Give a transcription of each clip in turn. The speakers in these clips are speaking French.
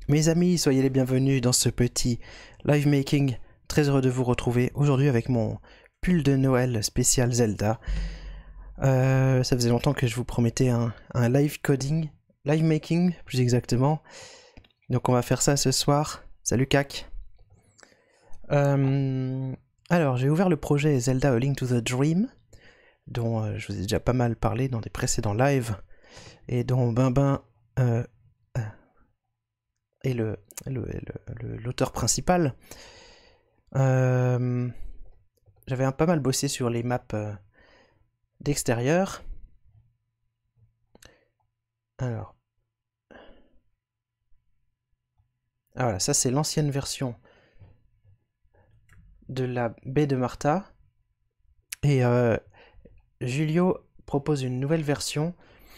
Mes amis, soyez les bienvenus dans ce petit live making. Très heureux de vous retrouver aujourd'hui avec mon pull de Noël spécial Zelda. Ça faisait longtemps que je vous promettais un live coding, live making plus exactement. Donc on va faire ça ce soir. Salut CAC. Alors j'ai ouvert le projet Zelda A Link to the Dream, dont je vous ai déjà pas mal parlé dans des précédents lives, et dont est l'auteur principal. J'avais pas mal bossé sur les maps d'extérieur. Alors. Ah voilà, ça c'est l'ancienne version de la baie de Martha. Et Julio propose une nouvelle version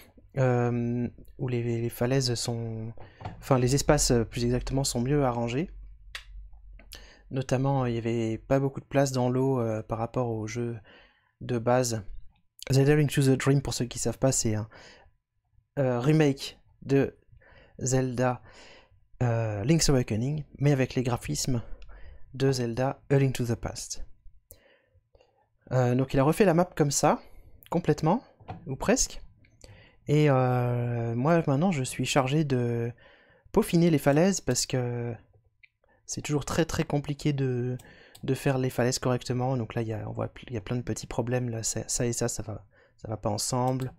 où les falaises sont... Enfin, les espaces plus exactement sont mieux arrangés. Notamment, il n'y avait pas beaucoup de place dans l'eau par rapport au jeu de base. Zelda Link to the Dream, pour ceux qui ne savent pas, c'est un remake de Zelda Link's Awakening, mais avec les graphismes de Zelda A Link to the Past. Donc il a refait la map comme ça, complètement, ou presque. Et moi maintenant je suis chargé de peaufiner les falaises parce que c'est toujours très très compliqué de faire les falaises correctement. Donc là on voit il y a plein de petits problèmes, là, ça et ça va pas ensemble.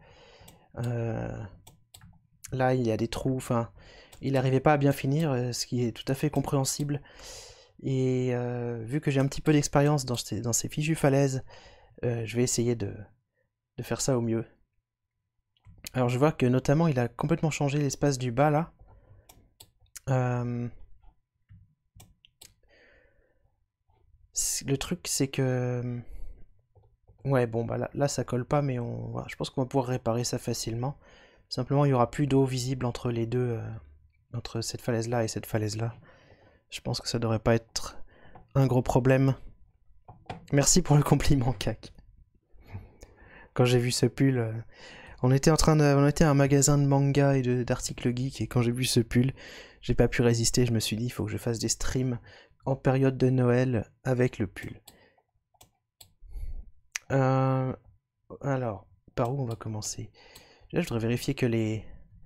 Là il y a des trous, enfin il n'arrivait pas à bien finir, ce qui est tout à fait compréhensible. Et vu que j'ai un petit peu d'expérience dans ces fichues falaises, je vais essayer de faire ça au mieux. Alors je vois que notamment il a complètement changé l'espace du bas là. Le truc c'est que... Ouais bon bah là ça colle pas, mais je pense qu'on va pouvoir réparer ça facilement. Simplement il y aura plus d'eau visible entre les deux, entre cette falaise là et cette falaise là. Je pense que ça devrait pas être un gros problème. Merci pour le compliment CAC. Quand j'ai vu ce pull, on était à un magasin de manga et d'articles geeks, et quand j'ai vu ce pull, j'ai pas pu résister, je me suis dit il faut que je fasse des streams en période de Noël avec le pull. Alors, par où on va commencer? Là, je voudrais vérifier que les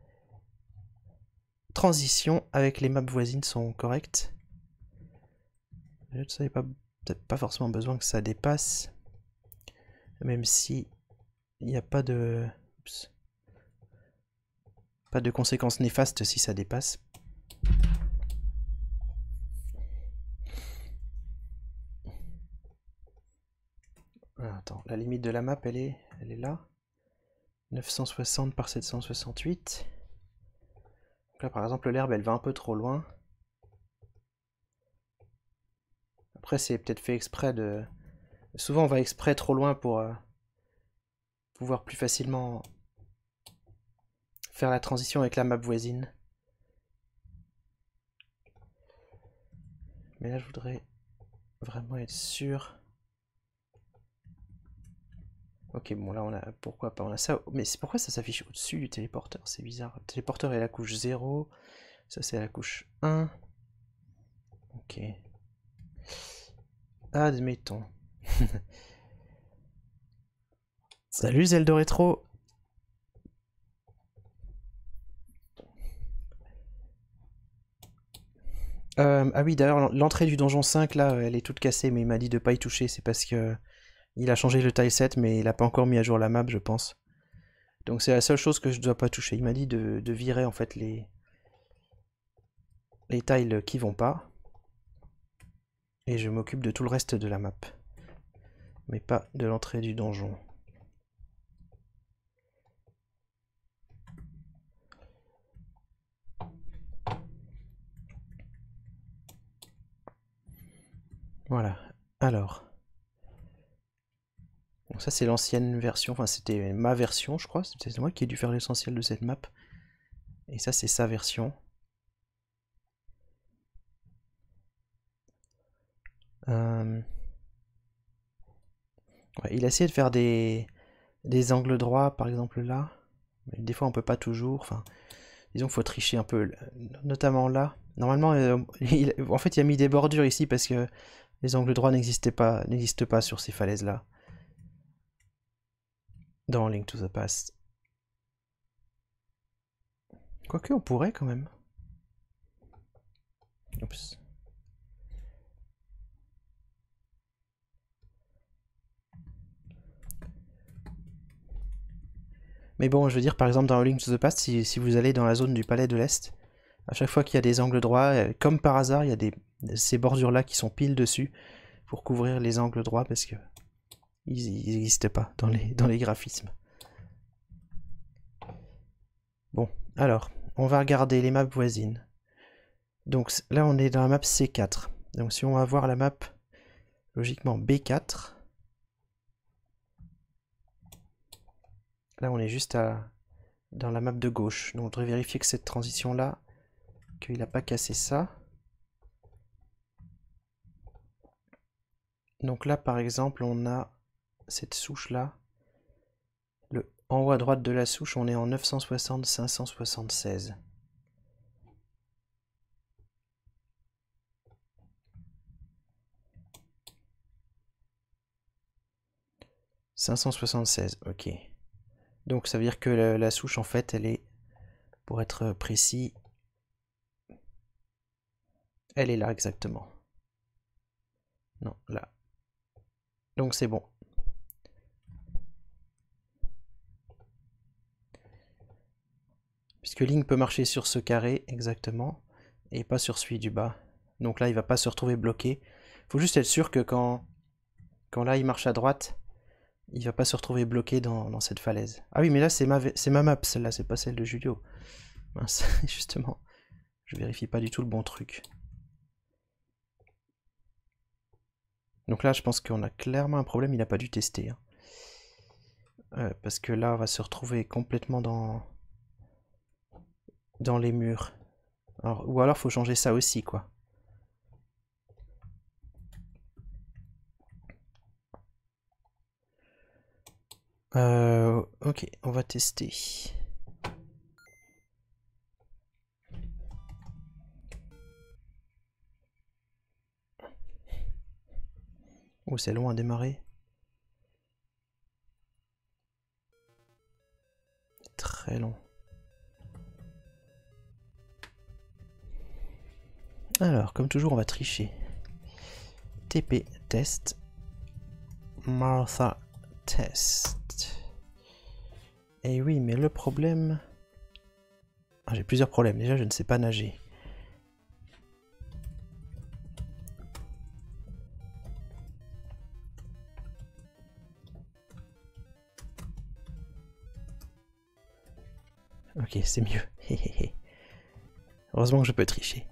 transitions avec les maps voisines sont correctes. Là, ça, il n'y a peut-être pas forcément besoin que ça dépasse, même si il n'y a pas de... Oups. Pas de conséquences néfastes si ça dépasse. Ah, attends, la limite de la map, elle est là. 960 par 768. Donc là, par exemple, l'herbe, elle va un peu trop loin. Après, c'est peut-être fait exprès de... Souvent, on va exprès trop loin pour pouvoir plus facilement faire la transition avec la map voisine. Mais là, je voudrais vraiment être sûr. Ok, bon, là, on a... Pourquoi pas? On a ça... Mais pourquoi ça s'affiche au-dessus du téléporteur? C'est bizarre. Le téléporteur est à la couche 0. Ça, c'est à la couche 1. Ok. Admettons. Salut Zelda Retro. Ah oui, d'ailleurs, l'entrée du donjon 5, là, elle est toute cassée, mais il m'a dit de pas y toucher. C'est parce que il a changé le tileset, mais il a pas encore mis à jour la map, je pense. Donc c'est la seule chose que je dois pas toucher. Il m'a dit de virer, en fait, les tiles qui vont pas. Et je m'occupe de tout le reste de la map. Mais pas de l'entrée du donjon. Voilà. Alors. Donc ça, c'est l'ancienne version. Enfin, c'était ma version, je crois. C'est moi qui ai dû faire l'essentiel de cette map. Et ça, c'est sa version. Ouais, il a essayé de faire des angles droits, par exemple là. Mais des fois, on peut pas toujours. Enfin, disons qu'il faut tricher un peu, notamment là. Normalement, en fait, il a mis des bordures ici parce que les angles droits n'existent pas sur ces falaises-là. Dans Link to the Past. Quoique, on pourrait quand même. Oups. Mais bon, je veux dire, par exemple, dans Link to the Past, si vous allez dans la zone du Palais de l'Est, à chaque fois qu'il y a des angles droits, comme par hasard, il y a ces bordures-là qui sont pile dessus pour couvrir les angles droits parce que ils n'existent pas dans les graphismes. Bon, alors, on va regarder les maps voisines. Donc là, on est dans la map C4. Donc si on va voir la map, logiquement B4, là on est juste dans la map de gauche. Donc on devrait vérifier que cette transition-là, qu'il n'a pas cassé ça. Donc là, par exemple, on a cette souche-là. En haut à droite de la souche, on est en 960-576. « 576, ok. Donc ça veut dire que la souche, en fait, elle est, pour être précis, elle est là exactement. Non, là. Donc c'est bon. Puisque Link peut marcher sur ce carré, exactement, et pas sur celui du bas. Donc là, il va pas se retrouver bloqué. Il faut juste être sûr que quand là, il marche à droite, il va pas se retrouver bloqué dans cette falaise. Ah oui, mais là, c'est ma map, celle-là, c'est pas celle de Julio. Mince, justement. Je vérifie pas du tout le bon truc. Donc là, je pense qu'on a clairement un problème, il n'a pas dû tester. Hein. Parce que là, on va se retrouver complètement dans les murs. Alors, ou alors, faut changer ça aussi, quoi. Ok, on va tester. Oh, c'est long à démarrer. Très long. Alors, comme toujours, on va tricher. TP test. Martha test. Et oui, mais le problème... Ah, j'ai plusieurs problèmes. Déjà, je ne sais pas nager. Ok, c'est mieux. Heureusement que je peux tricher.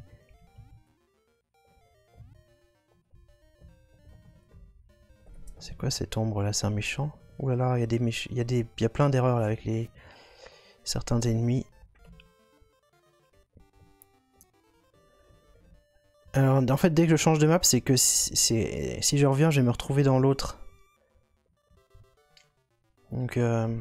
C'est quoi cette ombre là? C'est un méchant? Ouh là là, il y a plein d'erreurs là avec certains ennemis. Alors en fait, dès que je change de map, c'est que si je reviens, je vais me retrouver dans l'autre. Donc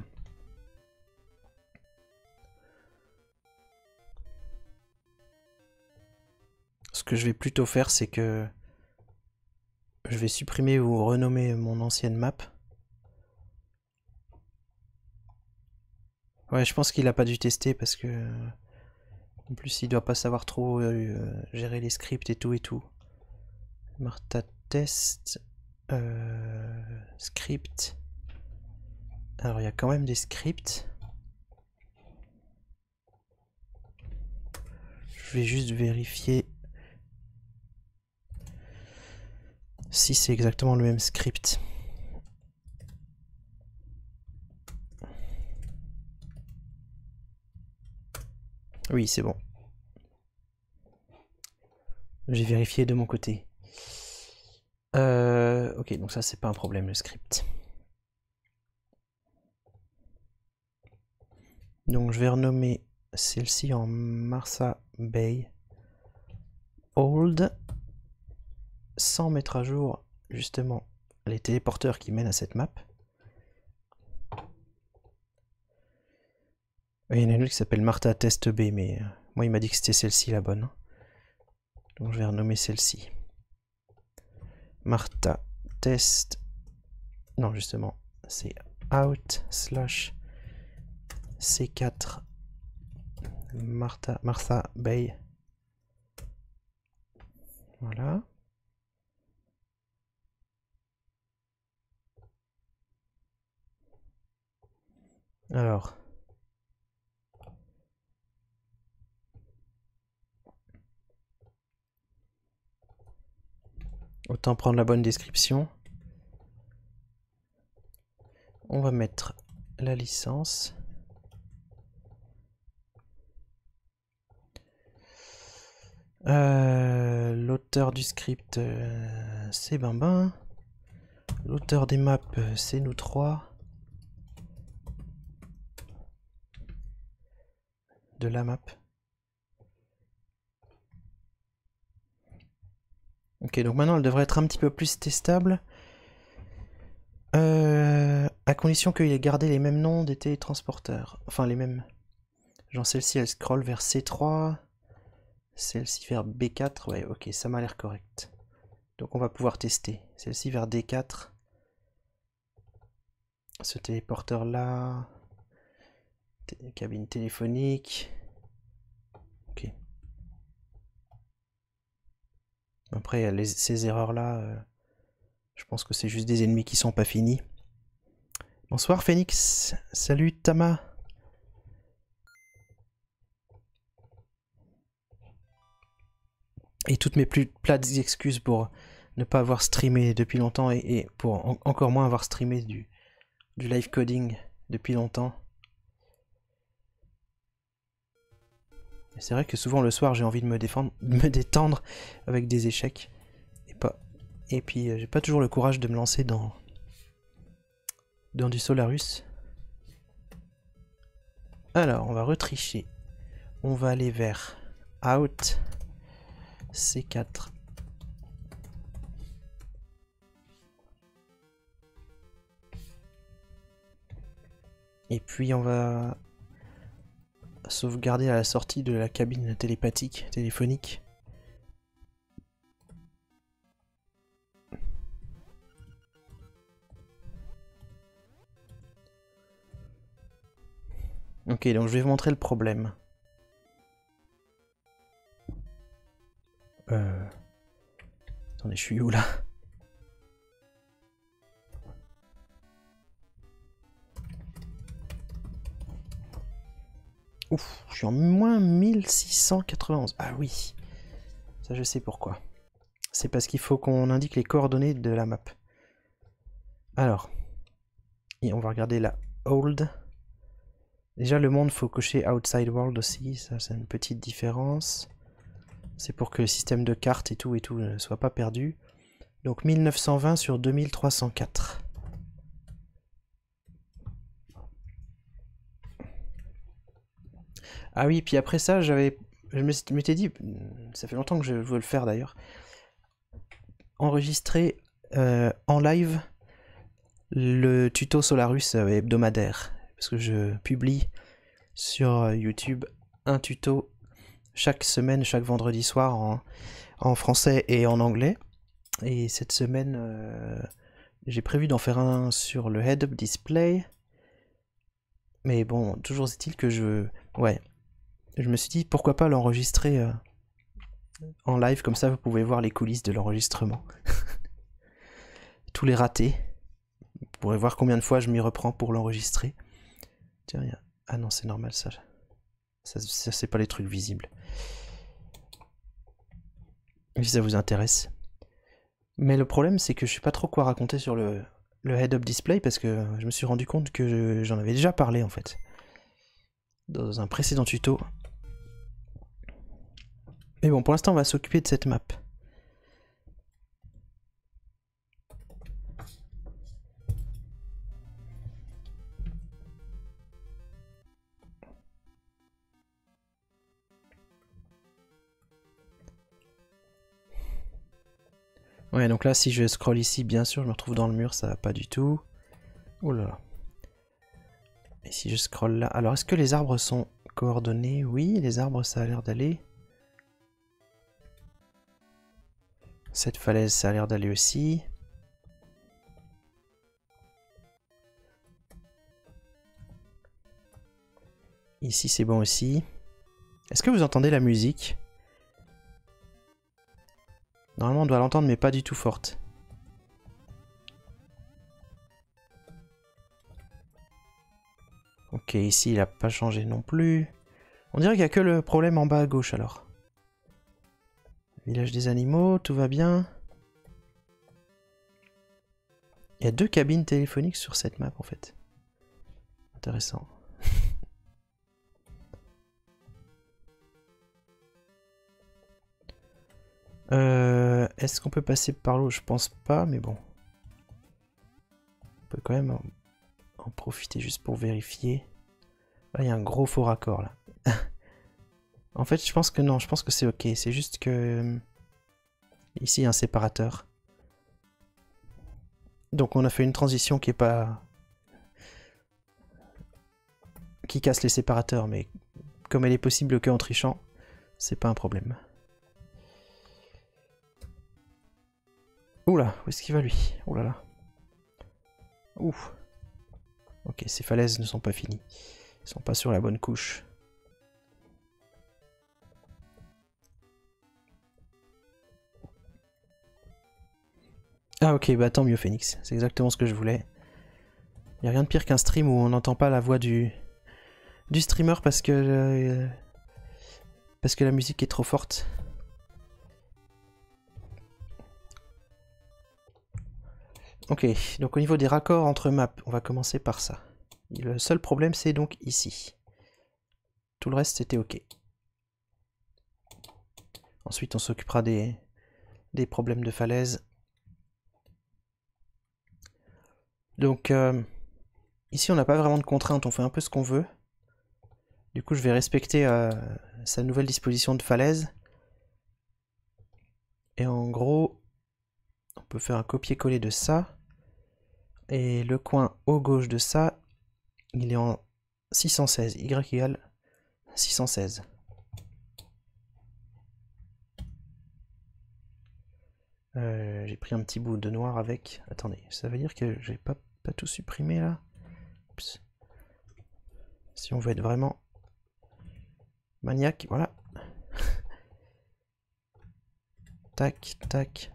ce que je vais plutôt faire, c'est que je vais supprimer ou renommer mon ancienne map. Ouais, je pense qu'il a pas dû tester parce que... En plus, il doit pas savoir trop gérer les scripts et tout et tout. Martha test... script... Alors, il y a quand même des scripts. Je vais juste vérifier si c'est exactement le même script. Oui, c'est bon. J'ai vérifié de mon côté. Ok, donc ça, c'est pas un problème, le script. Donc, je vais renommer celle-ci en Martha Bay Old, sans mettre à jour, justement, les téléporteurs qui mènent à cette map. Il y en a une autre qui s'appelle Martha Test B, mais moi il m'a dit que c'était celle-ci la bonne. Donc je vais renommer celle-ci. Martha Test. Non, justement, c'est out slash C4 Martha Bay. Voilà. Alors. Autant prendre la bonne description. On va mettre la licence. L'auteur du script, c'est Bimbin. L'auteur des maps, c'est nous trois. De la map. Ok, donc maintenant elle devrait être un petit peu plus testable. À condition qu'il ait gardé les mêmes noms des télétransporteurs. Enfin, les mêmes. Genre celle-ci, elle scrolle vers C3. Celle-ci vers B4. Ouais, ok, ça m'a l'air correct. Donc on va pouvoir tester. Celle-ci vers D4. Ce téléporteur-là. Cabine téléphonique. Ok. Après, ces erreurs-là, je pense que c'est juste des ennemis qui sont pas finis. Bonsoir Phoenix. Salut Tama. Et toutes mes plus plates excuses pour ne pas avoir streamé depuis longtemps et pour encore moins avoir streamé du live coding depuis longtemps. C'est vrai que souvent le soir j'ai envie de me détendre avec des échecs. Et puis j'ai pas toujours le courage de me lancer dans du Solarus. Alors on va retricher. On va aller vers out C4. Et puis on va sauvegarder à la sortie de la cabine téléphonique. Ok, donc je vais vous montrer le problème. Attendez, je suis où là? Ouf, je suis en moins 1691. Ah oui, ça je sais pourquoi. C'est parce qu'il faut qu'on indique les coordonnées de la map. Alors, et on va regarder la hold. Déjà le monde, faut cocher outside world aussi, ça c'est une petite différence. C'est pour que le système de cartes et tout ne soit pas perdu. Donc 1920 sur 2304. Ah oui, puis après ça, je m'étais dit, ça fait longtemps que je veux le faire d'ailleurs, enregistrer en live le tuto Solarus hebdomadaire. Parce que je publie sur YouTube un tuto chaque semaine, chaque vendredi soir en français et en anglais. Et cette semaine, j'ai prévu d'en faire un sur le head-up display. Mais bon, toujours est-il que je me suis dit pourquoi pas l'enregistrer en live, comme ça vous pouvez voir les coulisses de l'enregistrement. Tous les ratés. Vous pourrez voir combien de fois je m'y reprends pour l'enregistrer. Tiens, ah non, c'est normal ça. Ça c'est pas les trucs visibles. Si ça vous intéresse. Mais le problème, c'est que je sais pas trop quoi raconter sur le head-up display parce que je me suis rendu compte que j'en avais déjà parlé en fait. Dans un précédent tuto. Mais bon, pour l'instant, on va s'occuper de cette map. Ouais, donc là, si je scroll ici, bien sûr, je me retrouve dans le mur, ça va pas du tout. Oh là là. Et si je scrolle là... Alors, est-ce que les arbres sont coordonnés? Oui, les arbres, ça a l'air d'aller. Cette falaise, ça a l'air d'aller aussi. Ici, c'est bon aussi. Est-ce que vous entendez la musique? Normalement, on doit l'entendre, mais pas du tout forte. Ok, ici, il n'a pas changé non plus. On dirait qu'il n'y a que le problème en bas à gauche, alors. Village des animaux, tout va bien. Il y a 2 cabines téléphoniques sur cette map, en fait. Intéressant. Est-ce qu'on peut passer par l'eau? Je pense pas, mais bon. On peut quand même en profiter juste pour vérifier. Là, il y a un gros faux raccord, là. En fait, je pense que non, je pense que c'est ok. C'est juste que... Ici, il y a un séparateur. Donc on a fait une transition qui est pas... qui casse les séparateurs, mais comme elle est possible qu'en trichant, c'est pas un problème. Oula, où est-ce qu'il va lui? Oula là. Ouh. Ok, ces falaises ne sont pas finies. Ils sont pas sur la bonne couche. Ah ok, bah tant mieux Phoenix. C'est exactement ce que je voulais. Il n'y a rien de pire qu'un stream où on n'entend pas la voix du streamer parce que la musique est trop forte. Ok, donc au niveau des raccords entre maps, on va commencer par ça. Le seul problème c'est donc ici. Tout le reste c'était ok. Ensuite on s'occupera des problèmes de falaise. Donc ici on n'a pas vraiment de contraintes, on fait un peu ce qu'on veut. Du coup je vais respecter sa nouvelle disposition de falaise. Et en gros, on peut faire un copier-coller de ça. Et le coin haut gauche de ça, il est en 616. Y égale 616. J'ai pris un petit bout de noir avec... Attendez, ça veut dire que j'ai pas tout supprimé là. Oups. Si on veut être vraiment maniaque, voilà. Tac, tac.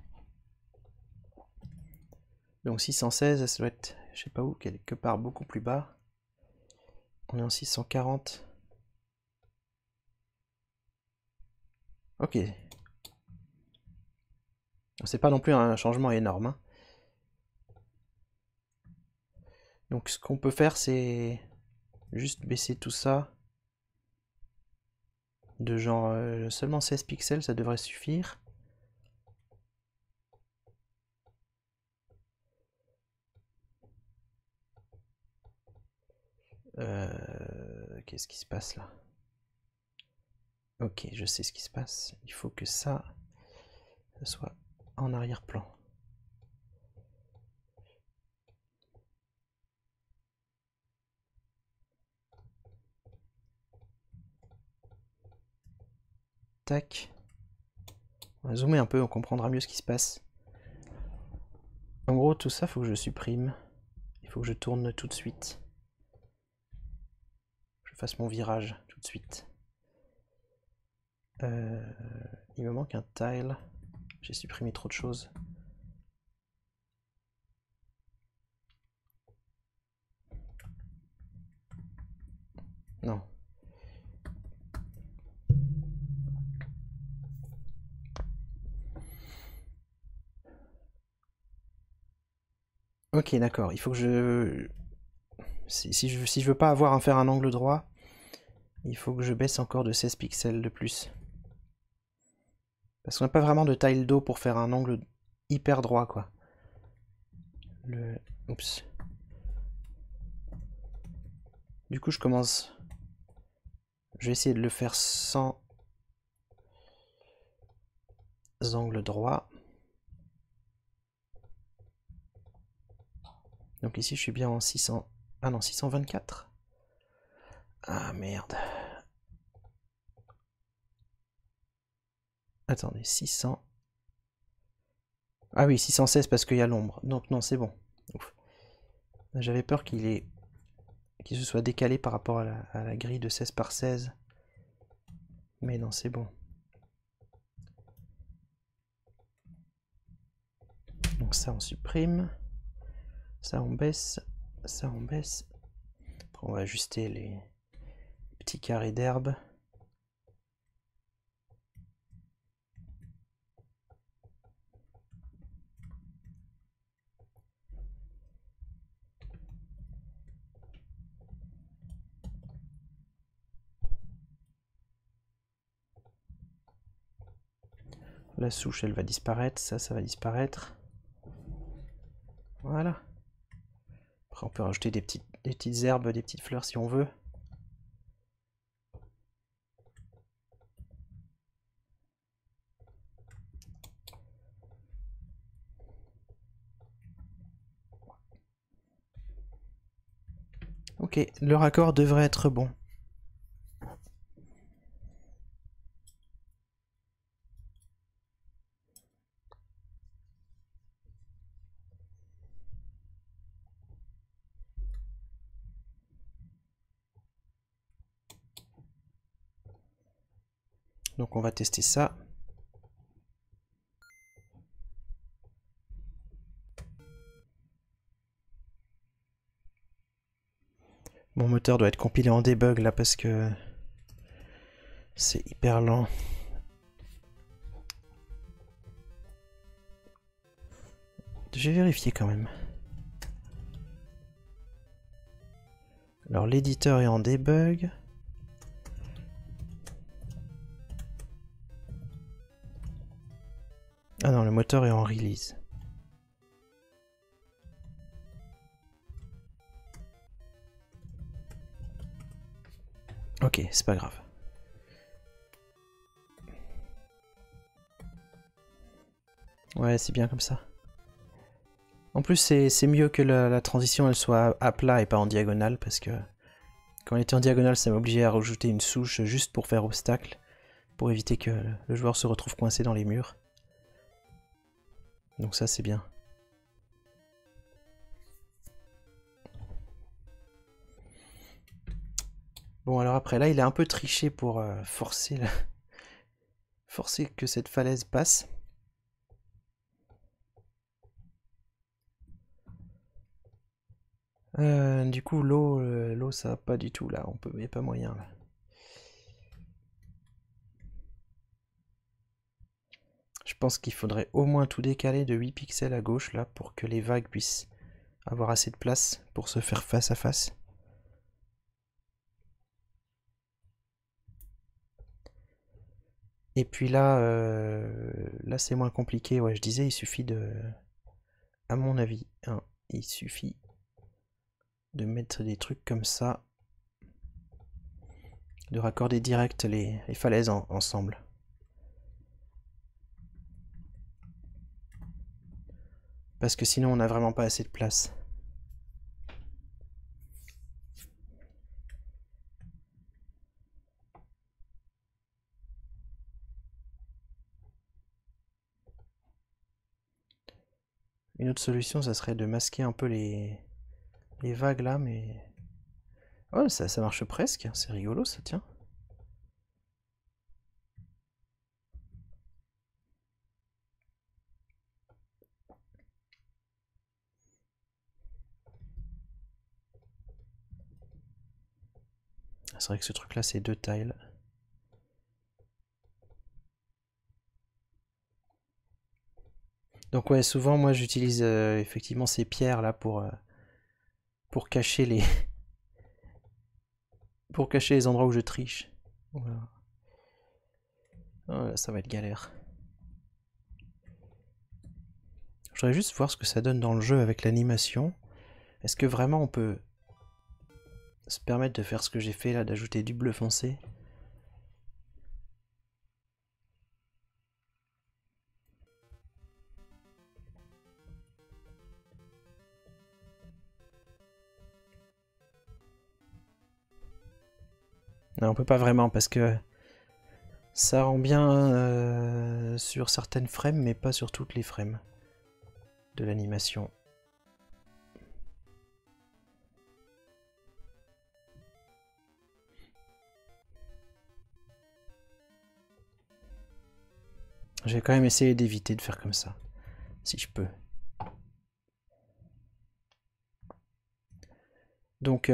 Donc 616, ça doit être, je sais pas où, quelque part beaucoup plus bas. On est en 640. Ok. C'est pas non plus un changement énorme, hein. Donc ce qu'on peut faire, c'est juste baisser tout ça de genre seulement 16 pixels, ça devrait suffire. Qu'est-ce qui se passe là? Ok, je sais ce qui se passe. Il faut que ça soit en arrière-plan. Tac. On va zoomer un peu, on comprendra mieux ce qui se passe. En gros, tout ça, faut que je supprime. Il faut que je tourne tout de suite. Je fasse mon virage tout de suite. Il me manque un tile. J'ai supprimé trop de choses. Non. Ok, d'accord. Il faut que je... Si je veux pas avoir à faire un angle droit, il faut que je baisse encore de 16 pixels de plus. Parce qu'on n'a pas vraiment de tile d'eau pour faire un angle hyper droit, quoi. Oups. Du coup, je commence... Je vais essayer de le faire sans angle droit. Donc ici, je suis bien en 600... Ah non, 624. Ah merde. Attendez, 600. Ah oui, 616 parce qu'il y a l'ombre. Donc non, c'est bon. J'avais peur qu'il se soit décalé par rapport à la grille de 16 par 16. Mais non, c'est bon. Donc ça, on supprime. Ça, on baisse. Ça, on baisse. Après, on va ajuster les petits carrés d'herbe. La souche, elle va disparaître. Ça va disparaître. Voilà. Après, on peut rajouter des petites herbes, des petites fleurs si on veut. Ok, le raccord devrait être bon. Donc on va tester ça. Mon moteur doit être compilé en debug là parce que c'est hyper lent. Je vais vérifier quand même. Alors l'éditeur est en debug. Ah non, le moteur est en release. Ok, c'est pas grave. Ouais, c'est bien comme ça. En plus, c'est mieux que la transition elle soit à plat et pas en diagonale, parce que quand elle était en diagonale, ça m'obligeait à rajouter une souche juste pour faire obstacle, pour éviter que le joueur se retrouve coincé dans les murs. Donc ça, c'est bien. Bon, alors après, là, il a un peu triché pour forcer que cette falaise passe. Du coup, l'eau, ça va pas du tout, là. Il n'y a pas moyen, là. Je pense qu'il faudrait au moins tout décaler de 8 pixels à gauche, là, pour que les vagues puissent avoir assez de place pour se faire face à face. Et puis là, là c'est moins compliqué. Ouais, je disais, il suffit de, à mon avis, hein, il suffit de mettre des trucs comme ça, de raccorder direct les falaises ensemble. Parce que sinon, on n'a vraiment pas assez de place. Une autre solution, ça serait de masquer un peu les vagues là, mais... Oh, ça marche presque, c'est rigolo ça, tiens. C'est vrai que ce truc là, c'est 2 tiles. Donc ouais, souvent moi j'utilise effectivement ces pierres là pour cacher les pour cacher les endroits où je triche. Voilà. Oh, ça va être galère. Je voudrais juste voir ce que ça donne dans le jeu avec l'animation. Est-ce que vraiment on peut se permettre de faire ce que j'ai fait là, d'ajouter du bleu foncé? Non, on peut pas vraiment parce que ça rend bien sur certaines frames, mais pas sur toutes les frames de l'animation. Je vais quand même essayer d'éviter de faire comme ça, si je peux. Donc,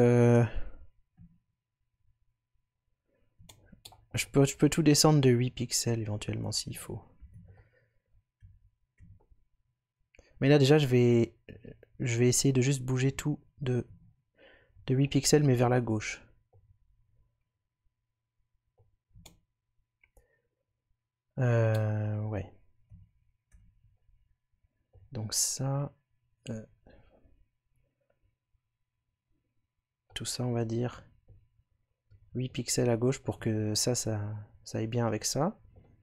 je peux tout descendre de 8 pixels éventuellement s'il faut. Mais là déjà, je vais essayer de juste bouger tout de 8 pixels, mais vers la gauche. Ouais. Donc ça... tout ça, on va dire 8 pixels à gauche pour que ça aille bien avec ça.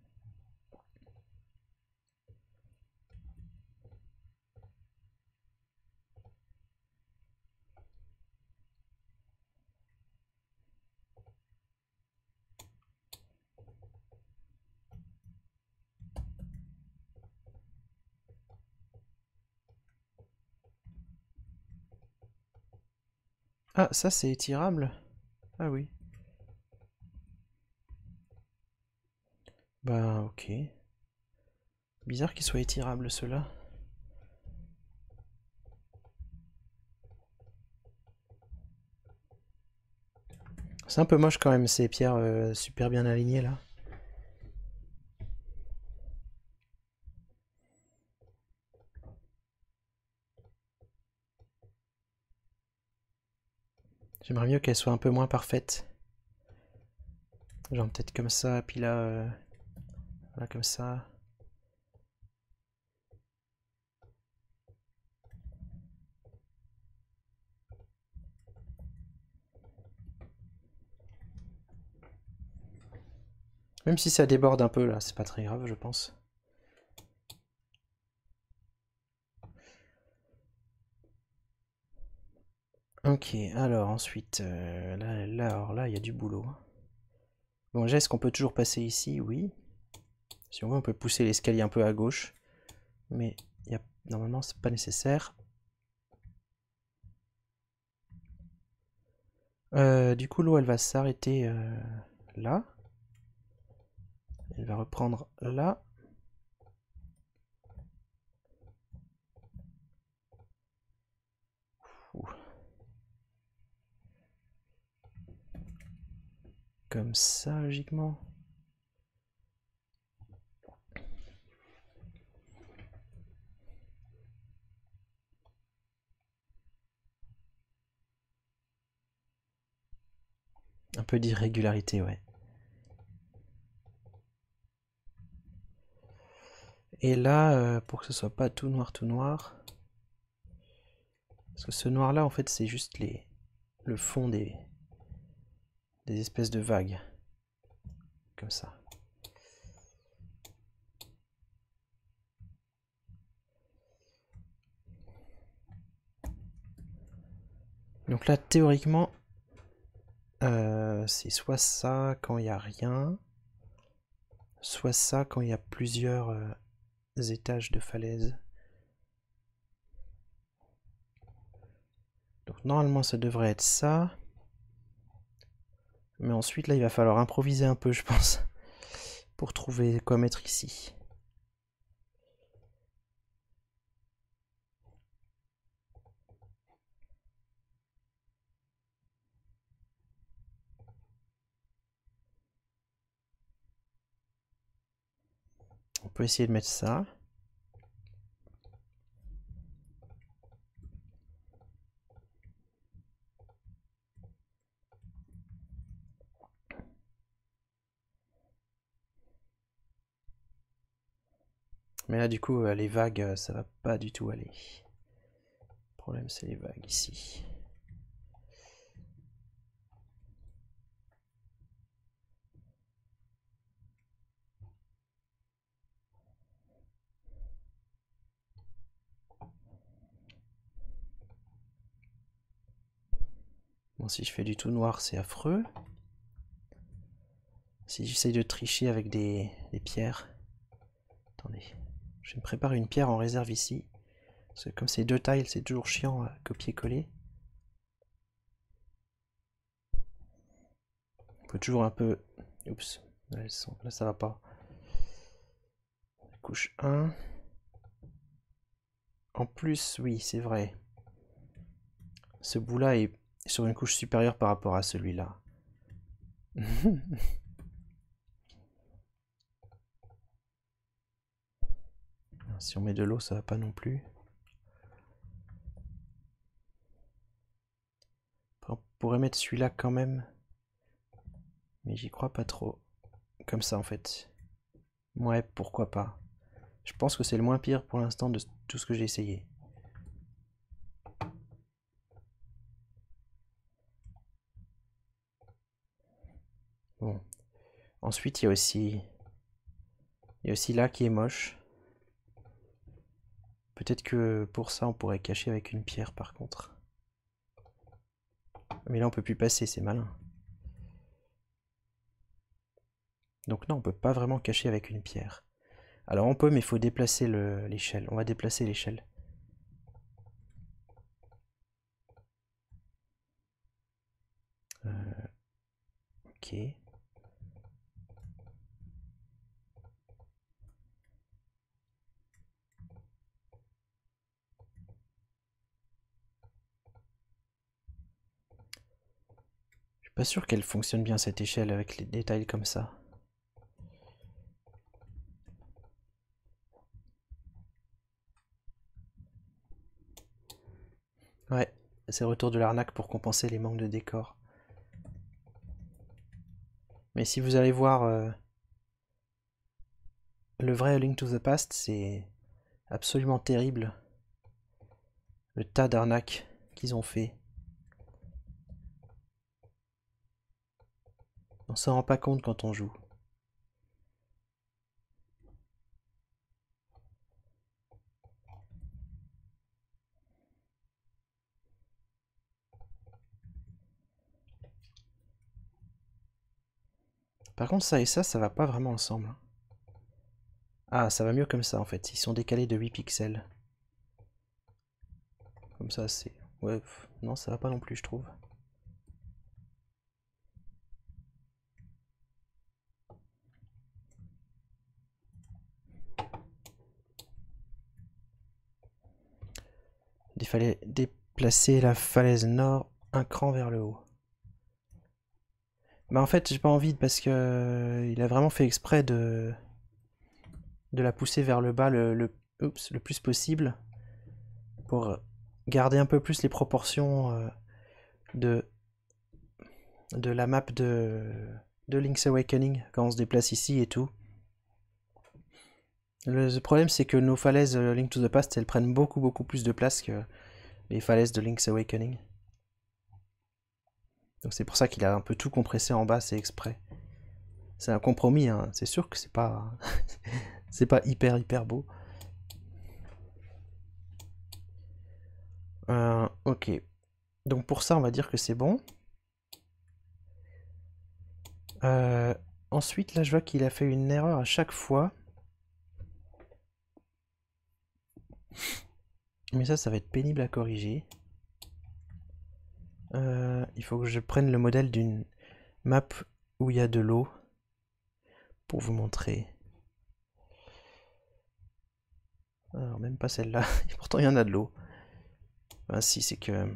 Ah, ça c'est étirable? Ah oui. Bah ok. Bizarre qu'il soit étirable ceux-là. C'est un peu moche quand même ces pierres super bien alignées là. J'aimerais mieux qu'elles soient un peu moins parfaites. Genre peut-être comme ça, puis là, voilà comme ça. Même si ça déborde un peu là, c'est pas très grave je pense. Ok, alors ensuite, là, il y a du boulot. Bon, déjà, est-ce qu'on peut toujours passer ici? Oui. Si on veut, on peut pousser l'escalier un peu à gauche. Mais normalement, c'est pas nécessaire. Du coup, l'eau, elle va s'arrêter là. Elle va reprendre là. Ouh. Comme ça, logiquement. Un peu d'irrégularité, ouais. Et là, pour que ce soit pas tout noir, parce que ce noir là, en fait, c'est juste le fond des espèces de vagues. Comme ça. Donc là, théoriquement, c'est soit ça quand il n'y a rien, soit ça quand il y a plusieurs étages de falaise. Donc normalement, ça devrait être ça. Mais ensuite, là, il va falloir improviser un peu, je pense, pour trouver quoi mettre ici. On peut essayer de mettre ça. Mais là, du coup, les vagues, ça va pas du tout aller. Le problème, c'est les vagues ici. Bon, si je fais du tout noir, c'est affreux. Si j'essaye de tricher avec des pierres. Attendez. Je vais me préparer une pierre en réserve ici. Parce que comme c'est 2 tiles, c'est toujours chiant à copier-coller. On peut toujours un peu... Oups. Là, ça va pas. Couche 1. En plus, oui, c'est vrai. Ce bout-là est sur une couche supérieure par rapport à celui-là. Si on met de l'eau, ça va pas non plus. On pourrait mettre celui-là quand même. Mais j'y crois pas trop. Comme ça en fait. Ouais, pourquoi pas. Je pense que c'est le moins pire pour l'instant de tout ce que j'ai essayé. Bon. Ensuite, il y a aussi là qui est moche. Peut-être que pour ça, on pourrait cacher avec une pierre par contre. Mais là, on peut plus passer, c'est malin. Donc non, on peut pas vraiment cacher avec une pierre. Alors on peut, mais il faut déplacer l'échelle. On va déplacer l'échelle. Ok. Je suis pas sûr qu'elle fonctionne bien cette échelle avec les détails comme ça. Ouais, c'est le retour de l'arnaque pour compenser les manques de décor. Mais si vous allez voir le vrai A Link to the Past, c'est absolument terrible. Le tas d'arnaques qu'ils ont fait. On s'en rend pas compte quand on joue. Par contre, ça et ça va pas vraiment ensemble. Ah, ça va mieux comme ça en fait. Ils sont décalés de 8 pixels. Comme ça, c'est... Ouais, non, ça va pas non plus, je trouve. Il fallait déplacer la falaise nord un cran vers le haut. Bah en fait, j'ai pas envie parce que il a vraiment fait exprès de la pousser vers le bas le plus possible pour garder un peu plus les proportions de, de la map de Link's Awakening quand on se déplace ici et tout. Le problème c'est que nos falaises Link to the Past elles prennent beaucoup plus de place que les falaises de Link's Awakening. Donc c'est pour ça qu'il a un peu tout compressé en bas, c'est exprès. C'est un compromis, hein. C'est sûr que c'est pas c'est pas hyper beau. Ok. Donc pour ça on va dire que c'est bon. Euh, Ensuite là je vois qu'il a fait une erreur à chaque fois. Mais ça va être pénible à corriger. Il faut que je prenne le modèle d'une map où il y a de l'eau pour vous montrer. Alors même pas celle-là, et pourtant il y en a de l'eau. Ben si, c'est que...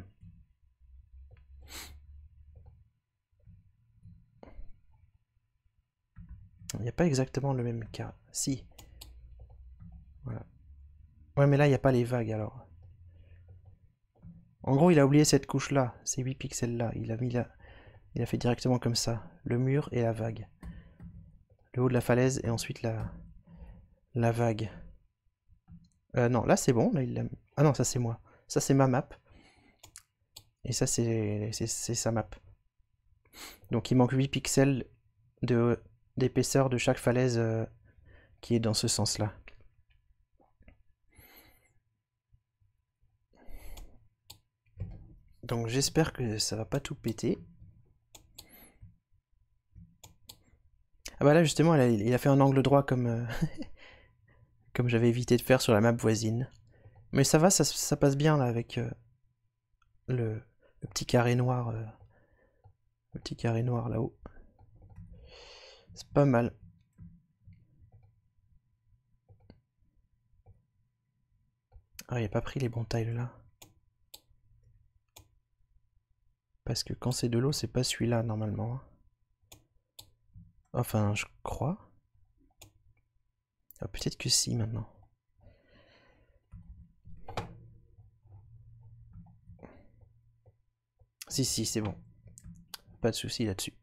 Il n'y a pas exactement le même cas. Si. Voilà. Ouais mais là il n'y a pas les vagues alors. En gros il a oublié cette couche-là, ces 8 pixels-là. Il a fait directement comme ça. Le mur et la vague. Le haut de la falaise et ensuite la vague. Non, là c'est bon. Là, ah non, ça c'est moi. Ça c'est ma map. Et ça c'est sa map. Donc il manque 8 pixels d'épaisseur de chaque falaise qui est dans ce sens-là. Donc j'espère que ça va pas tout péter. Ah bah là justement, il a fait un angle droit comme, comme j'avais évité de faire sur la map voisine. Mais ça va, ça passe bien là avec le petit carré noir. Le petit carré noir là-haut. C'est pas mal. Ah, il a pas pris les bons tiles là. Parce que quand c'est de l'eau, c'est pas celui-là normalement. Enfin, je crois. Ah, peut-être que si maintenant. Si, si, c'est bon. Pas de souci là-dessus.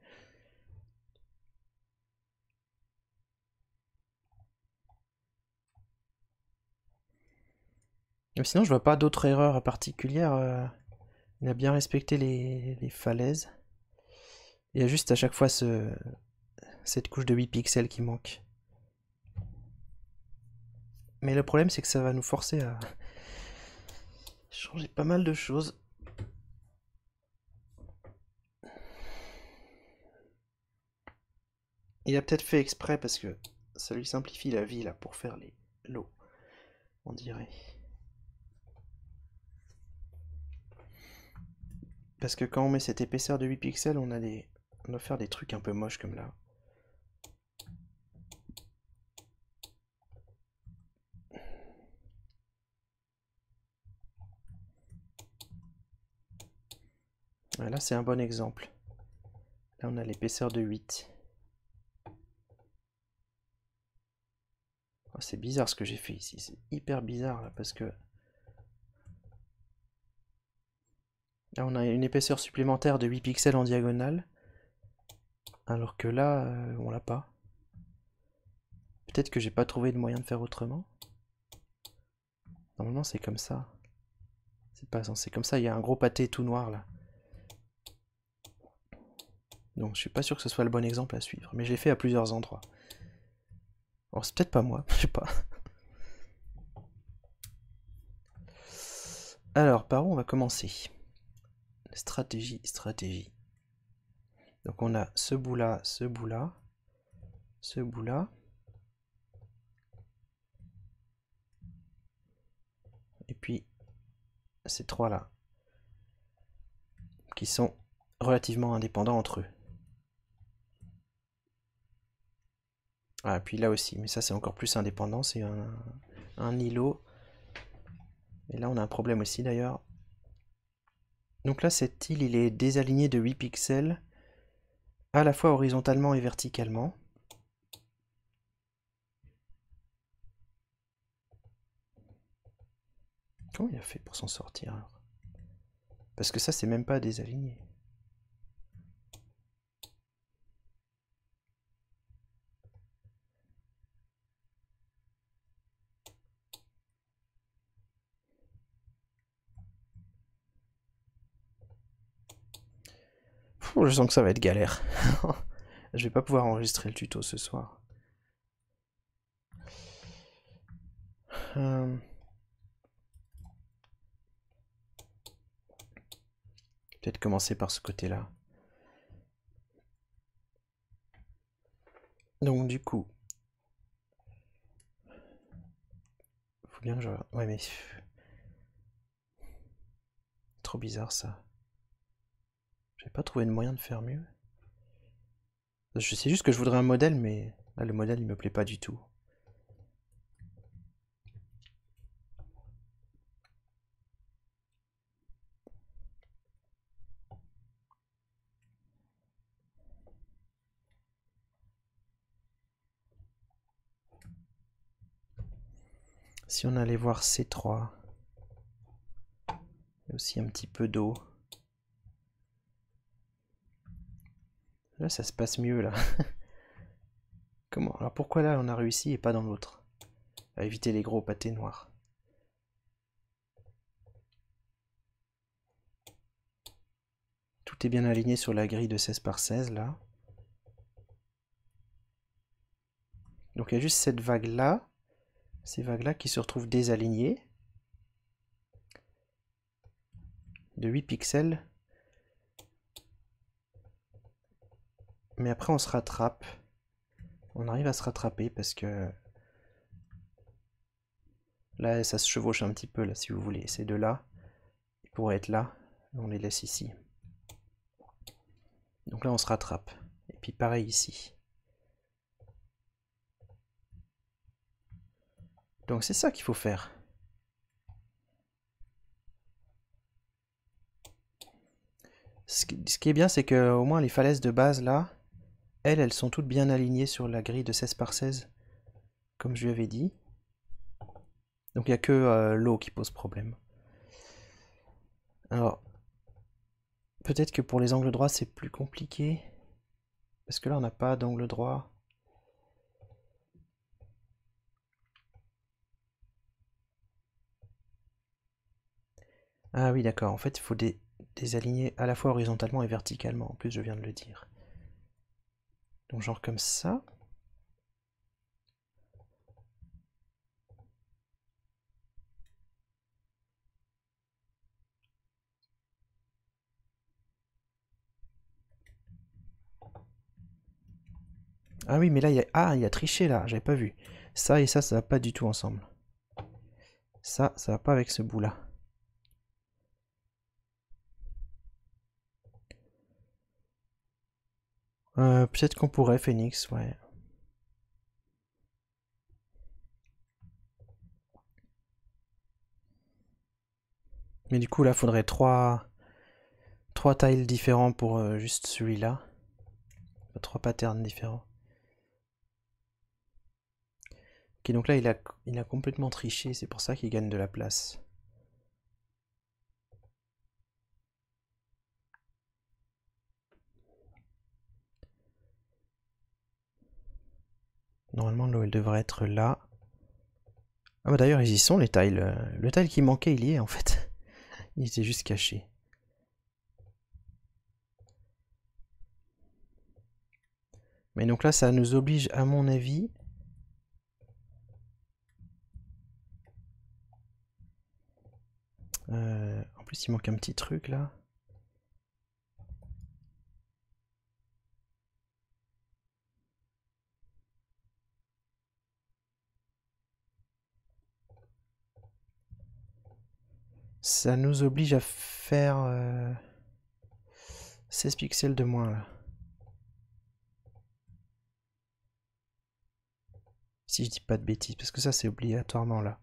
Mais sinon, je vois pas d'autres erreurs particulières. Il a bien respecté les falaises. Il y a juste à chaque fois cette couche de 8 pixels qui manque. Mais le problème, c'est que ça va nous forcer à changer pas mal de choses. Il a peut-être fait exprès parce que ça lui simplifie la vie là pour faire l'eau, on dirait. Parce que quand on met cette épaisseur de 8 pixels, on doit faire des trucs un peu moches comme là. Ouais, là, c'est un bon exemple. Là, on a l'épaisseur de 8. Oh, c'est bizarre ce que j'ai fait ici. C'est hyper bizarre là parce que là, on a une épaisseur supplémentaire de 8 pixels en diagonale. Alors que là, on l'a pas. Peut-être que j'ai pas trouvé de moyen de faire autrement. Normalement, c'est comme ça. C'est pas censé comme ça. Il y a un gros pâté tout noir là. Donc, je suis pas sûr que ce soit le bon exemple à suivre. Mais je l'ai fait à plusieurs endroits. Alors, c'est peut-être pas moi. Je sais pas. Alors, par où on va commencer? Stratégie, stratégie. Donc, on a ce bout là, ce bout là, ce bout là. Et puis, ces trois là. Qui sont relativement indépendants entre eux. Ah, puis là aussi, mais ça c'est encore plus indépendant, c'est un îlot. Et là on a un problème aussi d'ailleurs. Donc là cette île il est désaligné de 8 pixels, à la fois horizontalement et verticalement. Comment il a fait pour s'en sortir alors? Parce que ça c'est même pas désaligné. Je sens que ça va être galère. Je vais pas pouvoir enregistrer le tuto ce soir. Peut-être commencer par ce côté-là. Donc du coup, faut bien que je... Ouais mais... Trop bizarre ça. J'ai pas trouvé de moyen de faire mieux. Je sais juste que je voudrais un modèle, mais là le modèle il me plaît pas du tout. Si on allait voir C3, il y a aussi un petit peu d'eau. Là ça se passe mieux là. Comment? Alors pourquoi là on a réussi et pas dans l'autre? À éviter les gros pâtés noirs. Tout est bien aligné sur la grille de 16 par 16 là. Donc il y a juste cette vague là, ces vagues là qui se retrouvent désalignées de 8 pixels. Mais après on se rattrape. on arrive à se rattraper parce que là, ça se chevauche un petit peu, là, si vous voulez. Ces deux-là, ils pourraient être là. On les laisse ici. Donc là, on se rattrape. Et puis pareil ici. Donc c'est ça qu'il faut faire. Ce qui est bien, c'est que au moins les falaises de base, là, elles sont toutes bien alignées sur la grille de 16 par 16, comme je lui avais dit. Donc il n'y a que l'eau qui pose problème. Alors, peut-être que pour les angles droits, c'est plus compliqué. Parce que là, on n'a pas d'angle droit. Ah oui, d'accord. En fait, il faut des aligner à la fois horizontalement et verticalement. En plus, je viens de le dire. Donc genre comme ça. Ah oui, mais là, il y a triché là, j'avais pas vu. Ça et ça va pas du tout ensemble. Ça va pas avec ce bout-là. Peut-être qu'on pourrait, Phoenix, ouais. Mais du coup, là, faudrait trois tiles différents pour juste celui-là. Trois patterns différents. Ok, donc là, il a complètement triché, c'est pour ça qu'il gagne de la place. Normalement, l'eau, elle devrait être là. Ah bah d'ailleurs, ils y sont, les tiles. Le tile qui manquait, il y est, en fait. Il était juste caché. Mais donc là, ça nous oblige, à mon avis... en plus, il manque un petit truc, là. Ça nous oblige à faire 16 pixels de moins là. Si je dis pas de bêtises, parce que ça c'est obligatoirement là.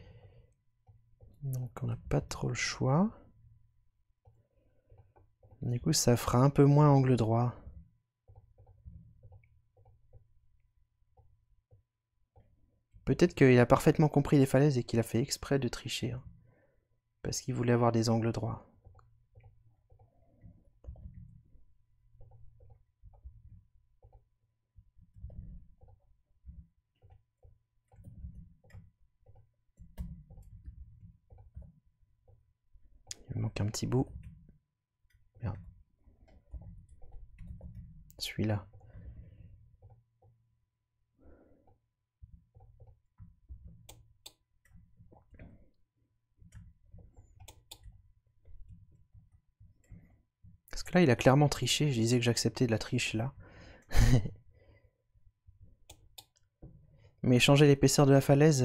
Donc on n'a pas trop le choix. Du coup ça fera un peu moins angle droit. Peut-être qu'il a parfaitement compris les falaises et qu'il a fait exprès de tricher. Hein, parce qu'il voulait avoir des angles droits. Il me manque un petit bout. Merde. Celui-là. Parce que là, il a clairement triché. Je disais que j'acceptais de la triche là. Mais changer l'épaisseur de la falaise,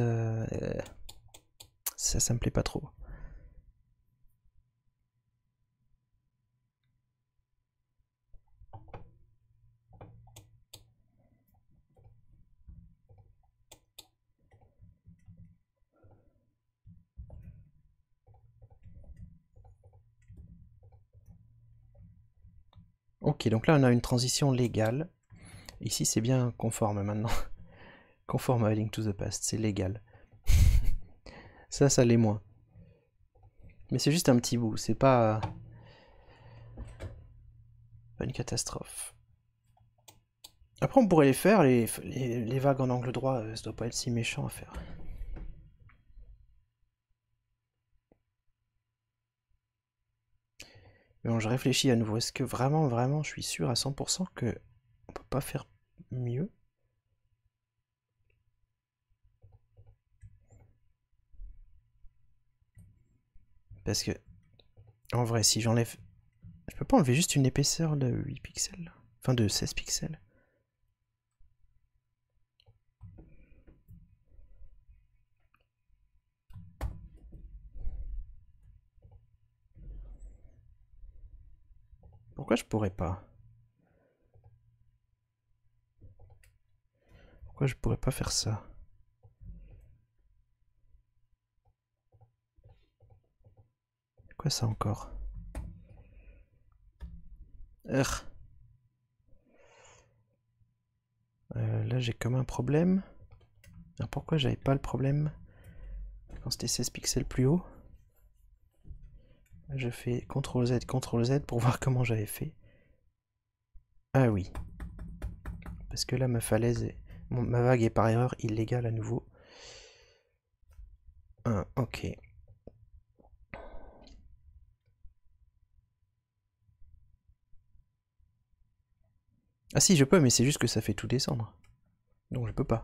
ça me plaît pas trop. Ok, donc là on a une transition légale. Ici c'est bien conforme maintenant. Conforme à Link to the Past, c'est légal. Ça l'est moins. Mais c'est juste un petit bout, c'est pas une catastrophe. Après on pourrait les faire, les vagues en angle droit, ça doit pas être si méchant à faire. Mais bon, je réfléchis à nouveau, est-ce que vraiment je suis sûr à 100% que on peut pas faire mieux? Parce que, en vrai, si j'enlève... Je peux pas enlever juste une épaisseur de 8 pixels? Enfin de 16 pixels? Pourquoi je pourrais pas? Pourquoi je pourrais pas faire ça? Quoi ça encore? Urgh. Là j'ai comme un problème. Alors pourquoi j'avais pas le problème quand c'était 16 pixels plus haut? Je fais CTRL Z pour voir comment j'avais fait. Ah oui. Parce que là ma falaise, ma vague est par erreur illégale à nouveau. Ah, ok. Ah si je peux, mais c'est juste que ça fait tout descendre. Donc je peux pas.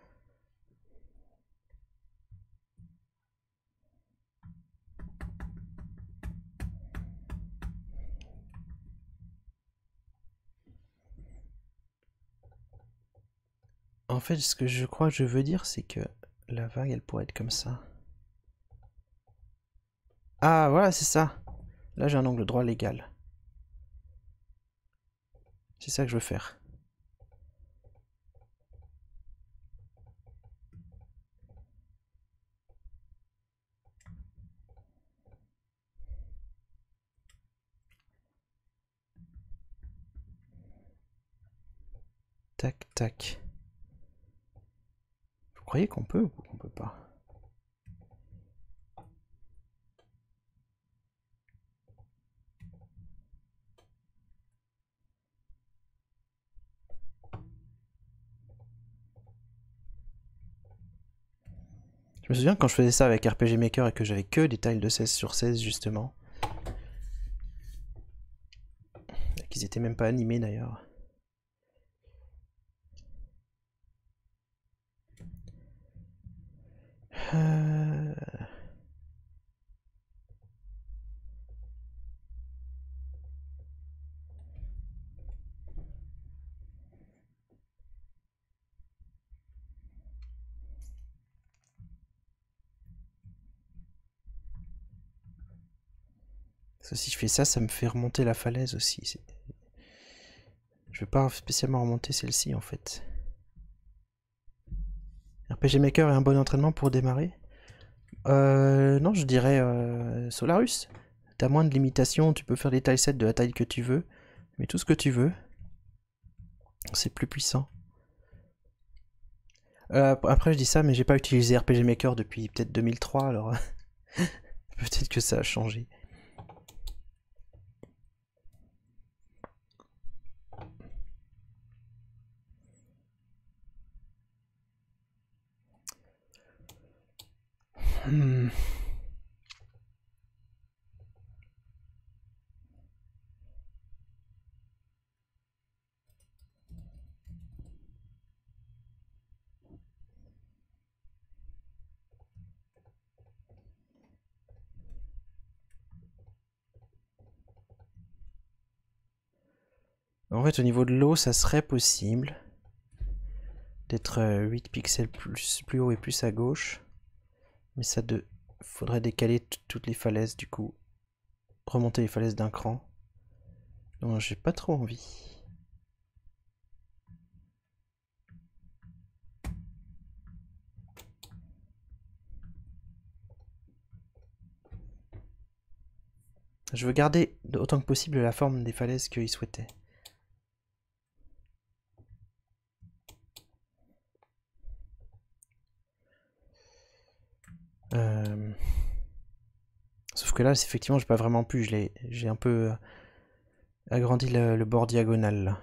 En fait, ce que je crois que je veux dire, c'est que la vague, elle pourrait être comme ça. Ah, voilà, c'est ça. Là, j'ai un angle droit légal. C'est ça que je veux faire. Tac, tac. Vous croyez qu'on peut ou qu'on peut pas? Je me souviens quand je faisais ça avec RPG Maker et que j'avais que des tiles de 16 sur 16 justement. Et qu'ils étaient même pas animés d'ailleurs. Euh... Parce que si je fais ça, ça me fait remonter la falaise aussi. Je vais pas spécialement remonter celle-ci en fait. RPG Maker est un bon entraînement pour démarrer? Non, je dirais Solarus. T'as moins de limitations, tu peux faire des tilesets de la taille que tu veux, mais tout ce que tu veux, c'est plus puissant. Après, je dis ça, mais j'ai pas utilisé RPG Maker depuis peut-être 2003, alors peut-être que ça a changé. Hmm. En fait, au niveau de l'eau, ça serait possible d'être 8 pixels plus haut et plus à gauche. Mais ça faudrait décaler toutes les falaises du coup. Remonter les falaises d'un cran. Non, j'ai pas trop envie. Je veux garder autant que possible la forme des falaises qu'il souhaitait. Sauf que là, effectivement, j'ai pas vraiment pu. J'ai un peu agrandi le bord diagonal là.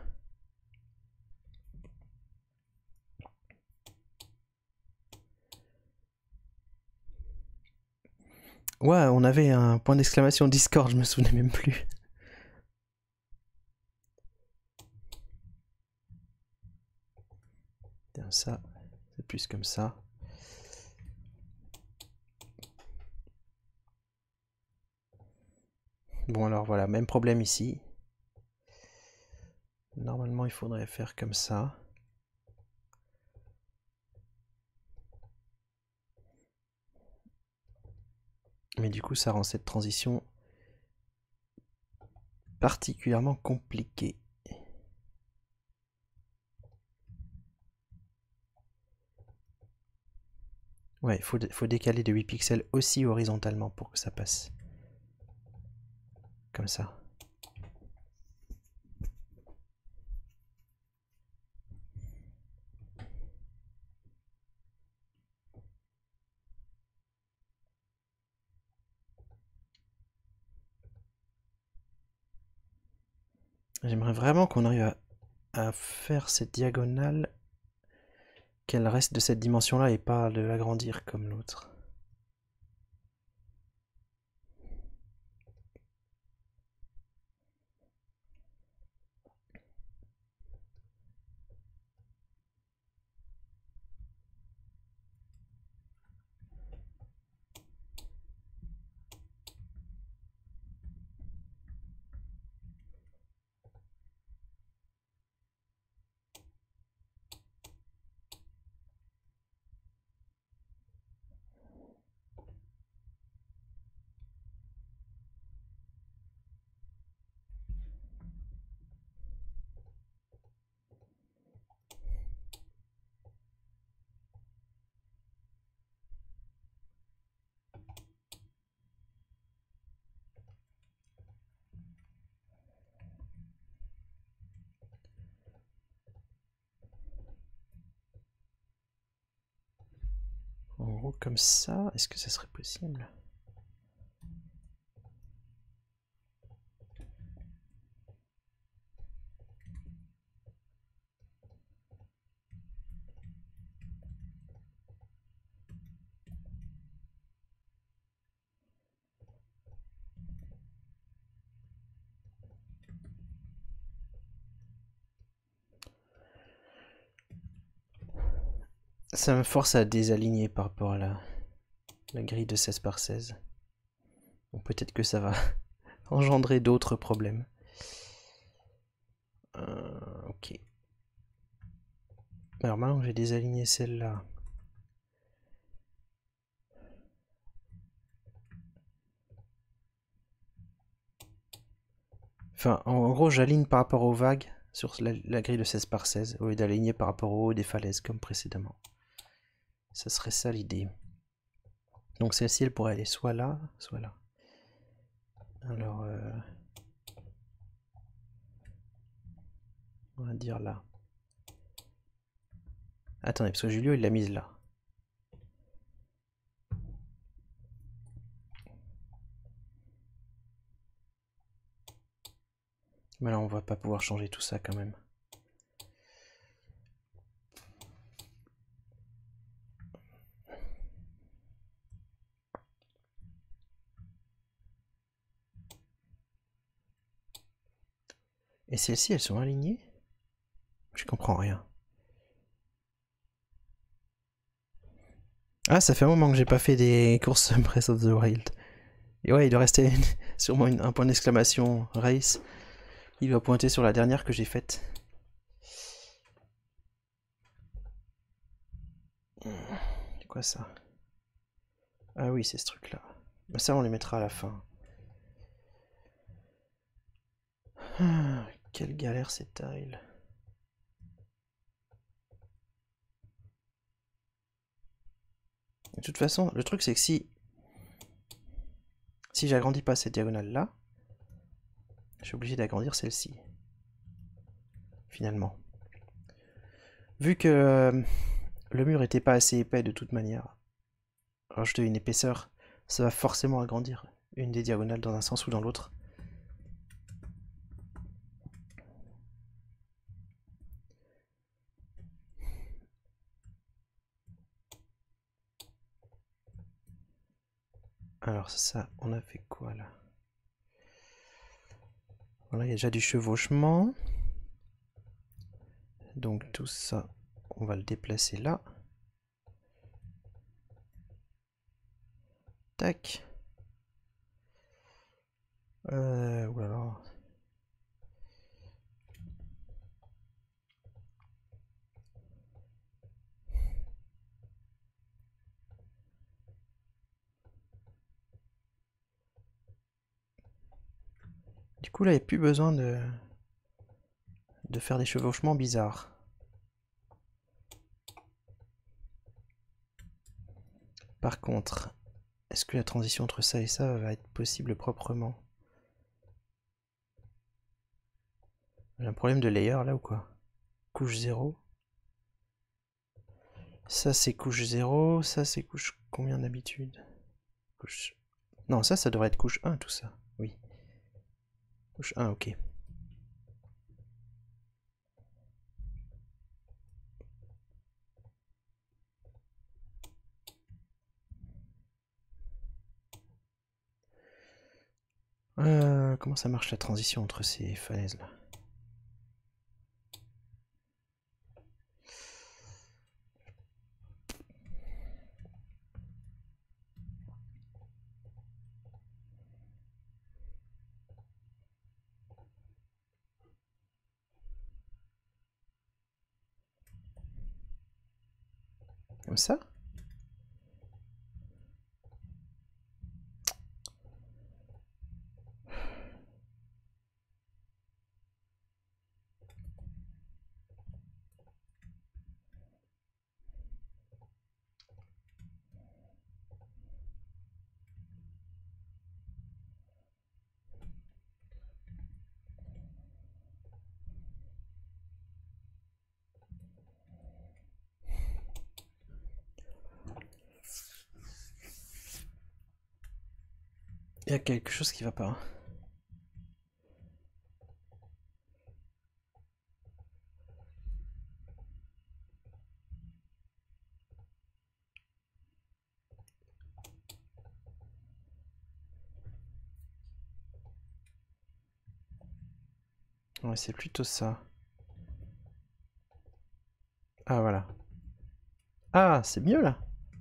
Ouais, on avait un point d'exclamation Discord, je me souvenais même plus. Ça, c'est plus comme ça. Bon alors voilà, même problème ici. Normalement il faudrait faire comme ça. Mais du coup ça rend cette transition particulièrement compliqué. Ouais, faut décaler de 8 pixels aussi horizontalement pour que ça passe. Comme ça. J'aimerais vraiment qu'on arrive à faire cette diagonale, qu'elle reste de cette dimension-là et pas de l'agrandir comme l'autre. En gros, comme ça, est-ce que ça serait possible? Ça me force à désaligner par rapport à la grille de 16 par 16. Bon, peut-être que ça va engendrer d'autres problèmes. Ok. Alors maintenant que j'ai désaligné celle-là. Enfin, en gros, j'aligne par rapport aux vagues sur la grille de 16 par 16 au lieu d'aligner par rapport au haut des falaises comme précédemment. Ça serait ça l'idée. Donc celle-ci, elle pourrait aller soit là, soit là. Alors, on va dire là. Attendez, parce que Julio, il l'a mise là. Mais là, on va pas pouvoir changer tout ça quand même. Et celles-ci, elles sont alignées? Je comprends rien. Ah, ça fait un moment que j'ai pas fait des courses Breath of the Wild. Et ouais, il doit rester sûrement un point d'exclamation race. Il doit pointer sur la dernière que j'ai faite. C'est quoi ça? Ah oui, c'est ce truc-là. Mais ça, on les mettra à la fin. Ah, quelle galère ces tiles. De toute façon, le truc c'est que si j'agrandis pas cette diagonale là, je suis obligé d'agrandir celle-ci. Finalement. Vu que le mur était pas assez épais de toute manière, rajouter une épaisseur, ça va forcément agrandir une des diagonales dans un sens ou dans l'autre. Alors ça, on a fait quoi là? Voilà, il y a déjà du chevauchement. Donc tout ça, on va le déplacer là. Tac. Voilà. Du coup là, il n'y a plus besoin de faire des chevauchements bizarres. Par contre, est-ce que la transition entre ça et ça va être possible proprement? J'ai un problème de layer là ou quoi? Couche 0. Ça c'est couche 0, ça c'est couche combien d'habitude? Couche... Non, ça devrait être couche 1 tout ça. Oui. Couche 1, ok. Comment ça marche la transition entre ces falaises là? Comme ça? Il y a quelque chose qui va pas. Ouais, c'est plutôt ça. Ah voilà. Ah, c'est mieux là.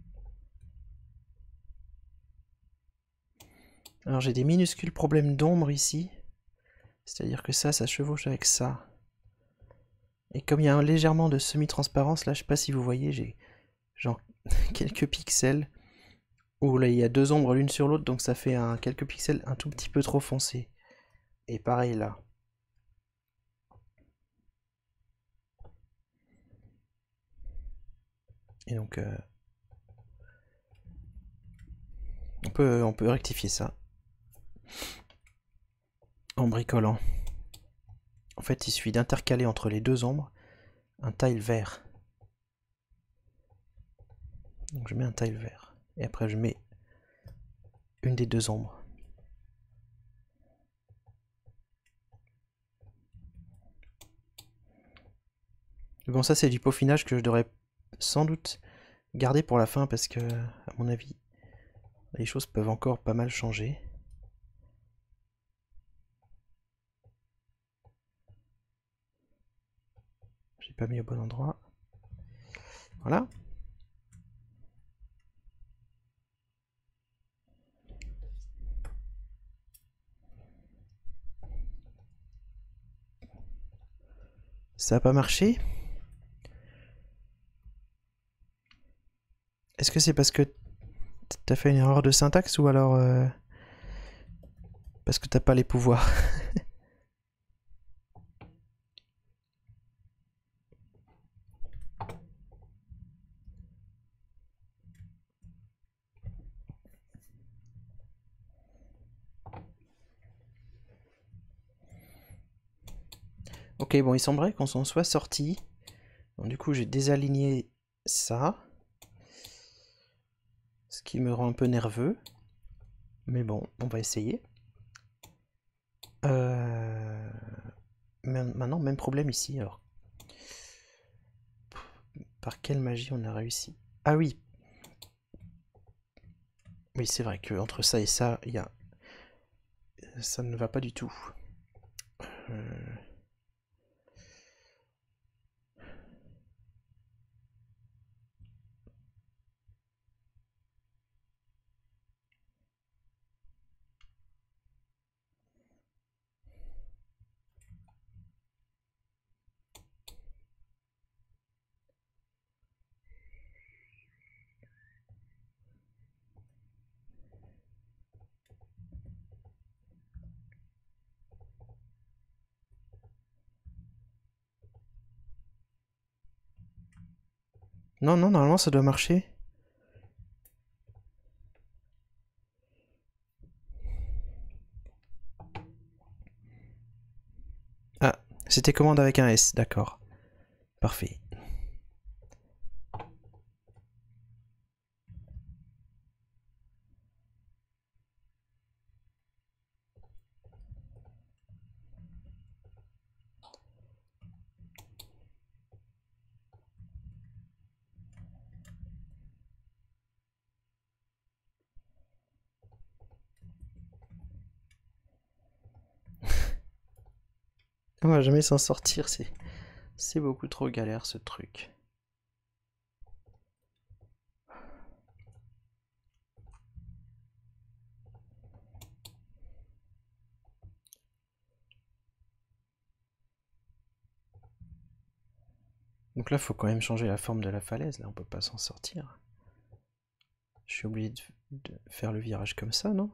Alors j'ai des minuscules problèmes d'ombre ici. C'est-à-dire que ça chevauche avec ça. Et comme il y a un légèrement de semi-transparence, là, je sais pas si vous voyez, j'ai genre quelques pixels. Où là, il y a deux ombres l'une sur l'autre, donc ça fait quelques pixels un tout petit peu trop foncé. Et pareil là. Et donc, on peut rectifier ça. En bricolant. En fait, il suffit d'intercaler entre les deux ombres un tile vert. Donc je mets un tile vert. Et après je mets une des deux ombres. Bon, ça c'est du peaufinage que je devrais sans doute garder pour la fin parce que, à mon avis, les choses peuvent encore pas mal changer. J'ai pas mis au bon endroit. Voilà. Ça a pas marché. Est-ce que c'est parce que t'as fait une erreur de syntaxe ou alors parce que t'as pas les pouvoirs? Ok, bon, il semblerait qu'on s'en soit sorti. Bon, du coup, j'ai désaligné ça. Ce qui me rend un peu nerveux. Mais bon, on va essayer. Maintenant, même problème ici. Alors, par quelle magie on a réussi? Ah oui. Oui, c'est vrai que entre ça et ça, ça ne va pas du tout. Euh, Non, non, normalement ça doit marcher. Ah, c'était commande avec un S, d'accord. Parfait. On va jamais s'en sortir, c'est beaucoup trop galère ce truc. Donc là, faut quand même changer la forme de la falaise, là on peut pas s'en sortir. Je suis obligé de faire le virage comme ça, non?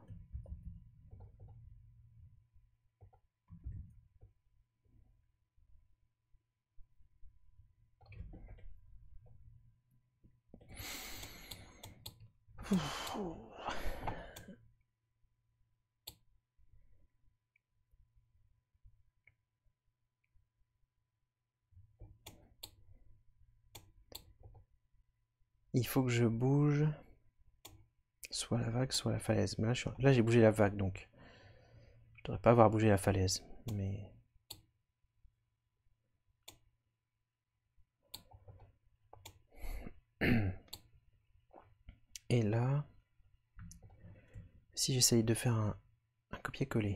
Il faut que je bouge soit la vague, soit la falaise. Mais là, j'ai bougé la vague, donc je devrais pas avoir bougé la falaise. Mais et là, si j'essaye de faire un copier-coller.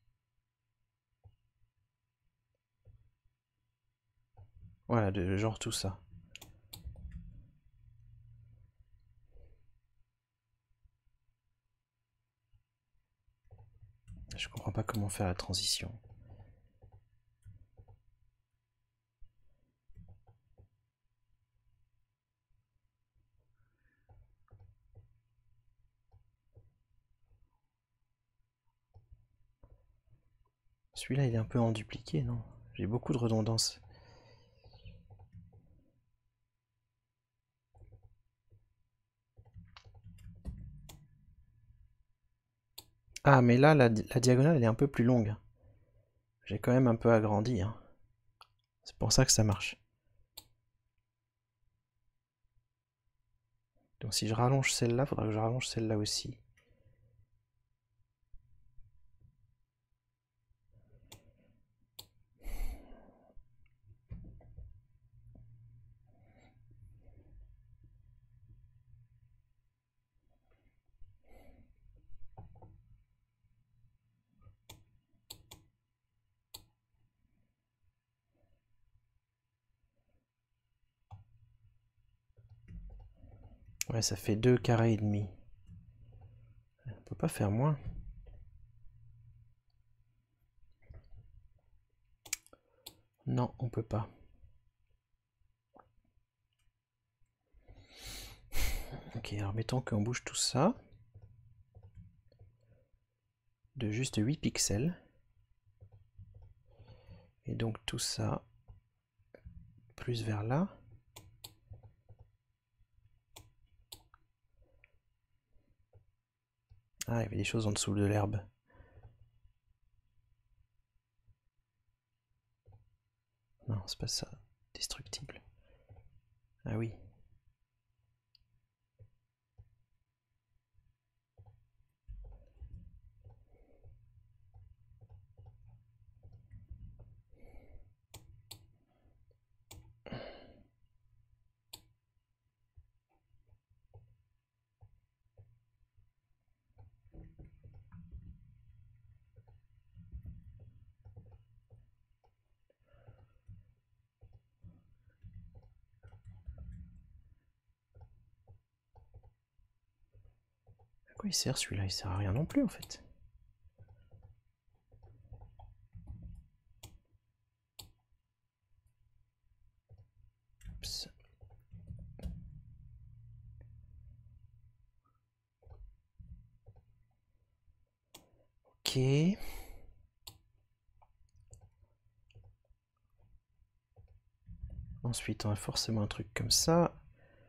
Voilà, de genre tout ça. Je comprends pas comment faire la transition. Celui-là, il est un peu en dupliqué, non? J'ai beaucoup de redondance. Ah, mais là, la diagonale, elle est un peu plus longue. J'ai quand même un peu agrandi, hein. C'est pour ça que ça marche. Donc si je rallonge celle-là, il faudra que je rallonge celle-là aussi. Ouais, ça fait 2 carrés et demi. On peut pas faire moins. Non, on peut pas. Ok, alors mettons qu'on bouge tout ça de juste 8 pixels. Et donc tout ça plus vers là. Ah, il y avait des choses en dessous de l'herbe. Non, c'est pas ça. Destructible. Ah oui. À quoi il sert celui-là? Il sert à rien non plus en fait. Oups. Ok. Ensuite, on a forcément un truc comme ça.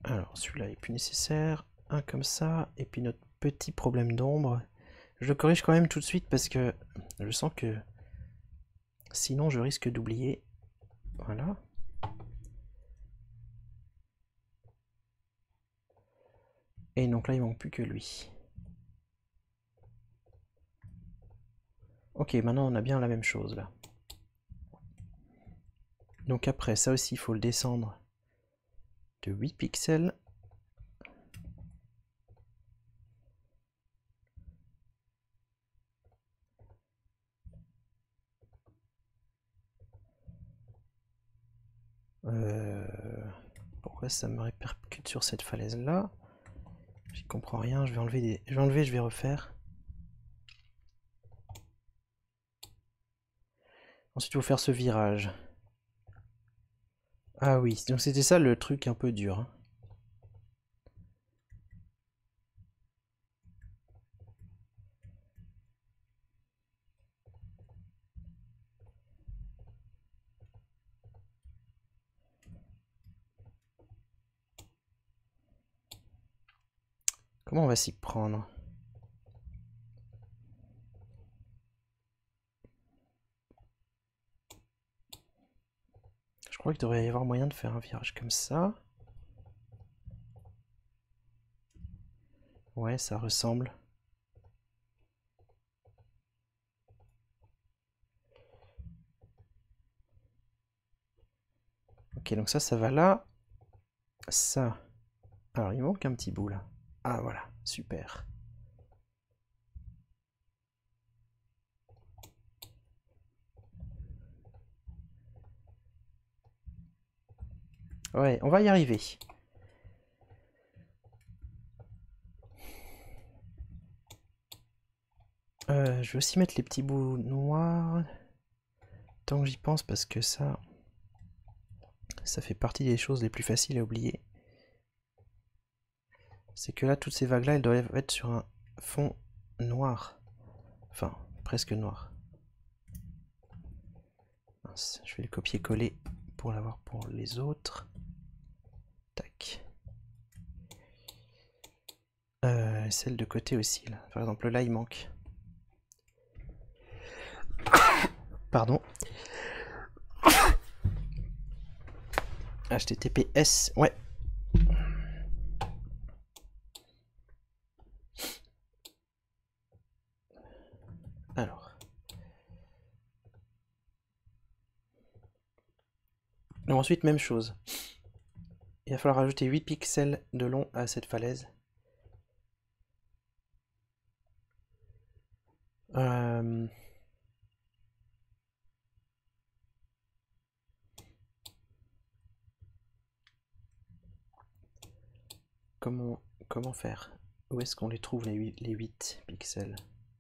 Alors celui-là est plus nécessaire. Un comme ça. Et puis notre petit problème d'ombre. Je le corrige quand même tout de suite parce que je sens que sinon je risque d'oublier. Voilà. Et donc là il manque plus que lui. Ok, maintenant on a bien la même chose là. Donc après ça aussi il faut le descendre de 8 pixels. Pourquoi ça me répercute sur cette falaise là? J'y comprends rien, je vais enlever, je vais refaire. Ensuite il faut faire ce virage. Ah oui, donc c'était ça le truc un peu dur, hein. Comment on va s'y prendre? Je crois qu'il devrait y avoir moyen de faire un virage comme ça. Ouais, ça ressemble. Ok, donc ça va là. Ça. Alors, il manque un petit bout là. Ah, voilà, super. Ouais, on va y arriver. Je vais aussi mettre les petits bouts noirs. Tant que j'y pense, parce que ça fait partie des choses les plus faciles à oublier. C'est que là, toutes ces vagues-là, elles doivent être sur un fond noir. Enfin, presque noir. Mince, je vais le copier-coller pour l'avoir pour les autres. Tac. Celle de côté aussi, là. Par exemple, là, il manque. Pardon. HTTPS, ouais. Alors. Donc ensuite, même chose. Il va falloir rajouter 8 pixels de long à cette falaise. Comment faire? Où est-ce qu'on les trouve les 8 pixels?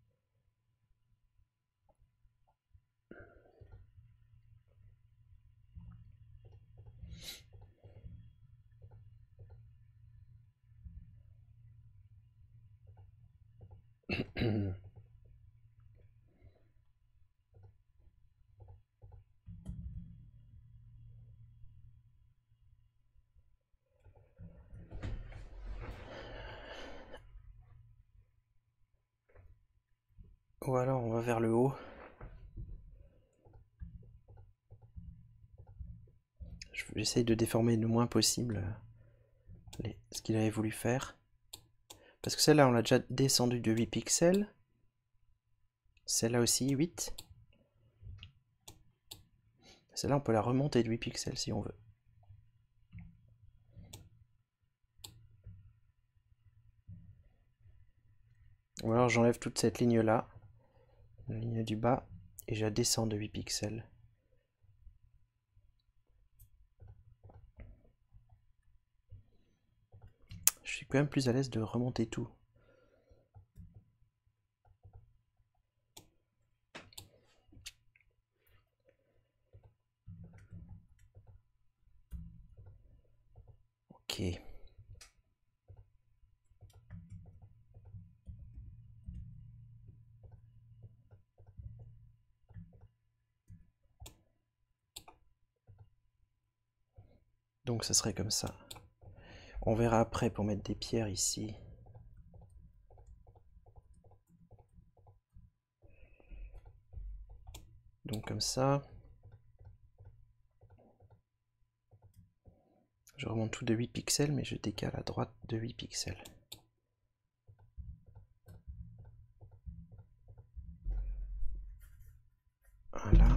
Ou alors on va vers le haut. J'essaye de déformer le moins possible ce qu'il avait voulu faire. Parce que celle-là, on l'a déjà descendu de 8 pixels. Celle-là aussi, 8. Celle-là, on peut la remonter de 8 pixels si on veut. Ou alors j'enlève toute cette ligne-là, la ligne du bas, et je la descends de 8 pixels. Je suis quand même plus à l'aise de remonter tout. Ok. Donc ça serait comme ça. On verra après pour mettre des pierres ici. Donc comme ça. Je remonte tout de 8 pixels, mais je décale à droite de 8 pixels. Voilà.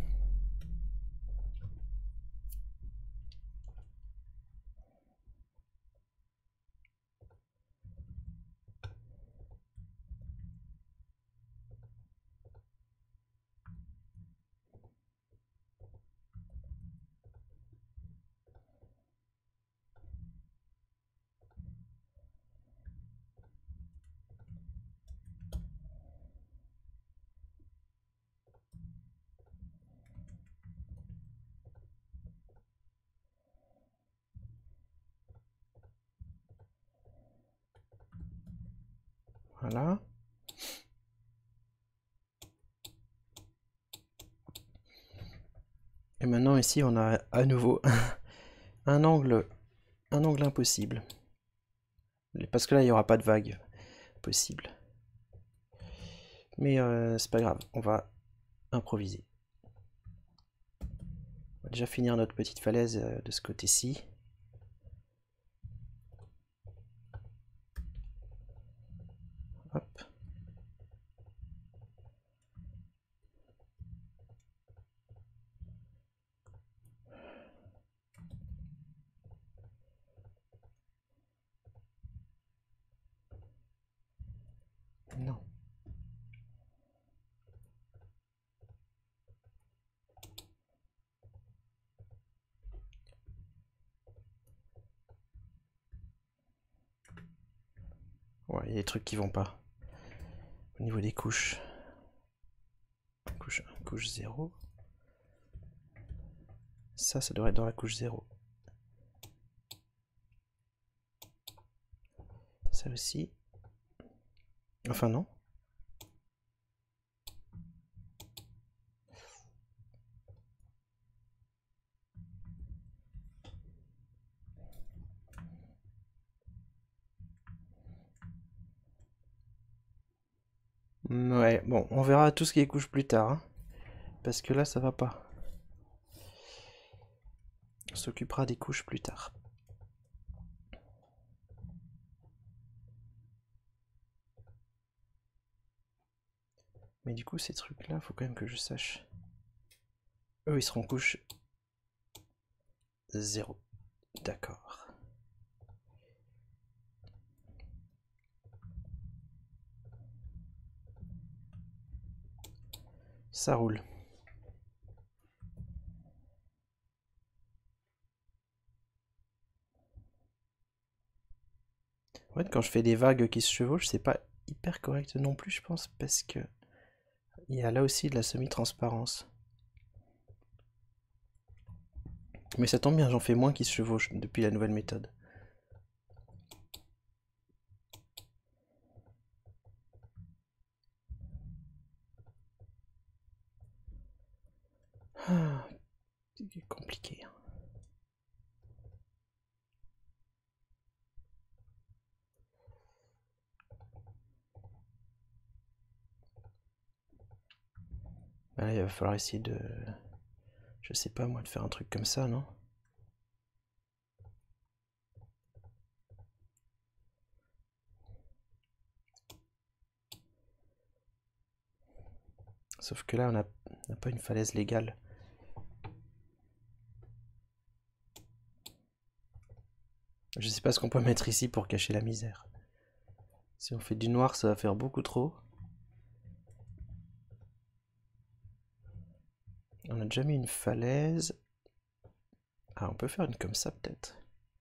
Voilà. Et maintenant ici on a à nouveau un angle impossible. Parce que là il n'y aura pas de vague possible. Mais c'est pas grave, on va improviser. On va déjà finir notre petite falaise de ce côté-ci. Hop. Non. Ouais, il y a des trucs qui vont pas. Au niveau des couches. Couche 1, couche 0. Ça devrait être dans la couche 0. Ça aussi. Enfin non. Ouais, bon, on verra tout ce qui est couche plus tard. Hein, parce que là, ça va pas. On s'occupera des couches plus tard. Mais du coup, ces trucs-là, faut quand même que je sache. Eux, ils seront couche 0. D'accord. Ça roule. En fait, quand je fais des vagues qui se chevauchent, c'est pas hyper correct non plus, je pense, parce que il y a là aussi de la semi-transparence. Mais ça tombe bien, j'en fais moins qui se chevauchent depuis la nouvelle méthode. Ah, c'est compliqué. Là, il va falloir essayer de... Je sais pas moi, de faire un truc comme ça, non? Sauf que là, on n'a pas une falaise légale. Je sais pas ce qu'on peut mettre ici pour cacher la misère. Si on fait du noir, ça va faire beaucoup trop. On a déjà mis une falaise. Ah, on peut faire une comme ça, peut-être.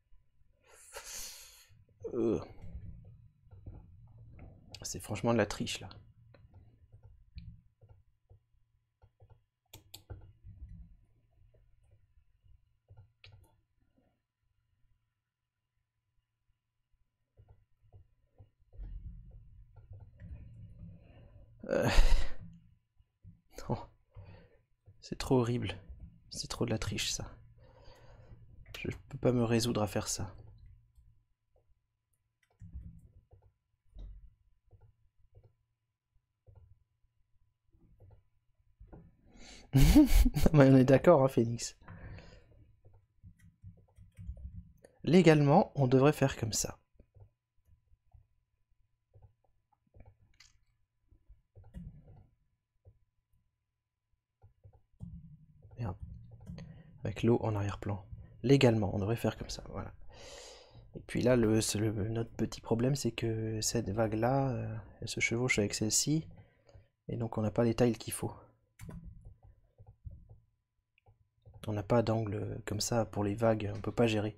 C'est franchement de la triche, là. Non. C'est trop horrible. C'est trop de la triche, ça. Je peux pas me résoudre à faire ça. Mais on est d'accord, hein, Phoenix. Légalement, on devrait faire comme ça. Merde. Avec l'eau en arrière-plan. Légalement, on devrait faire comme ça, voilà. Et puis là, notre petit problème, c'est que cette vague-là, elle se chevauche avec celle-ci. Et donc on n'a pas les tiles qu'il faut. On n'a pas d'angle comme ça pour les vagues, on peut pas gérer.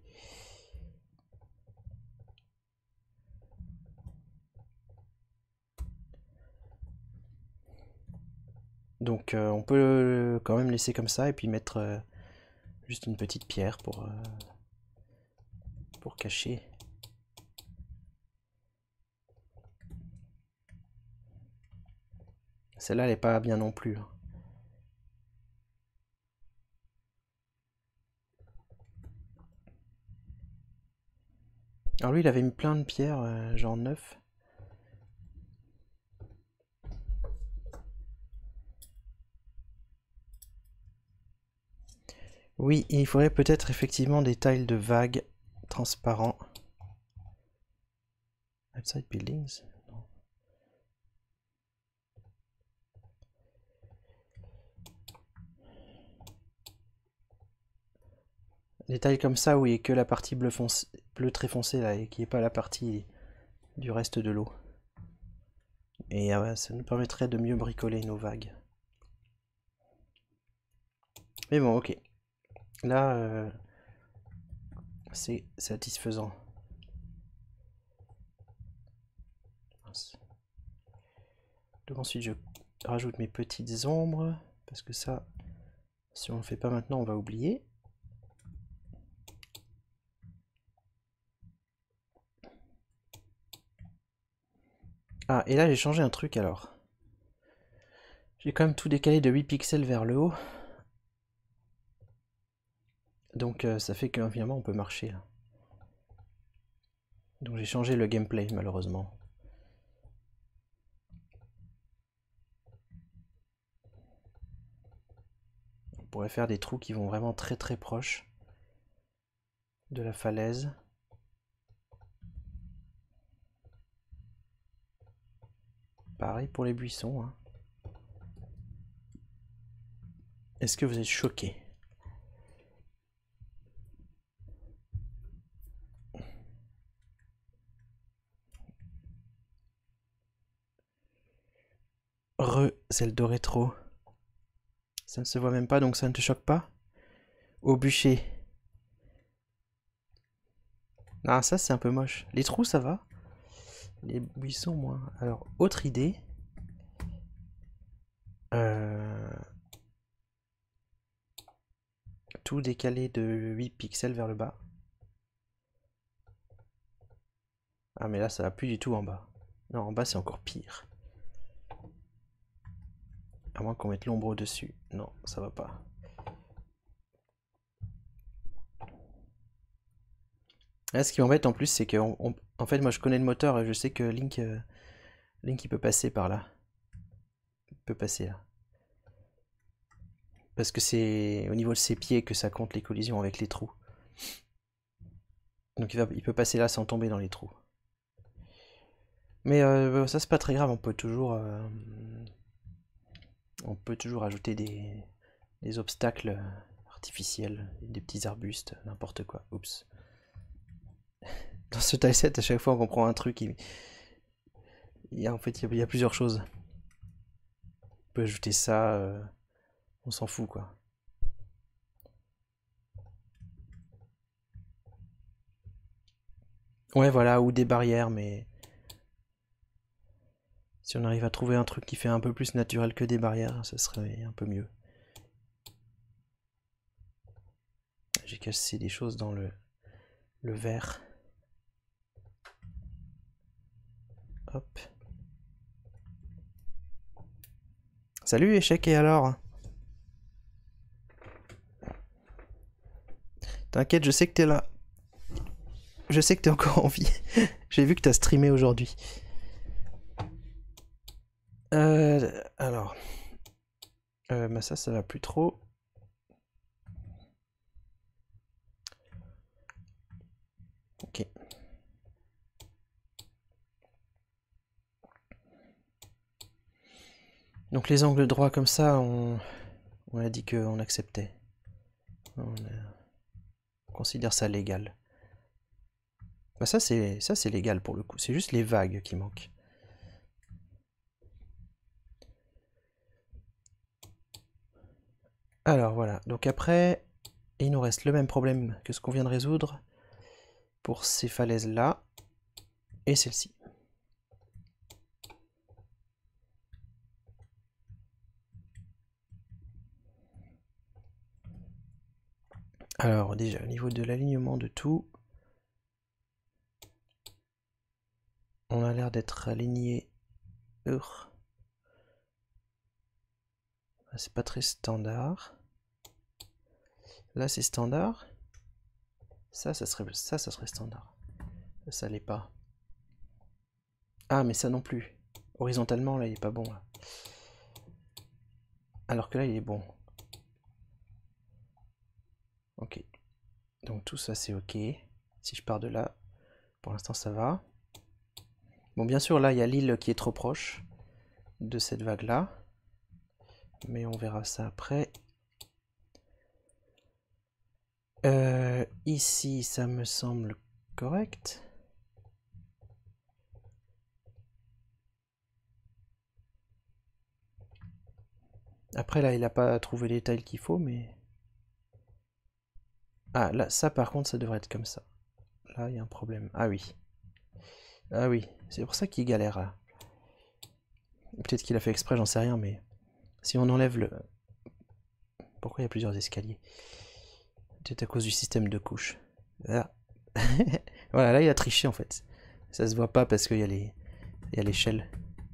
Donc on peut quand même laisser comme ça et puis mettre juste une petite pierre pour cacher. Celle-là, elle est pas bien non plus, hein. Alors lui, il avait mis plein de pierres, genre 9. Oui, il faudrait peut-être effectivement des tiles de vagues transparents. Outside buildings? Non. Des tiles comme ça où il n'y a que la partie bleu, bleu très foncé là et qui n'est pas la partie du reste de l'eau. Et ça nous permettrait de mieux bricoler nos vagues. Mais bon, ok. Là, c'est satisfaisant. Donc ensuite, je rajoute mes petites ombres. Parce que ça, si on ne le fait pas maintenant, on va oublier. Ah, et là, j'ai changé un truc alors. J'ai quand même tout décalé de 8 pixels vers le haut. Donc ça fait que finalement on peut marcher là. Donc j'ai changé le gameplay malheureusement. On pourrait faire des trous qui vont vraiment très très proches de la falaise. Pareil pour les buissons, hein. Est-ce que vous êtes choqués? Zelda rétro. Ça ne se voit même pas donc ça ne te choque pas? Au bûcher. Ah ça c'est un peu moche. Les trous ça va. Les buissons moins. Alors autre idée. Tout décalé de 8 pixels vers le bas. Ah mais là ça va plus du tout en bas. Non en bas c'est encore pire. À moins qu'on mette l'ombre au-dessus. Non, ça va pas. Là, ce qui m'embête en plus, c'est que en fait, moi je connais le moteur et je sais que Link il peut passer par là. Il peut passer là. Parce que c'est au niveau de ses pieds que ça compte les collisions avec les trous. Donc il peut passer là sans tomber dans les trous. Mais ça c'est pas très grave, on peut toujours ajouter des obstacles artificiels, des petits arbustes, n'importe quoi. Oups. Dans ce tileset, à chaque fois on comprend un truc, en fait il y a plusieurs choses. On peut ajouter ça, on s'en fout quoi. Ouais voilà, ou des barrières, mais si on arrive à trouver un truc qui fait un peu plus naturel que des barrières, ça serait un peu mieux. J'ai cassé des choses dans le verre. Hop. Salut échec, et alors? T'inquiète, je sais que t'es là. Je sais que t'es encore en vie. J'ai vu que t'as streamé aujourd'hui. Alors. Bah ça va plus trop. Ok. Donc les angles droits comme ça, on a dit qu'on acceptait. On considère ça légal. Bah ça c'est légal pour le coup. C'est juste les vagues qui manquent. Alors voilà. Donc après, il nous reste le même problème que ce qu'on vient de résoudre pour ces falaises là et celle-ci. Alors déjà au niveau de l'alignement de tout, on a l'air d'être aligné. C'est pas très standard. Là c'est standard. Ça serait standard. Ça l'est pas. Ah mais ça non plus. Horizontalement là il est pas bon là. Alors que là il est bon. Ok. Donc tout ça c'est ok. Si je pars de là, pour l'instant ça va. Bon bien sûr là il y a l'île qui est trop proche de cette vague là. Mais on verra ça après. Ici ça me semble correct. Après là il n'a pas trouvé les tailles qu'il faut mais... Ah là ça par contre ça devrait être comme ça. Là il y a un problème. Ah oui. Ah oui, c'est pour ça qu'il galère. Peut-être qu'il a fait exprès, j'en sais rien, mais si on enlève le... Pourquoi il y a plusieurs escaliers? Peut-être à cause du système de couches. Là. Voilà, là il a triché en fait. Ça se voit pas parce qu'il y a l'échelle.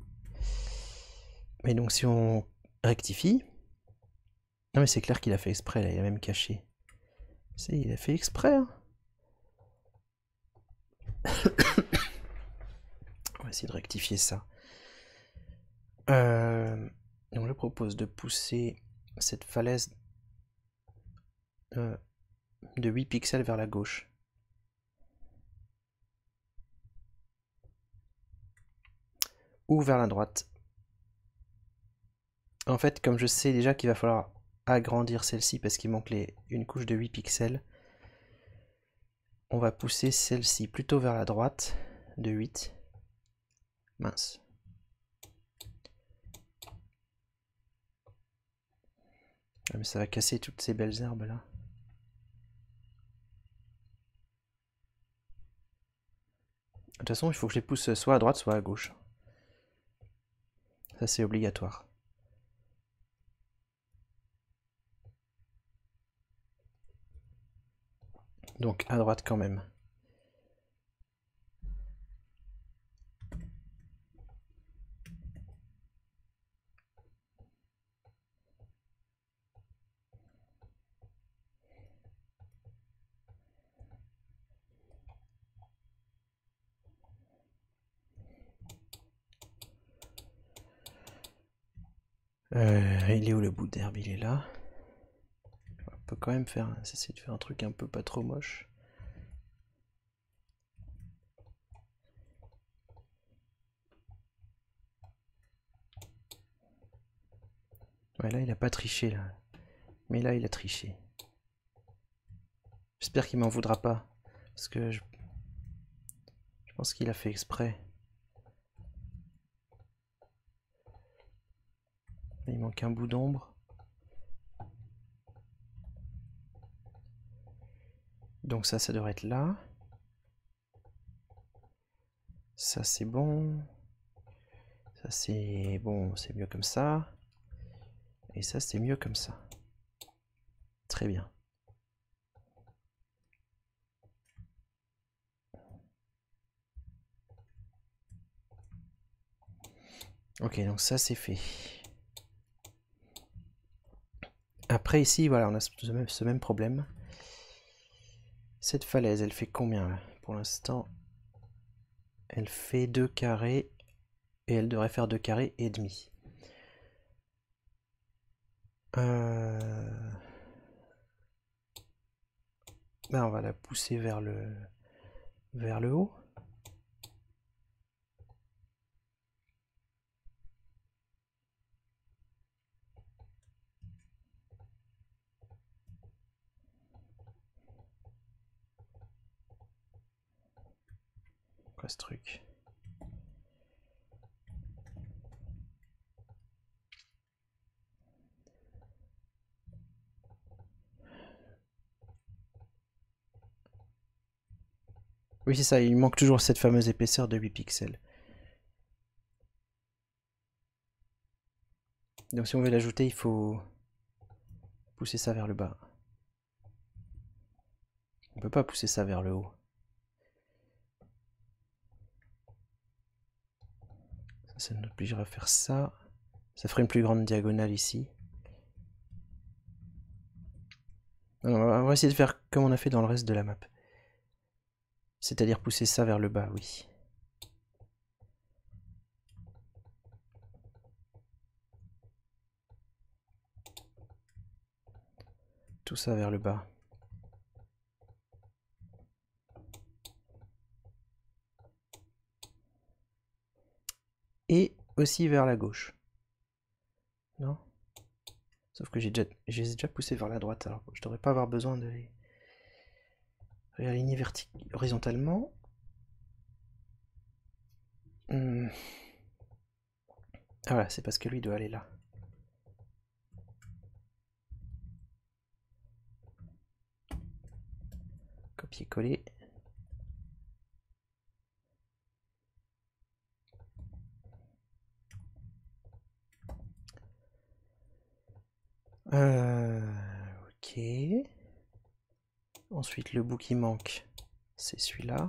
Mais donc si on rectifie... Non mais c'est clair qu'il a fait exprès, là, il a même caché. Il a fait exprès, hein. On va essayer de rectifier ça. Donc je propose de pousser cette falaise de 8 pixels vers la gauche. Ou vers la droite. En fait, comme je sais déjà qu'il va falloir agrandir celle-ci parce qu'il manque une couche de 8 pixels, on va pousser celle-ci plutôt vers la droite de 8. Mince. Ah, mais ça va casser toutes ces belles herbes là. De toute façon, il faut que je les pousse soit à droite, soit à gauche. Ça, c'est obligatoire. Donc à droite quand même. Il est où le bout d'herbe? Il est là. On peut quand même essayer de faire un truc un peu pas trop moche. Ouais, là, il a pas triché, là. Mais là, il a triché. J'espère qu'il m'en voudra pas. Parce que je pense qu'il a fait exprès. Il manque un bout d'ombre. Donc ça devrait être là. Ça, c'est bon. Ça, c'est bon, c'est mieux comme ça. Et ça, c'est mieux comme ça. Très bien. Ok, donc ça, c'est fait. Après, ici, voilà, on a ce même problème. Cette falaise, elle fait combien là? Pour l'instant, elle fait 2 carrés. Et elle devrait faire 2 carrés et demi. Ben, on va la pousser vers le haut. Quoi ce truc? Oui, c'est ça, il manque toujours cette fameuse épaisseur de 8 pixels. Donc si on veut l'ajouter, il faut pousser ça vers le bas. On peut pas pousser ça vers le haut. Ça nous obligera à faire ça. Ça ferait une plus grande diagonale ici. Non, on va essayer de faire comme on a fait dans le reste de la map. C'est-à-dire pousser ça vers le bas, oui. Tout ça vers le bas. Et aussi vers la gauche. Non? Sauf que j'ai déjà poussé vers la droite, alors je devrais pas avoir besoin de les réaligner horizontalement. Ah voilà, c'est parce que lui doit aller là. Copier-coller. Ok. Ensuite, le bout qui manque, c'est celui-là.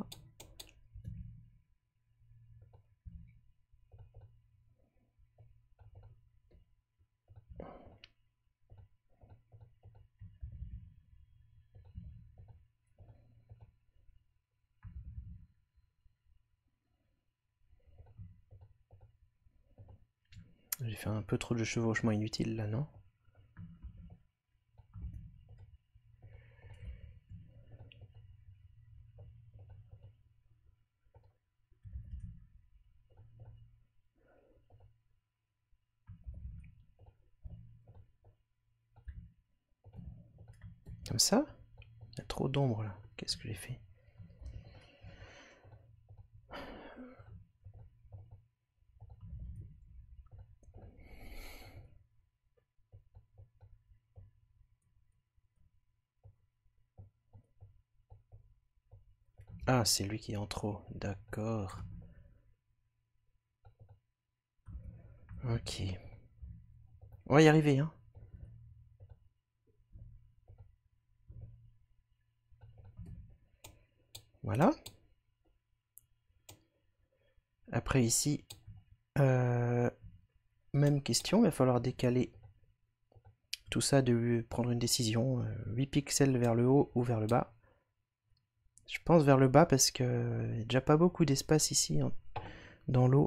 J'ai fait un peu trop de chevauchement inutile là, non? Comme ça? Il y a trop d'ombre là. Qu'est-ce que j'ai fait? Ah, c'est lui qui est en trop. D'accord. Ok. On va y arriver, hein. Voilà. Après ici, même question, il va falloir décaler tout ça, de prendre une décision. 8 pixels vers le haut ou vers le bas. Je pense vers le bas parce que il n'y a déjà pas beaucoup d'espace ici dans l'eau.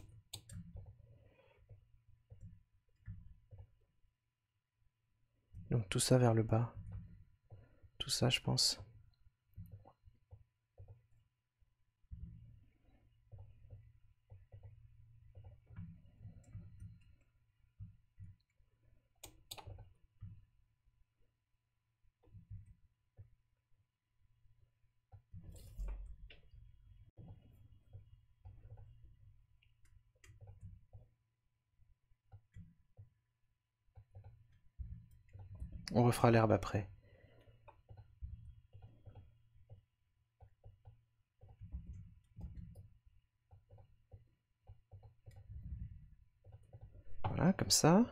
Donc tout ça vers le bas. Tout ça, je pense. On refera l'herbe après. Voilà, comme ça.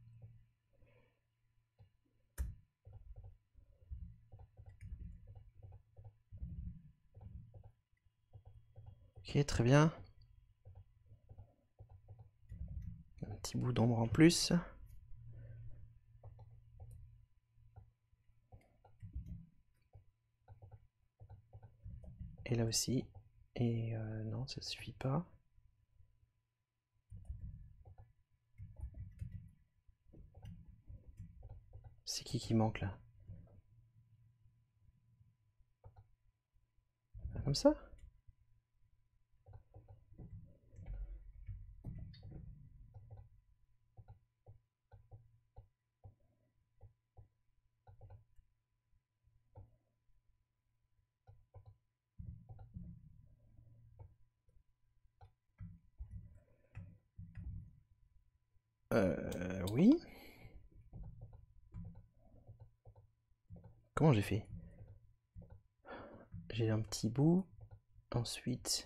Ok, très bien. Un petit bout d'ombre en plus. Et là aussi. Et non, ça suffit pas. C'est qui manque là? Comme ça? Oui. Comment j'ai fait? J'ai un petit bout. Ensuite...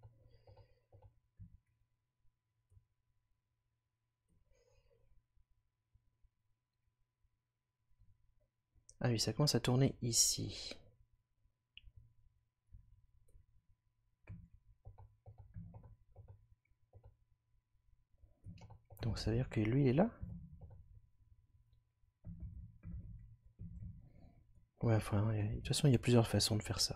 Ah oui, ça commence à tourner ici. Donc ça veut dire que lui, il est là? Ouais, enfin, de toute façon, il y a plusieurs façons de faire ça.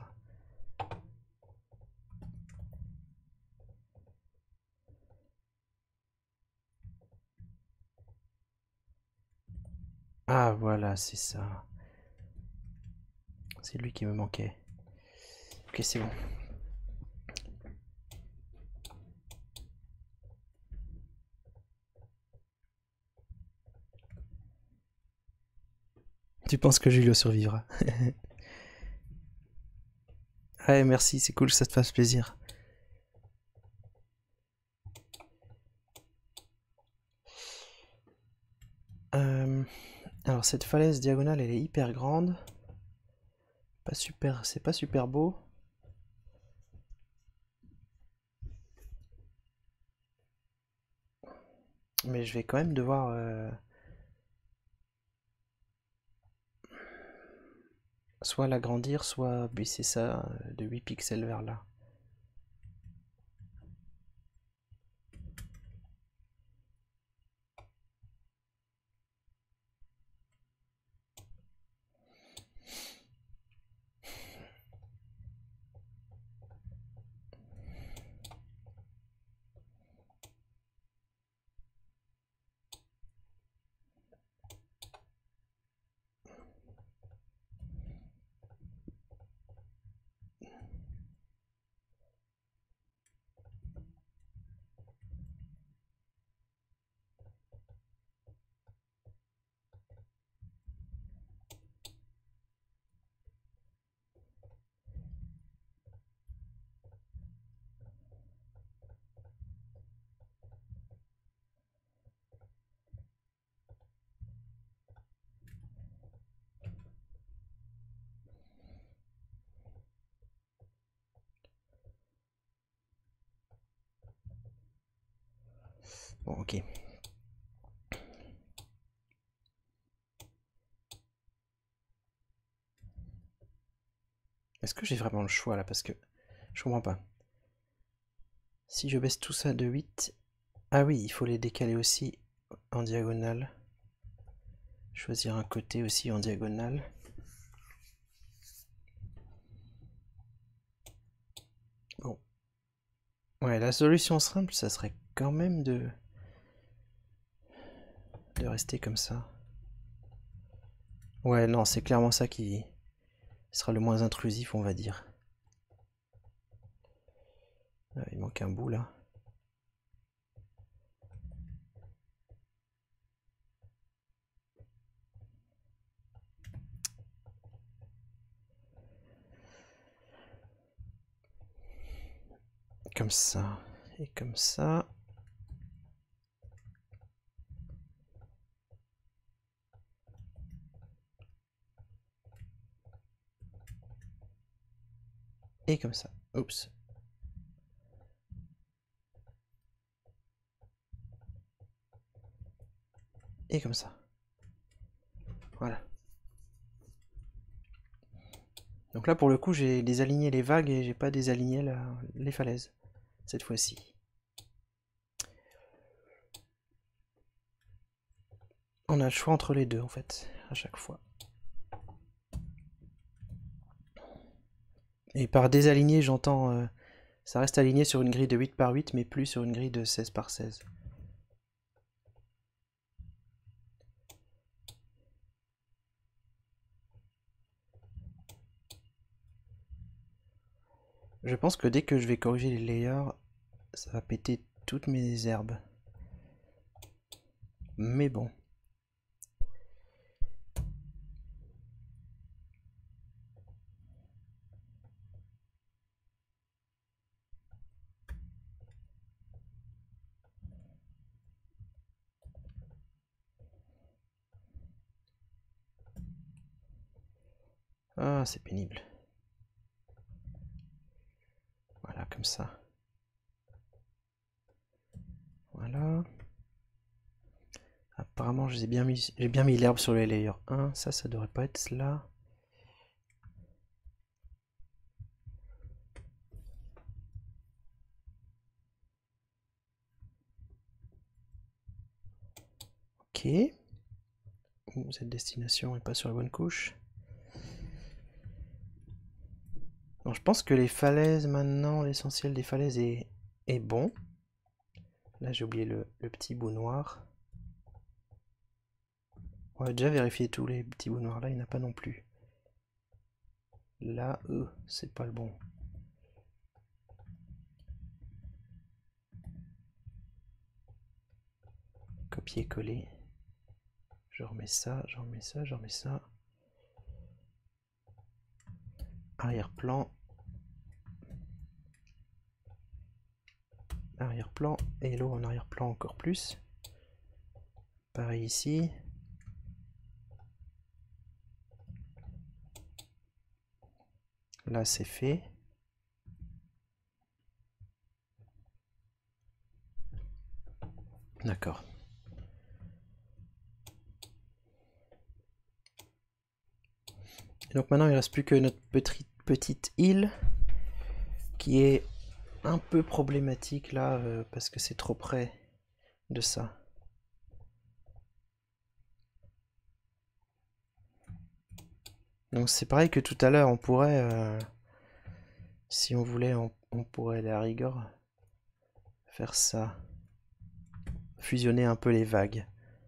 Ah, voilà, c'est ça. C'est lui qui me manquait. Ok, c'est bon. Tu penses que Julio survivra? Ouais, merci, c'est cool que ça te fasse plaisir. Alors cette falaise diagonale, elle est hyper grande. Pas super, c'est pas super beau. Mais je vais quand même devoir soit l'agrandir, soit baisser ça de 8 pixels vers là. Bon, ok. Est-ce que j'ai vraiment le choix là? Parce que je comprends pas. Si je baisse tout ça de 8... Ah oui, il faut les décaler aussi en diagonale. Choisir un côté aussi en diagonale. Bon. Ouais, la solution simple, ça serait quand même de rester comme ça. Ouais, non, c'est clairement ça qui sera le moins intrusif, on va dire. Il manque un bout là. Comme ça. Et comme ça. Et comme ça. Oups. Et comme ça. Voilà. Donc là, pour le coup, j'ai désaligné les vagues et j'ai pas désaligné les falaises. Cette fois-ci. On a le choix entre les deux, en fait, à chaque fois. Et par désaligné, j'entends... ça reste aligné sur une grille de 8 par 8, mais plus sur une grille de 16 par 16. Je pense que dès que je vais corriger les layers, ça va péter toutes mes herbes. Mais bon. Ah, c'est pénible. Voilà, comme ça. Voilà. Apparemment, j'ai bien mis l'herbe sur les layers 1. Ça devrait pas être là. Ok. Cette destination est pas sur la bonne couche. Donc, je pense que les falaises maintenant, l'essentiel des falaises est bon. Là, j'ai oublié le petit bout noir. On va déjà vérifier tous les petits bouts noirs là, il n'y en a pas non plus. Là, c'est pas le bon. Copier-coller. Je remets ça, je remets ça, je remets ça. Arrière-plan. Arrière-plan. Et l'eau en arrière-plan encore plus. Pareil ici. Là, c'est fait. D'accord. Et donc maintenant, il ne reste plus que notre petite île qui est un peu problématique là parce que c'est trop près de ça. Donc c'est pareil que tout à l'heure, on pourrait, si on voulait, on pourrait à la rigueur faire ça. Fusionner un peu les vagues.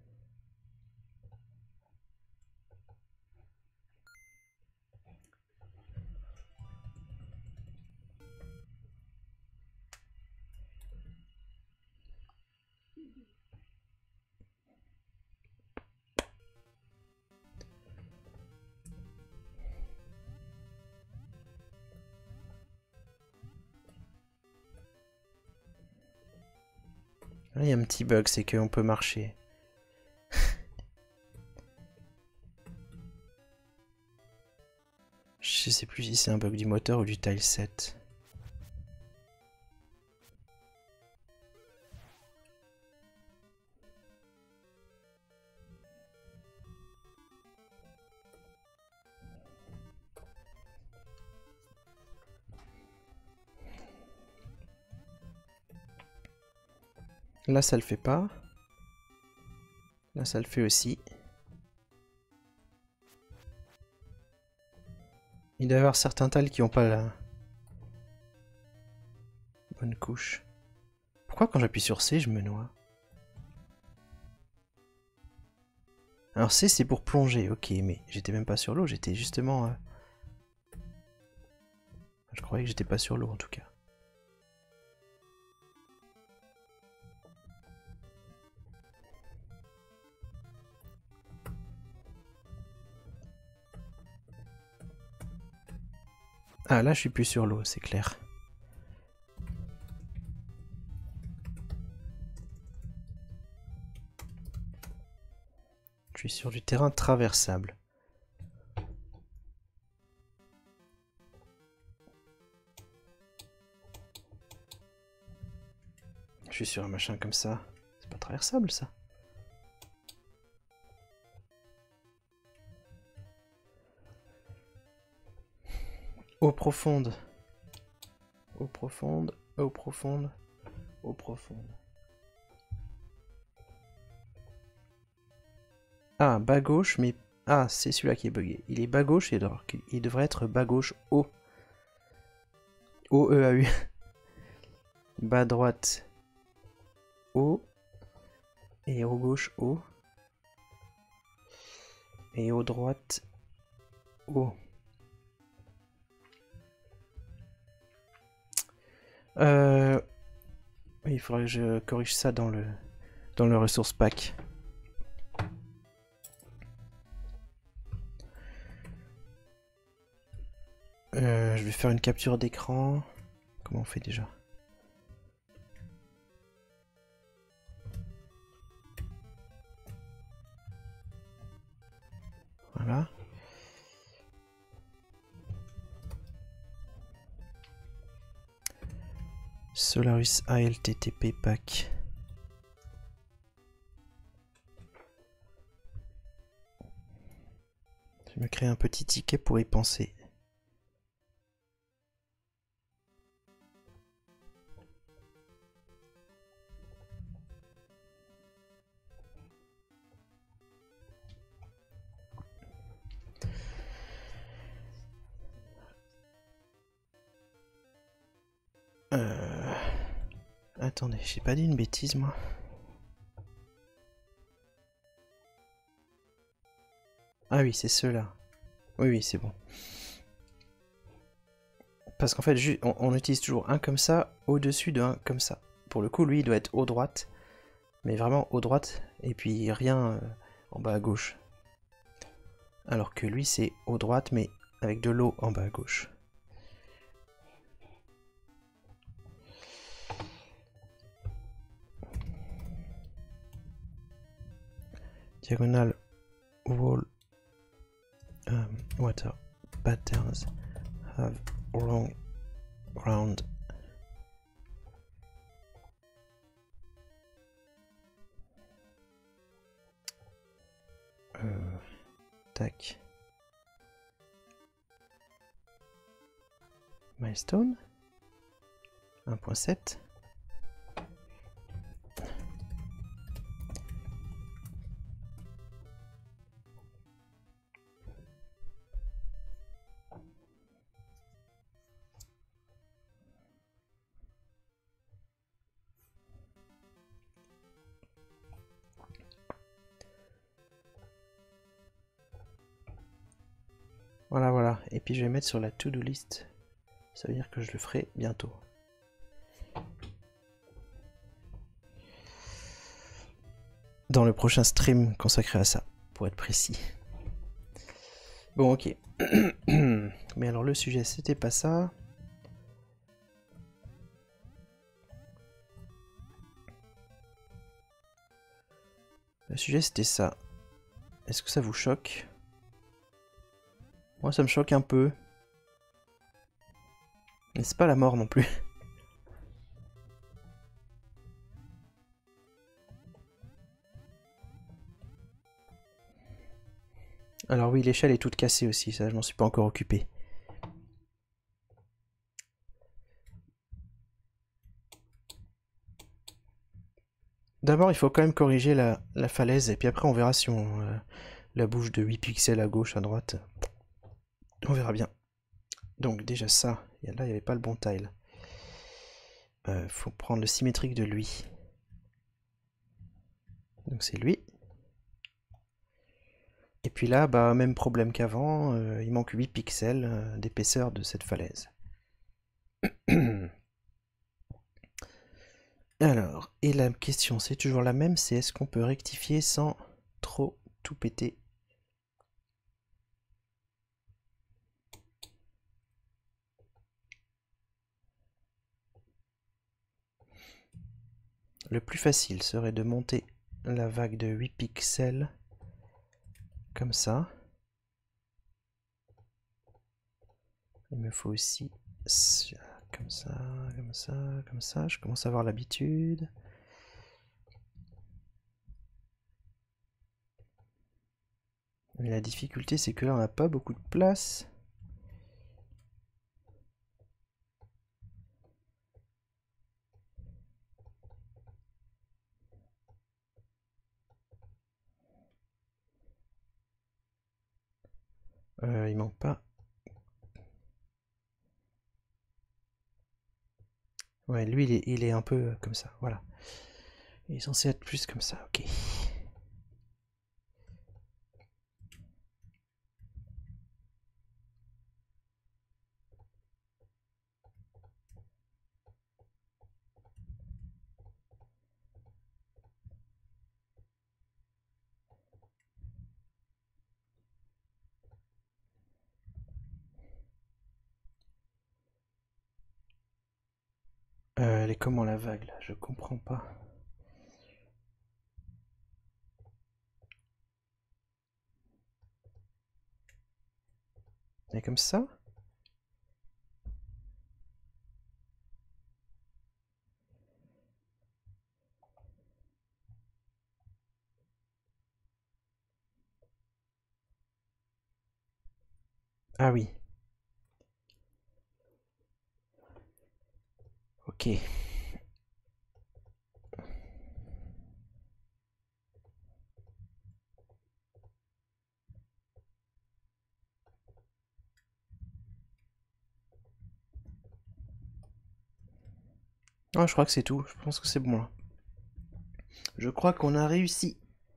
Là, il y a un petit bug, c'est qu'on peut marcher. Je sais plus si c'est un bug du moteur ou du tileset. Là, ça le fait pas. Là, ça le fait aussi. Il doit y avoir certains tiles qui n'ont pas la bonne couche. Pourquoi quand j'appuie sur C, je me noie? Alors C, c'est pour plonger, ok, mais j'étais même pas sur l'eau, j'étais justement... Je croyais que j'étais pas sur l'eau en tout cas. Ah, là, je suis plus sur l'eau, c'est clair. Je suis sur du terrain traversable. Je suis sur un machin comme ça. C'est pas traversable, ça. Eau profonde. Eau profonde, eau profonde, eau profonde. Ah, bas gauche, mais... Ah, c'est celui-là qui est bugué. Il est bas gauche et il devrait être bas gauche haut. O-E-A-U. Bas droite haut. Et haut gauche haut. Et haut droite haut. Euh, oui, il faudrait que je corrige ça dans le resource pack. Je vais faire une capture d'écran. Comment on fait déjà? Voilà. Solaris ALTTP pack. Je vais me créer un petit ticket pour y penser. Attendez, j'ai pas dit une bêtise moi. Ah oui, c'est ceux-là. Oui, oui, c'est bon. Parce qu'en fait, on utilise toujours un comme ça, au-dessus d'un comme ça. Pour le coup, lui, il doit être haut droite. Mais vraiment haut droite, et puis rien en bas à gauche. Alors que lui, c'est haut droite, mais avec de l'eau en bas à gauche. Diagonal wall water patterns have long ground. Tac. Milestone 1.7. Voilà, voilà. Et puis je vais mettre sur la to-do list. Ça veut dire que je le ferai bientôt. Dans le prochain stream consacré à ça, pour être précis. Bon, ok. Mais alors le sujet, c'était pas ça. Le sujet, c'était ça. Est-ce que ça vous choque? Moi, ça me choque un peu. Mais c'est pas la mort non plus. Alors oui, l'échelle est toute cassée aussi, ça je m'en suis pas encore occupé. D'abord, il faut quand même corriger la falaise, et puis après on verra si on la bouge de 8 pixels à gauche, à droite. On verra bien. Donc déjà ça, là il n'y avait pas le bon tile. Faut prendre le symétrique de lui. Donc c'est lui. Et puis là, bah même problème qu'avant, il manque 8 pixels d'épaisseur de cette falaise. Alors, et la question c'est toujours la même, c'est est-ce qu'on peut rectifier sans trop tout péter? Le plus facile serait de monter la vague de 8 pixels comme ça. Il me faut aussi comme ça, comme ça, comme ça. Je commence à avoir l'habitude. Mais la difficulté, c'est que là, on n'a pas beaucoup de place. Il manque pas. Ouais, lui, il est un peu comme ça, voilà. Il est censé être plus comme ça, ok. Elle est comment la vague là? Je comprends pas. Elle est comme ça? Ah oui. Ok. Ah, je crois que c'est tout. Je pense que c'est bon là. Je crois qu'on a réussi.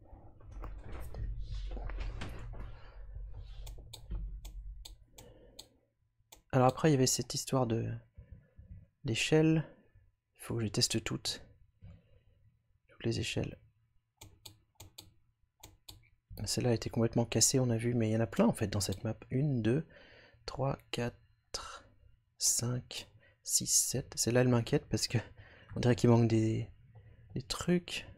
Alors après, il y avait cette histoire de d'échelle. Il faut que je teste toutes. Toutes les échelles. Celle-là a été complètement cassée, on a vu, mais il y en a plein en fait dans cette map. 1, 2, 3, 4, 5, 6, 7. Celle-là, elle m'inquiète parce que on dirait qu'il manque des trucs.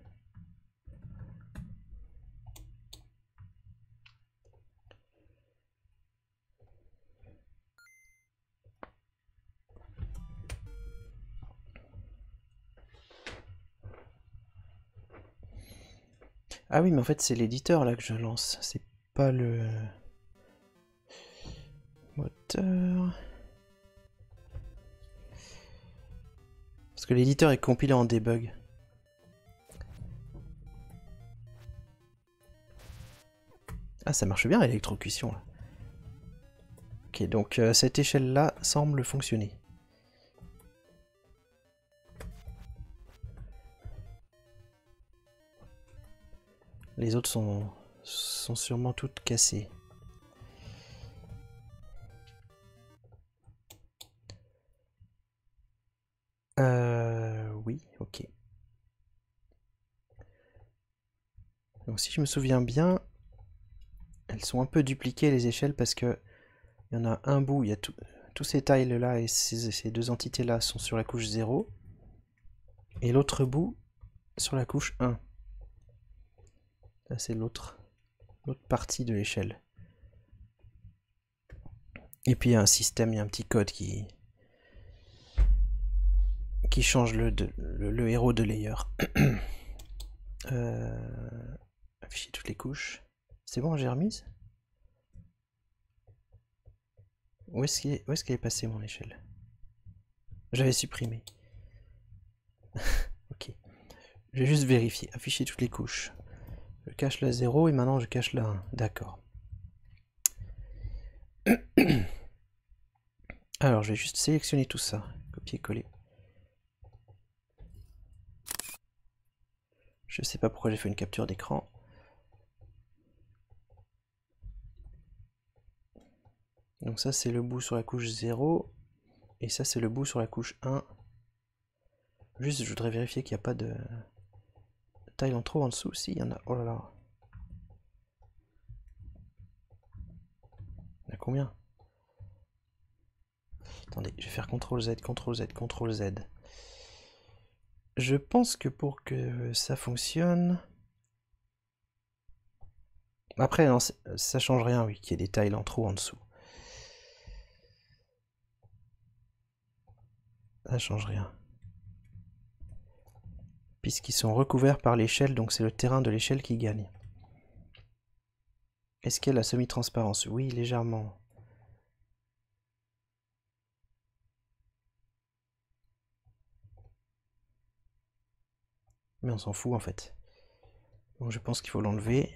Ah oui, mais en fait, c'est l'éditeur là que je lance. C'est pas le moteur. Parce que l'éditeur est compilé en debug. Ah, ça marche bien l'électrocution là. Ok, donc cette échelle-là semble fonctionner. Les autres sont sûrement toutes cassées. Oui, ok. Donc si je me souviens bien, elles sont un peu dupliquées les échelles parce que il y en a un bout, il y a tous ces tiles là et ces deux entités là sont sur la couche 0 et l'autre bout sur la couche 1. Là c'est l'autre partie de l'échelle. Et puis il y a un système, il y a un petit code qui change le héros de layer. Afficher toutes les couches. C'est bon, j'ai remise. Où est-ce qu'elle est passée mon échelle? J'avais supprimé. Ok. Je vais juste vérifier. Afficher toutes les couches. Je cache la 0 et maintenant je cache la 1. D'accord. Alors je vais juste sélectionner tout ça. Copier-coller. Je sais pas pourquoi j'ai fait une capture d'écran. Donc ça c'est le bout sur la couche 0. Et ça c'est le bout sur la couche 1. Juste je voudrais vérifier qu'il n'y a pas de tile en trop en dessous. Si, il y en a. Oh là là. Il y en a combien? Attendez, je vais faire CTRL Z, CTRL Z, CTRL Z. Je pense que pour que ça fonctionne... Après, non, ça change rien, oui, qu'il y ait des tiles en trop en dessous. Ça change rien. Puisqu'ils sont recouverts par l'échelle, donc c'est le terrain de l'échelle qui gagne. Est-ce qu'il y a la semi-transparence? Oui, légèrement. Mais on s'en fout en fait. Donc je pense qu'il faut l'enlever.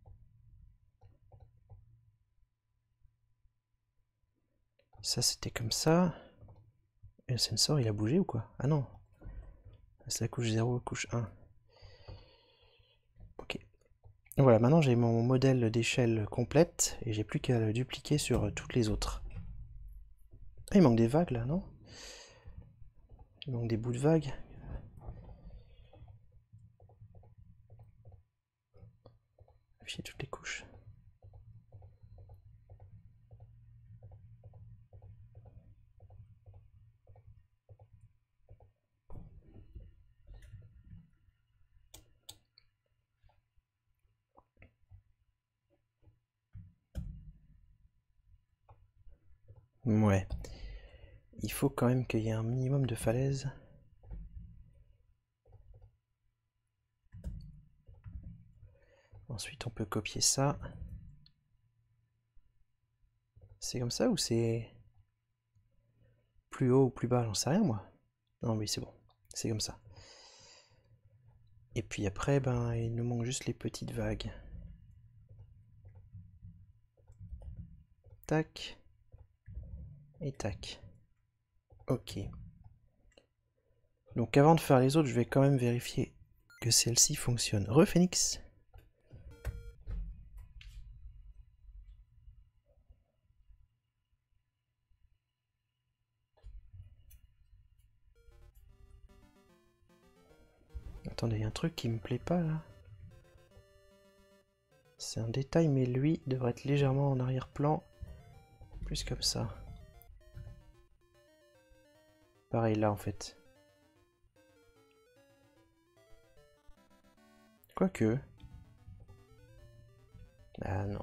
Ça c'était comme ça. Et le sensor il a bougé ou quoi? Ah non. C'est la couche 0, couche 1. Ok. Voilà, maintenant j'ai mon modèle d'échelle complète et j'ai plus qu'à le dupliquer sur toutes les autres. Ah, il manque des vagues là, non? Il manque des bouts de vagues. Afficher toutes les couches. Ouais. Il faut quand même qu'il y ait un minimum de falaise. Ensuite, on peut copier ça. C'est comme ça ou c'est plus haut ou plus bas? J'en sais rien, moi. Non, oui, c'est bon. C'est comme ça. Et puis après, ben, il nous manque juste les petites vagues. Tac. Et tac. Ok. Donc avant de faire les autres, je vais quand même vérifier que celle-ci fonctionne. Phoenix. Attendez, il y a un truc qui me plaît pas là. C'est un détail, mais lui devrait être légèrement en arrière-plan. Plus comme ça. Pareil là en fait. Quoique. Ah non.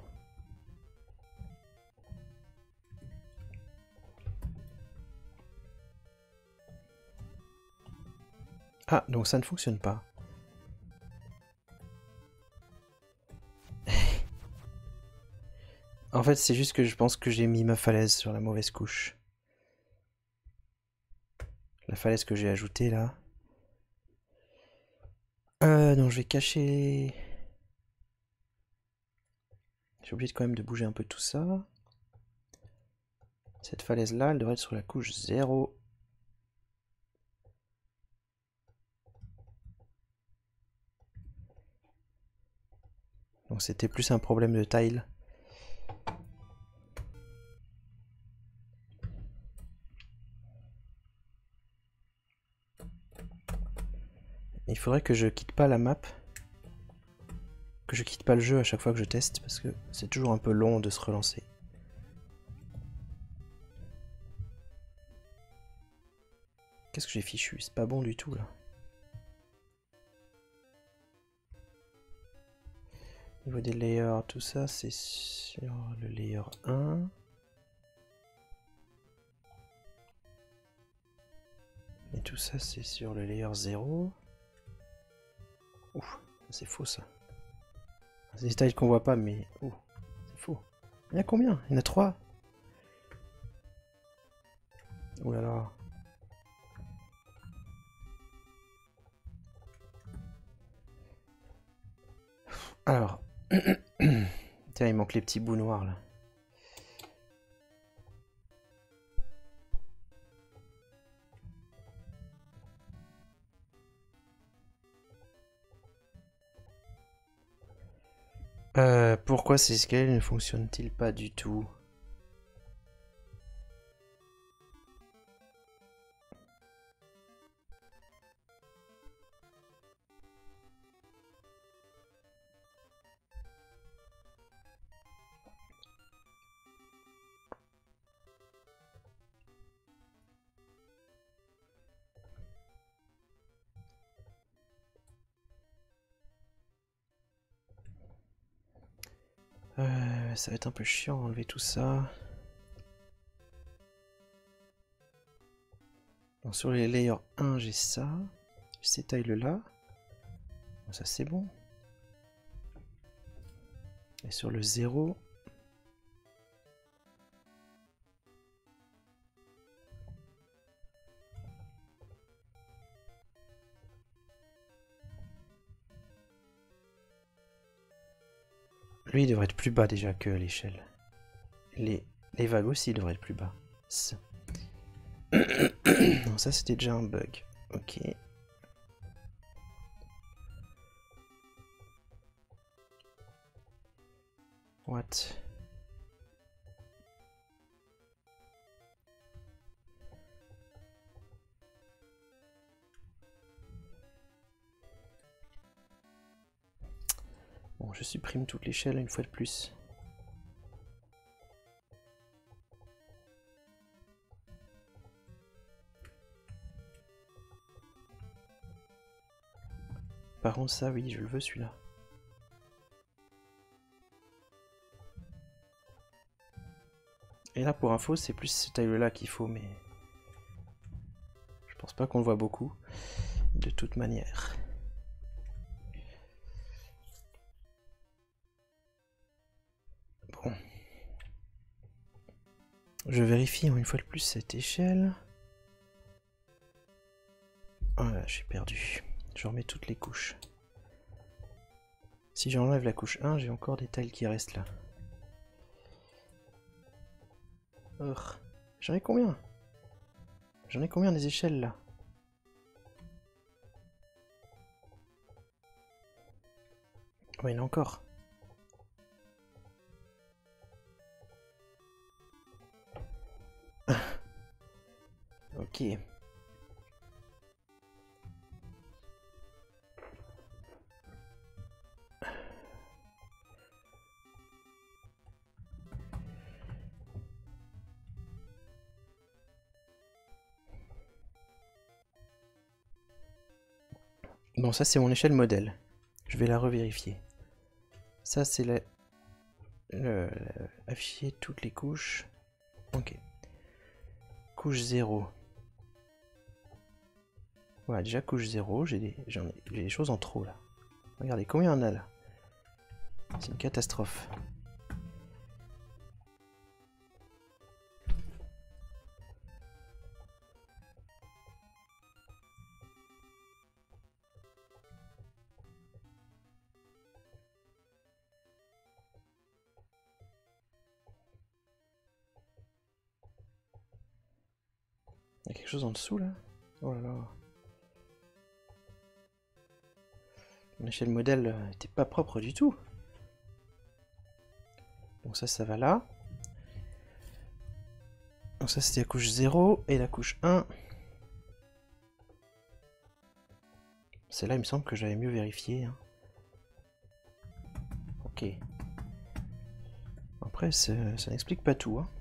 Ah, donc ça ne fonctionne pas. En fait, c'est juste que je pense que j'ai mis ma falaise sur la mauvaise couche. La falaise que j'ai ajoutée là. Non, je vais cacher... J'ai oublié quand même de bouger un peu tout ça. Cette falaise là, elle devrait être sur la couche 0. Donc c'était plus un problème de tile. Il faudrait que je quitte pas la map. Que je quitte pas le jeu à chaque fois que je teste, parce que c'est toujours un peu long de se relancer. Qu'est-ce que j'ai fichu? C'est pas bon du tout là. Au niveau des layers, tout ça, c'est sur le layer 1. Et tout ça, c'est sur le layer 0. Ouf, c'est faux ça. C'est des détails qu'on voit pas, mais... Oh, c'est faux. Il y en a combien? Il y en a 3. Oh là là. Alors... Tiens, il manque les petits bouts noirs là. Pourquoi ces scales ne fonctionnent-ils pas du tout? Ça va être un peu chiant d'enlever tout ça. Donc sur les layers 1, j'ai ça. J'ai ces tiles là. Bon, ça c'est bon. Et sur le 0... Lui, il devrait être plus bas déjà que l'échelle. Les vagues aussi devraient être plus bas. Non, ça c'était déjà un bug. Ok. What? Bon, je supprime toute l'échelle une fois de plus. Par contre, ça, oui, je le veux celui-là. Et là, pour info, c'est plus ce tile-là qu'il faut, mais je pense pas qu'on le voit beaucoup, de toute manière. Bon. Je vérifie une fois de plus cette échelle. Ah là, j'ai perdu. Je remets toutes les couches. Si j'enlève la couche 1, j'ai encore des tiles qui restent là. J'en ai combien? J'en ai combien des échelles là? Oh, il y en a encore. Ok. Bon, ça c'est mon échelle modèle. Je vais la revérifier. Ça c'est afficher toutes les couches. Ok. Couche 0. Voilà, déjà couche 0, j'ai des choses en trop là. Regardez combien il y en a là. C'est une catastrophe. Il y a quelque chose en dessous là. Oh là là. Mon échelle modèle n'était pas propre du tout. Donc ça va là. Donc ça c'était la couche 0 et la couche 1. C'est là il me semble que j'avais mieux vérifié. Hein. Ok. Après ça n'explique pas tout. Hein.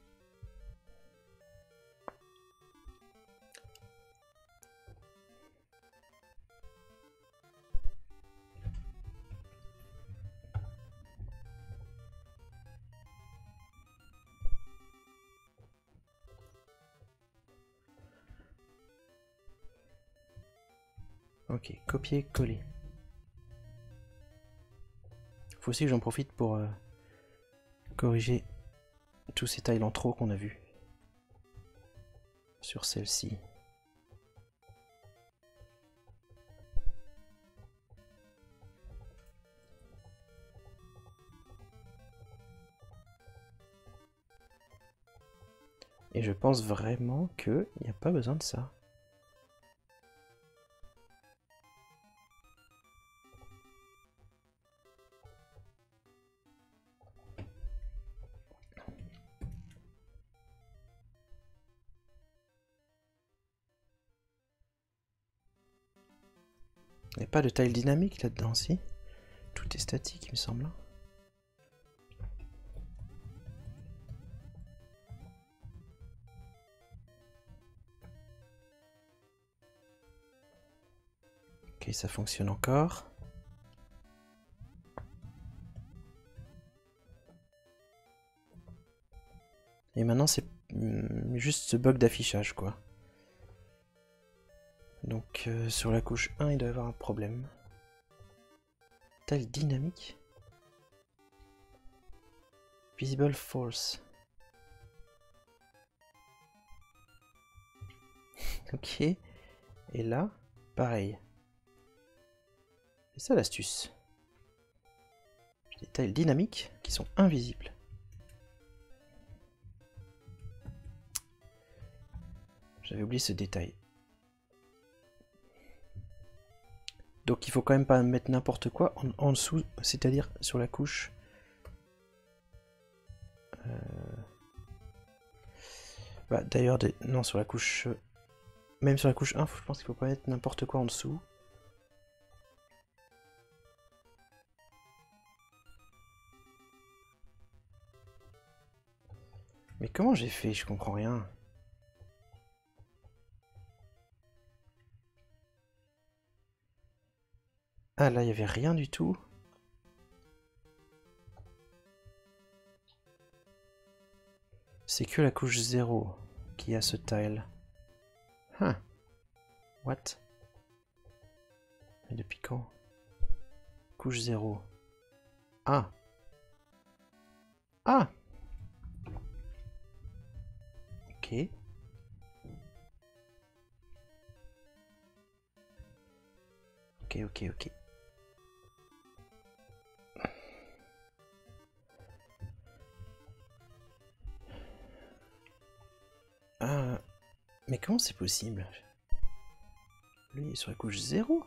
Ok, copier-coller. Faut aussi que j'en profite pour corriger tous ces tiles en trop qu'on a vus sur celle-ci. Et je pense vraiment qu'il n'y a pas besoin de ça. Il n'y a pas de tile dynamique là-dedans, si. Tout est statique, il me semble. Ok, ça fonctionne encore. Et maintenant, c'est juste ce bug d'affichage, quoi. Donc, sur la couche 1, il doit y avoir un problème. Tile dynamique. Visible false. Ok. Et là, pareil. C'est ça l'astuce. J'ai des tiles dynamiques qui sont invisibles. J'avais oublié ce détail. Donc il faut quand même pas mettre n'importe quoi en dessous, c'est-à-dire sur la couche. Bah, d'ailleurs, non, sur la couche. Même sur la couche 1, je pense qu'il faut pas mettre n'importe quoi en dessous. Mais comment j'ai fait? Je comprends rien. Ah là, il n'y avait rien du tout. C'est que la couche 0 qui a ce tile. Huh. What? Mais depuis quand? Couche 0. Ah! Ah! Ok. Ok. Ah, mais comment c'est possible? Lui il est sur la couche 0?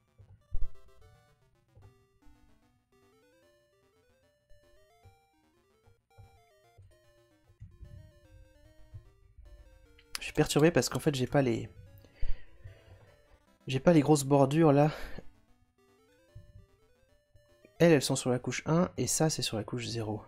Je suis perturbé parce qu'en fait j'ai pas les grosses bordures là. Elles sont sur la couche 1 et ça c'est sur la couche 0.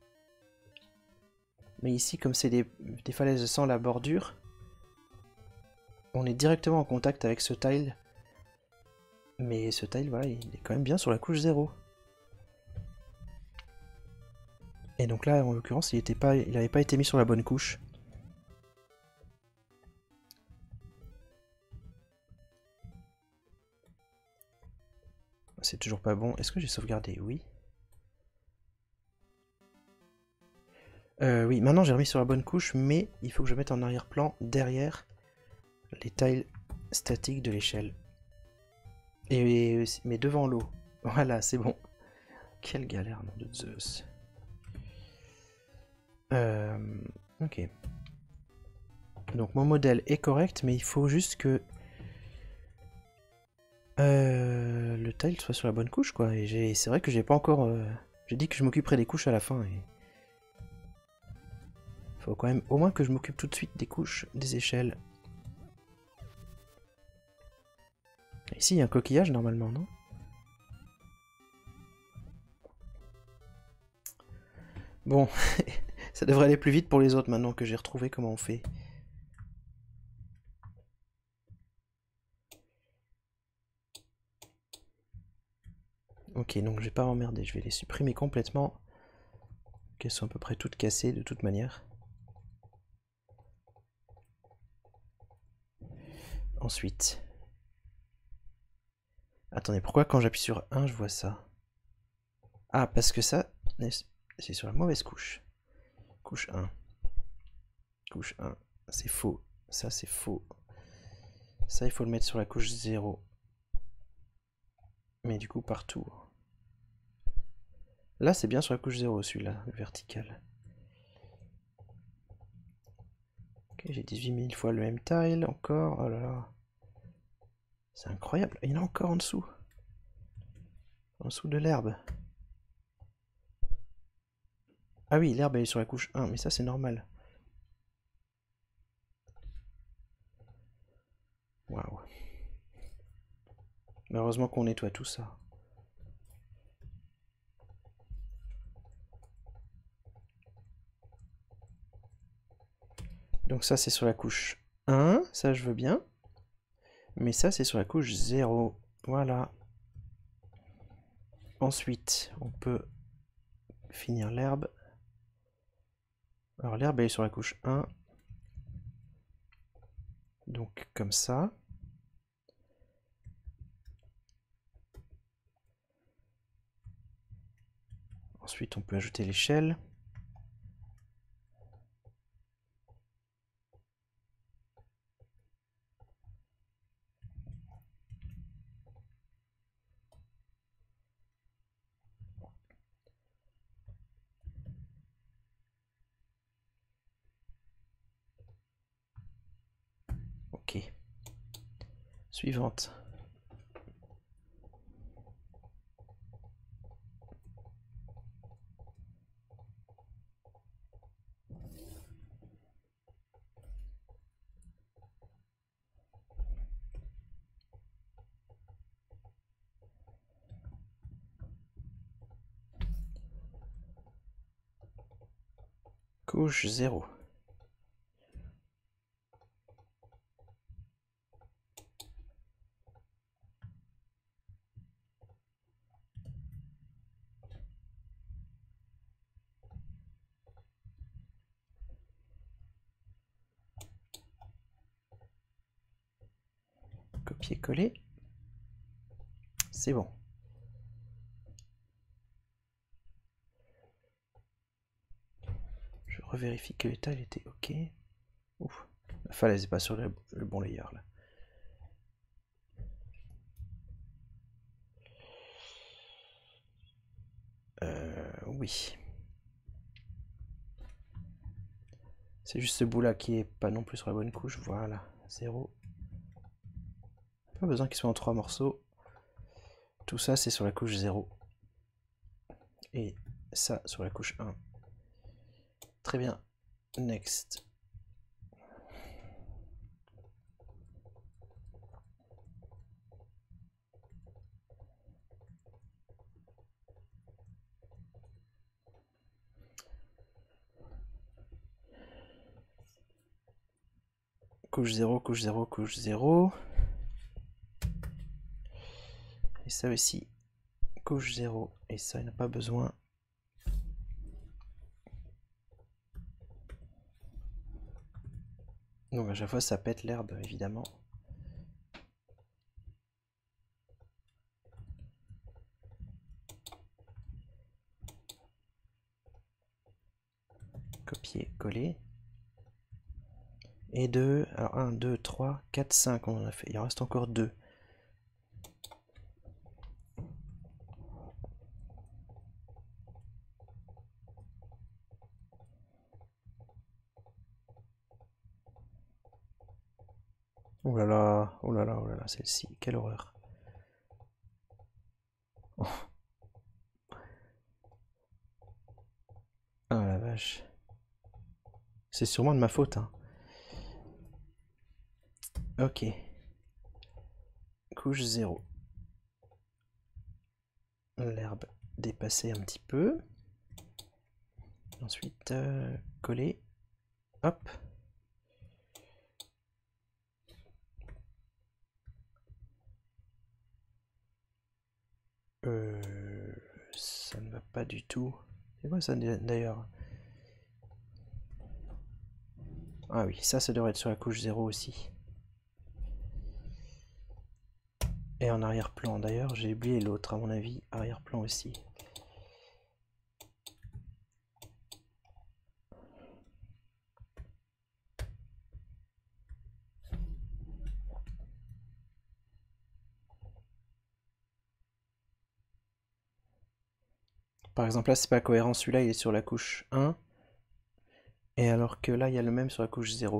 Mais ici comme c'est des falaises sans la bordure, on est directement en contact avec ce tile. Mais ce tile voilà il est quand même bien sur la couche 0. Et donc là en l'occurrence il n'avait pas été mis sur la bonne couche. C'est toujours pas bon. Est-ce que j'ai sauvegardé? Oui. Oui, maintenant j'ai remis sur la bonne couche, mais il faut que je mette en arrière-plan, derrière, les tiles statiques de l'échelle. Mais devant l'eau. Voilà, c'est bon. Quelle galère, nom de Zeus. Ok. Donc mon modèle est correct, mais il faut juste que le tile soit sur la bonne couche, quoi. Et c'est vrai que j'ai pas encore... J'ai dit que je m'occuperais des couches à la fin, et... Faut quand même au moins que je m'occupe tout de suite des couches, des échelles. Ici, il y a un coquillage, normalement, non? Bon, ça devrait aller plus vite pour les autres maintenant que j'ai retrouvé comment on fait. Ok, donc je vais pas m'emmerder, je vais les supprimer complètement. Qu'elles sont à peu près toutes cassées de toute manière. Ensuite. Attendez, pourquoi quand j'appuie sur 1, je vois ça? Ah, parce que ça, c'est sur la mauvaise couche. Couche 1. Couche 1. C'est faux. Ça, c'est faux. Ça, il faut le mettre sur la couche 0. Mais du coup, partout. Là, c'est bien sur la couche 0, celui-là, le vertical. Ok, j'ai 18 000 fois le même tile, encore. Oh là là. C'est incroyable. Il y en a encore en dessous. En dessous de l'herbe. Ah oui, l'herbe elle est sur la couche 1, mais ça c'est normal. Waouh. Mais heureusement qu'on nettoie tout ça. Donc ça c'est sur la couche 1, ça je veux bien. Mais ça c'est sur la couche 0. Voilà. Ensuite, on peut finir l'herbe. Alors l'herbe elle est sur la couche 1. Donc comme ça. Ensuite on peut ajouter l'échelle. Ok. Suivante. Couche 0. Copier-coller. C'est bon. Je revérifie que l'état il était ok. Ouf, la falaise n'est pas sur le bon layer là. Oui. C'est juste ce bout là qui est pas non plus sur la bonne couche. Voilà, 0. Pas besoin qu'il soit en 3 morceaux. Tout ça c'est sur la couche 0. Et ça sur la couche 1. Très bien. Next. Couche 0, couche 0, couche 0. Et ça aussi, couche 0. Et ça, il n'a pas besoin. Donc à chaque fois, ça pète l'herbe, évidemment. Copier, coller. Et 2. Alors 1, 2, 3, 4, 5, on en a fait. Il en reste encore 2. Oh là là, oh là là, oh là là, celle-ci, quelle horreur. Oh. Ah la vache. C'est sûrement de ma faute, hein. Ok. Couche 0. L'herbe dépassée un petit peu. Ensuite, coller. Hop. Ça ne va pas du tout. C'est quoi ça d'ailleurs? Ah oui, ça devrait être sur la couche 0 aussi. Et en arrière-plan d'ailleurs, j'ai oublié l'autre à mon avis, arrière-plan aussi. Par exemple là c'est pas cohérent, celui-là il est sur la couche 1, et alors que là il y a le même sur la couche 0.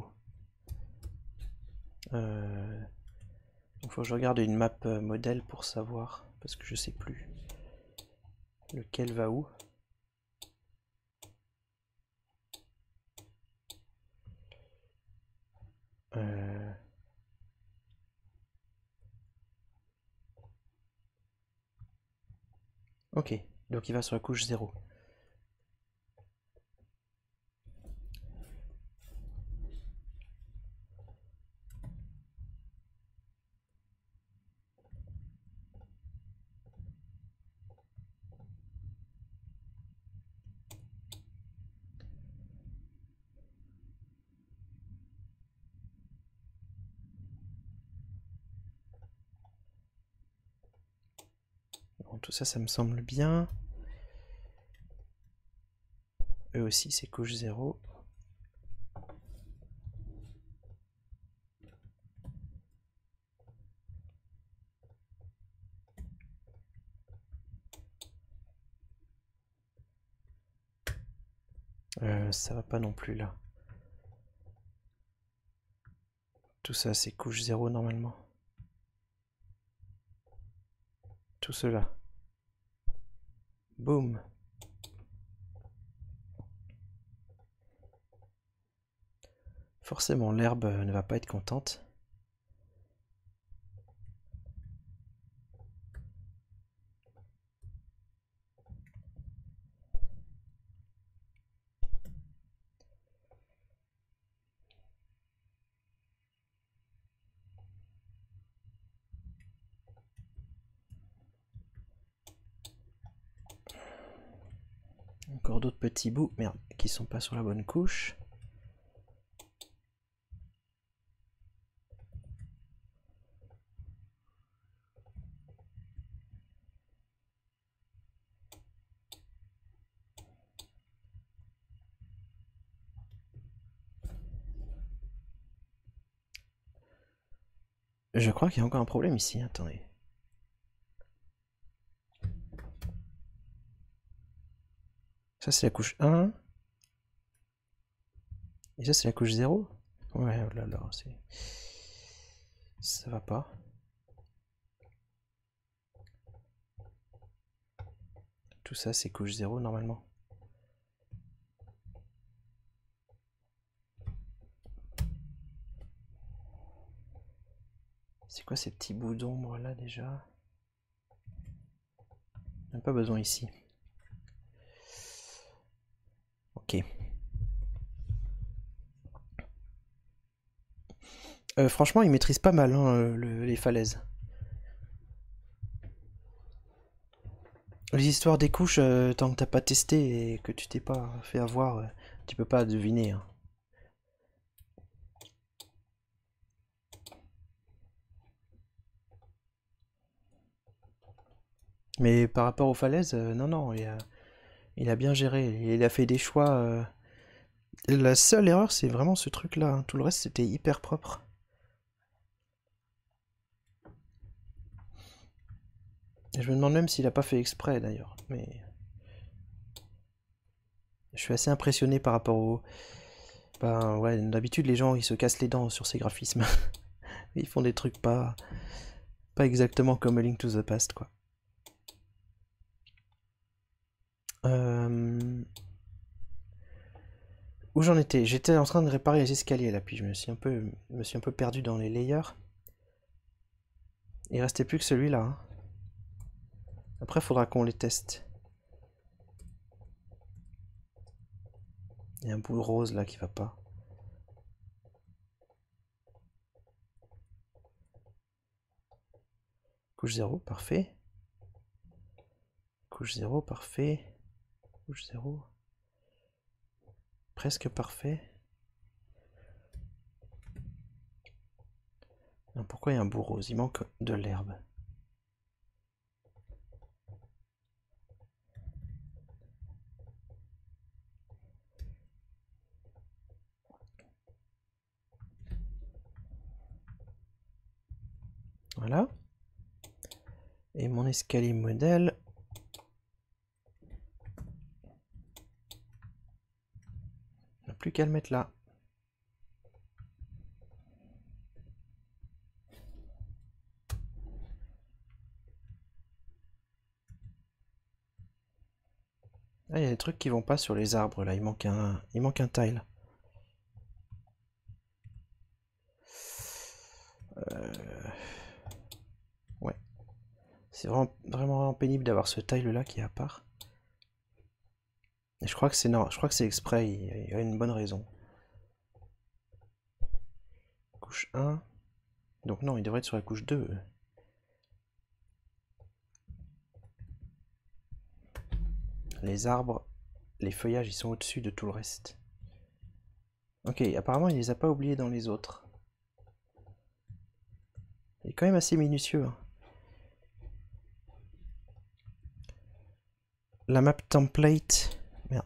Il faut que je regarde une map modèle pour savoir, parce que je sais plus lequel va où. Ok, donc il va sur la couche 0. Bon, tout ça, ça me semble bien. Eux aussi, c'est couche 0. Ça va pas non plus là. Tout ça, c'est couche 0 normalement. Tout cela. Boum. Forcément, l'herbe ne va pas être contente. Encore d'autres petits bouts, merde, qui sont pas sur la bonne couche. Je crois qu'il y a encore un problème ici, attendez. Ça c'est la couche 1. Et ça c'est la couche 0. Ouais, oh là là, c'est... Ça va pas. Tout ça c'est couche 0 normalement. C'est quoi ces petits bouts d'ombre là déjà? Même pas besoin ici. Ok. Franchement, il maîtrise pas mal hein, les falaises. Les histoires des couches, tant que t'as pas testé et que tu t'es pas fait avoir, tu peux pas deviner. Hein. Mais par rapport aux falaises, non, non, il a bien géré. Il a fait des choix. La seule erreur, c'est vraiment ce truc-là. Hein. Tout le reste, c'était hyper propre. Et je me demande même s'il a pas fait exprès d'ailleurs. Mais je suis assez impressionné par rapport au. Ben ouais, d'habitude les gens ils se cassent les dents sur ces graphismes. Ils font des trucs pas exactement comme A Link to the Past quoi. Où j'en étais? J'étais en train de réparer les escaliers là, puis je me suis un peu perdu dans les layers. Il restait plus que celui-là. Hein. Après, il faudra qu'on les teste. Il y a un bout rose là qui va pas. Couche 0, parfait. Couche 0, parfait. Couche 0. Presque parfait. Non, pourquoi il y a un bout rose? Il manque de l'herbe. Voilà. Et mon escalier modèle. On n'a plus qu'à le mettre là. Ah, il y a des trucs qui vont pas sur les arbres là, il manque un tile. Ouais. C'est vraiment pénible d'avoir ce tile là qui est à part. Et je crois que c'est exprès, il y a une bonne raison. Couche 1. Donc non, il devrait être sur la couche 2. Les arbres, les feuillages, ils sont au-dessus de tout le reste. Ok, apparemment, il les a pas oubliés dans les autres. Il est quand même assez minutieux. Hein. La map template... Merde.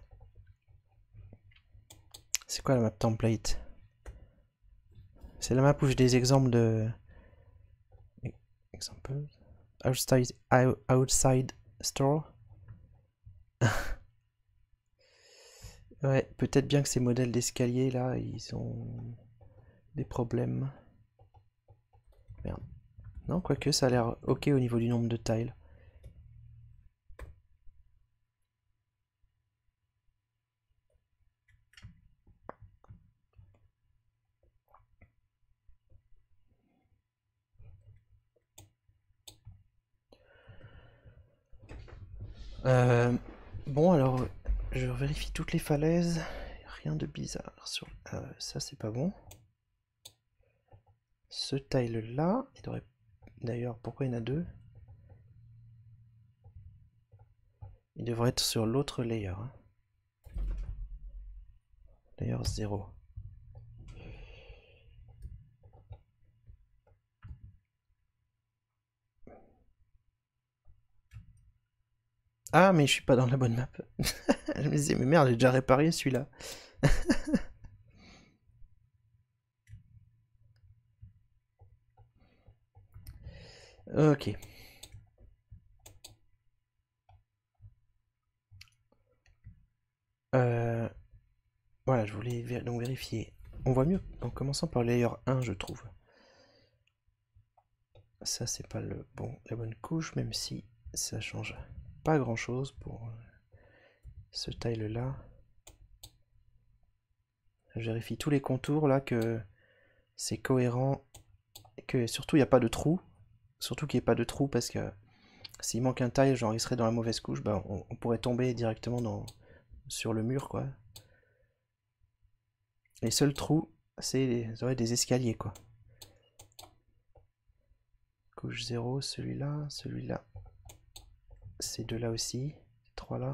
C'est quoi la map template? C'est la map où j'ai des exemples de... Examples. Outside store. Ouais, peut-être bien que ces modèles d'escalier là, ils ont des problèmes. Merde. Non, quoique ça a l'air ok au niveau du nombre de tiles. Bon alors, je vérifie toutes les falaises. Rien de bizarre sur... ça c'est pas bon. Ce tile là, il devrait... D'ailleurs, pourquoi il y en a deux? Il devrait être sur l'autre layer. Hein. Layer 0. Ah, mais je suis pas dans la bonne map. Je me disais, mais merde, j'ai déjà réparé celui-là. Ok. Voilà, je voulais donc vérifier. On voit mieux en commençant par le layer 1, je trouve. Ça, c'est pas la bonne couche, même si ça change pas grand chose pour ce tile-là. Je vérifie tous les contours là, que c'est cohérent, et que surtout il n'y a pas de trou. Surtout qu'il n'y ait pas de trou parce que s'il manque un tile, genre il serait dans la mauvaise couche, bah, on pourrait tomber directement sur le mur, quoi. Les seuls trous, c'est des escaliers, quoi. Couche 0, celui-là, celui-là. Ces deux-là aussi, ces trois-là.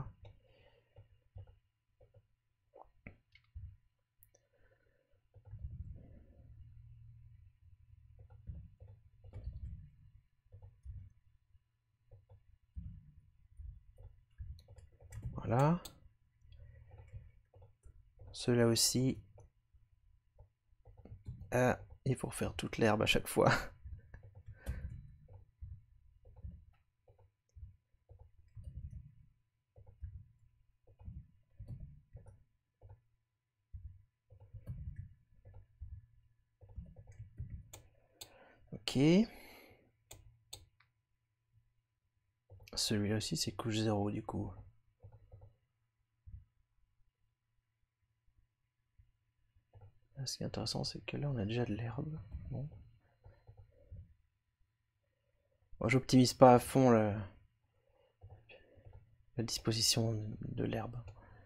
Voilà. Ceux-là aussi. Ah, il faut refaire toute l'herbe à chaque fois. Ok. Celui-là aussi, c'est couche 0 du coup. Ce qui est intéressant, c'est que là, on a déjà de l'herbe. Bon. Moi, j'optimise pas à fond la disposition de l'herbe.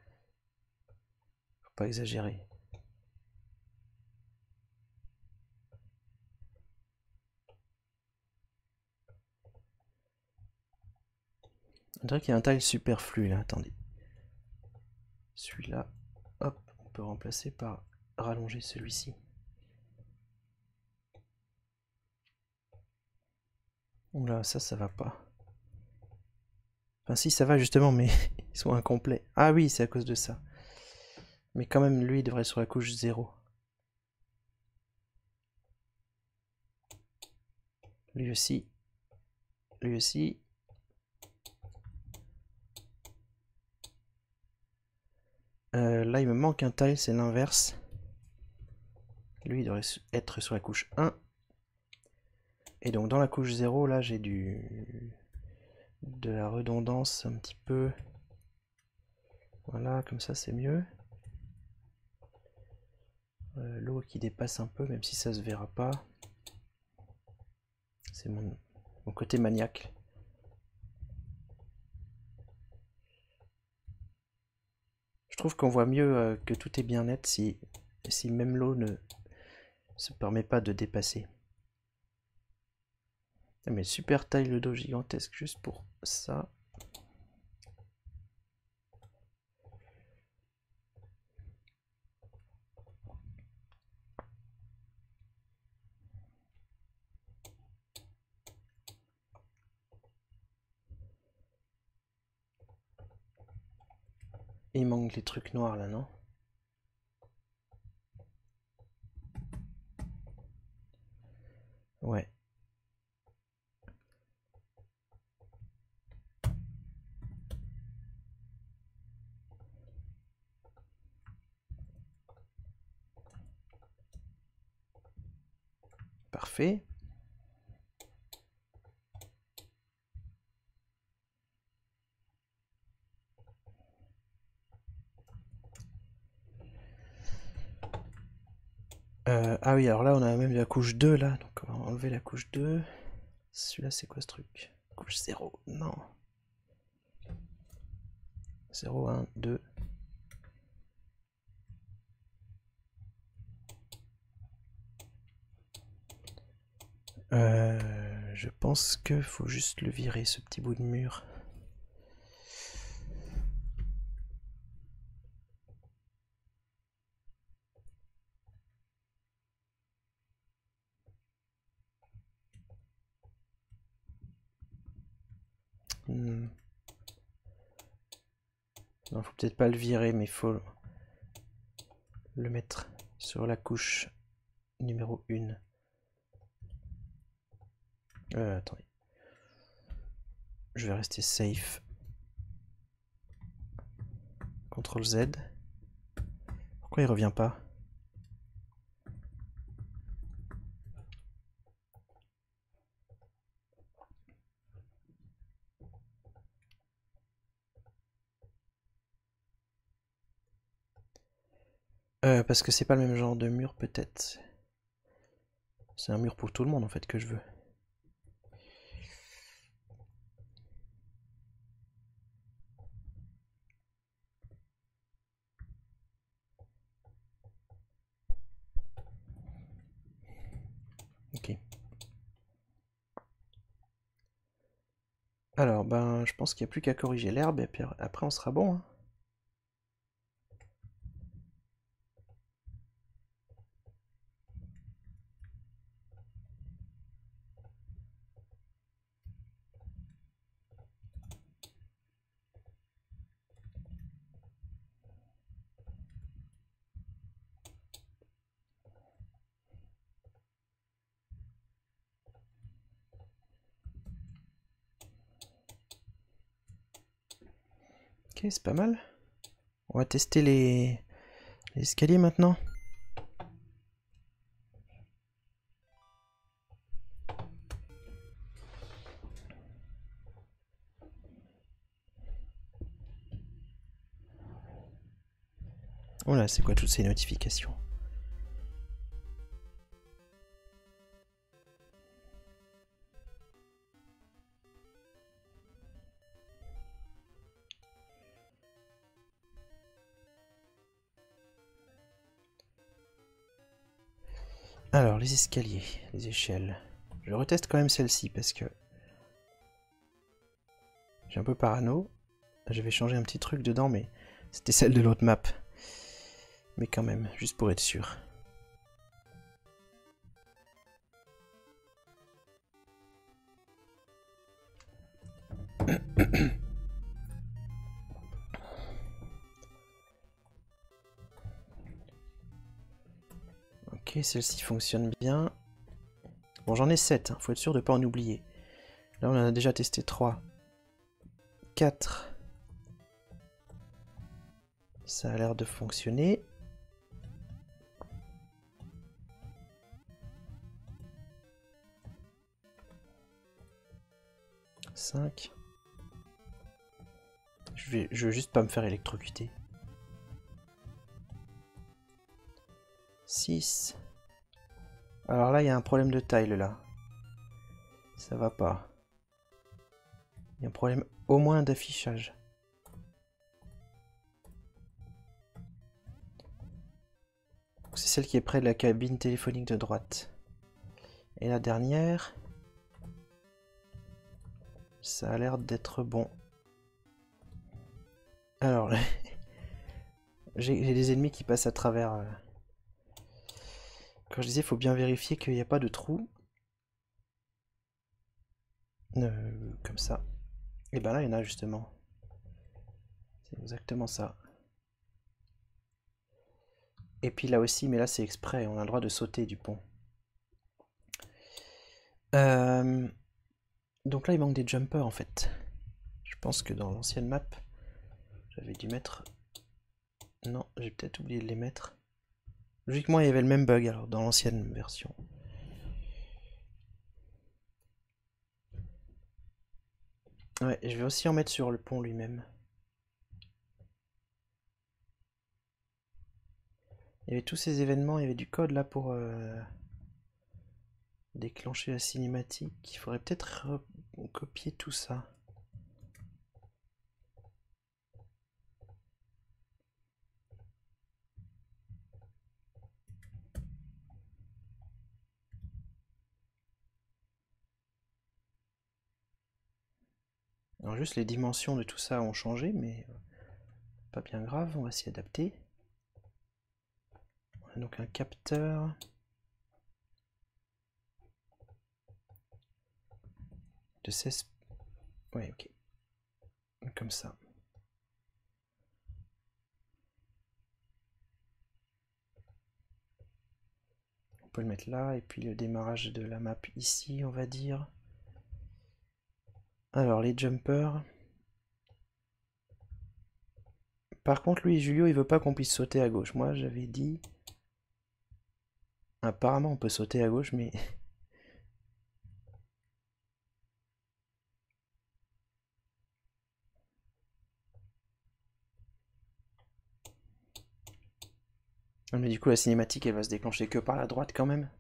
Faut pas exagérer. On dirait qu'il y a un tile superflu là, attendez. Celui-là, hop, on peut remplacer par rallonger celui-ci. Oula, ça va pas. Enfin si, ça va justement, mais ils sont incomplets. Ah oui, c'est à cause de ça. Mais quand même, lui, il devrait être sur la couche 0. Lui aussi. Lui aussi. Là, il me manque un tile, c'est l'inverse. Lui, il devrait être sur la couche 1. Et donc, dans la couche 0, là, j'ai de la redondance un petit peu. Voilà, comme ça, c'est mieux. L'eau qui dépasse un peu, même si ça se verra pas. C'est mon côté maniaque. Je trouve qu'on voit mieux que tout est bien net si même l'eau ne se permet pas de dépasser. Ah, mais super taille le dos gigantesque juste pour ça. Il manque les trucs noirs là, non? Ouais. Parfait. Ah oui, alors là on a même la couche 2 là, donc on va enlever la couche 2. Celui-là c'est quoi ce truc? Couche 0, non. 0, 1, 2. Je pense que faut juste le virer ce petit bout de mur. Non, faut peut-être pas le virer, mais il faut le mettre sur la couche numéro 1. Attendez. Je vais rester safe. CTRL Z. Pourquoi il revient pas? Parce que c'est pas le même genre de mur peut-être. C'est un mur pour tout le monde en fait que je veux. Ok. Alors ben je pense qu'il n'y a plus qu'à corriger l'herbe et puis après on sera bon, hein. Ok, c'est pas mal. On va tester les escaliers maintenant. Oh là, c'est quoi toutes ces notifications? Alors, les escaliers, les échelles. Je reteste quand même celle-ci parce que j'ai un peu parano. J'avais changé un petit truc dedans, mais c'était celle de l'autre map. Mais quand même, juste pour être sûr. Ok, celle-ci fonctionne bien. Bon, j'en ai 7, hein, faut être sûr de ne pas en oublier. Là, on en a déjà testé 3. 4. Ça a l'air de fonctionner. 5. Je veux juste pas me faire électrocuter. 6. Alors là, il y a un problème de taille là. Ça va pas. Il y a un problème au moins d'affichage. C'est celle qui est près de la cabine téléphonique de droite. Et la dernière, ça a l'air d'être bon. Alors, j'ai des ennemis qui passent à travers. Quand je disais, il faut bien vérifier qu'il n'y a pas de trou. Comme ça. Et ben là, il y en a justement. C'est exactement ça. Et puis là aussi, mais là c'est exprès, on a le droit de sauter du pont. Euh, Donc là, il manque des jumpers en fait. Je pense que dans l'ancienne map, j'avais dû mettre... Non, j'ai peut-être oublié de les mettre. Logiquement, il y avait le même bug alors dans l'ancienne version. Ouais, je vais aussi en mettre sur le pont lui-même. Il y avait tous ces événements, il y avait du code là pour déclencher la cinématique. Il faudrait peut-être copier tout ça. Alors juste les dimensions de tout ça ont changé, mais pas bien grave, on va s'y adapter. On a donc un capteur. De 16... Ouais, ok. Comme ça. On peut le mettre là, et puis le démarrage de la map ici, on va dire. Alors, les jumpers. Par contre, lui, Julio, il veut pas qu'on puisse sauter à gauche. Moi, j'avais dit... Apparemment, on peut sauter à gauche, mais... Mais du coup, la cinématique, elle va se déclencher que par la droite, quand même.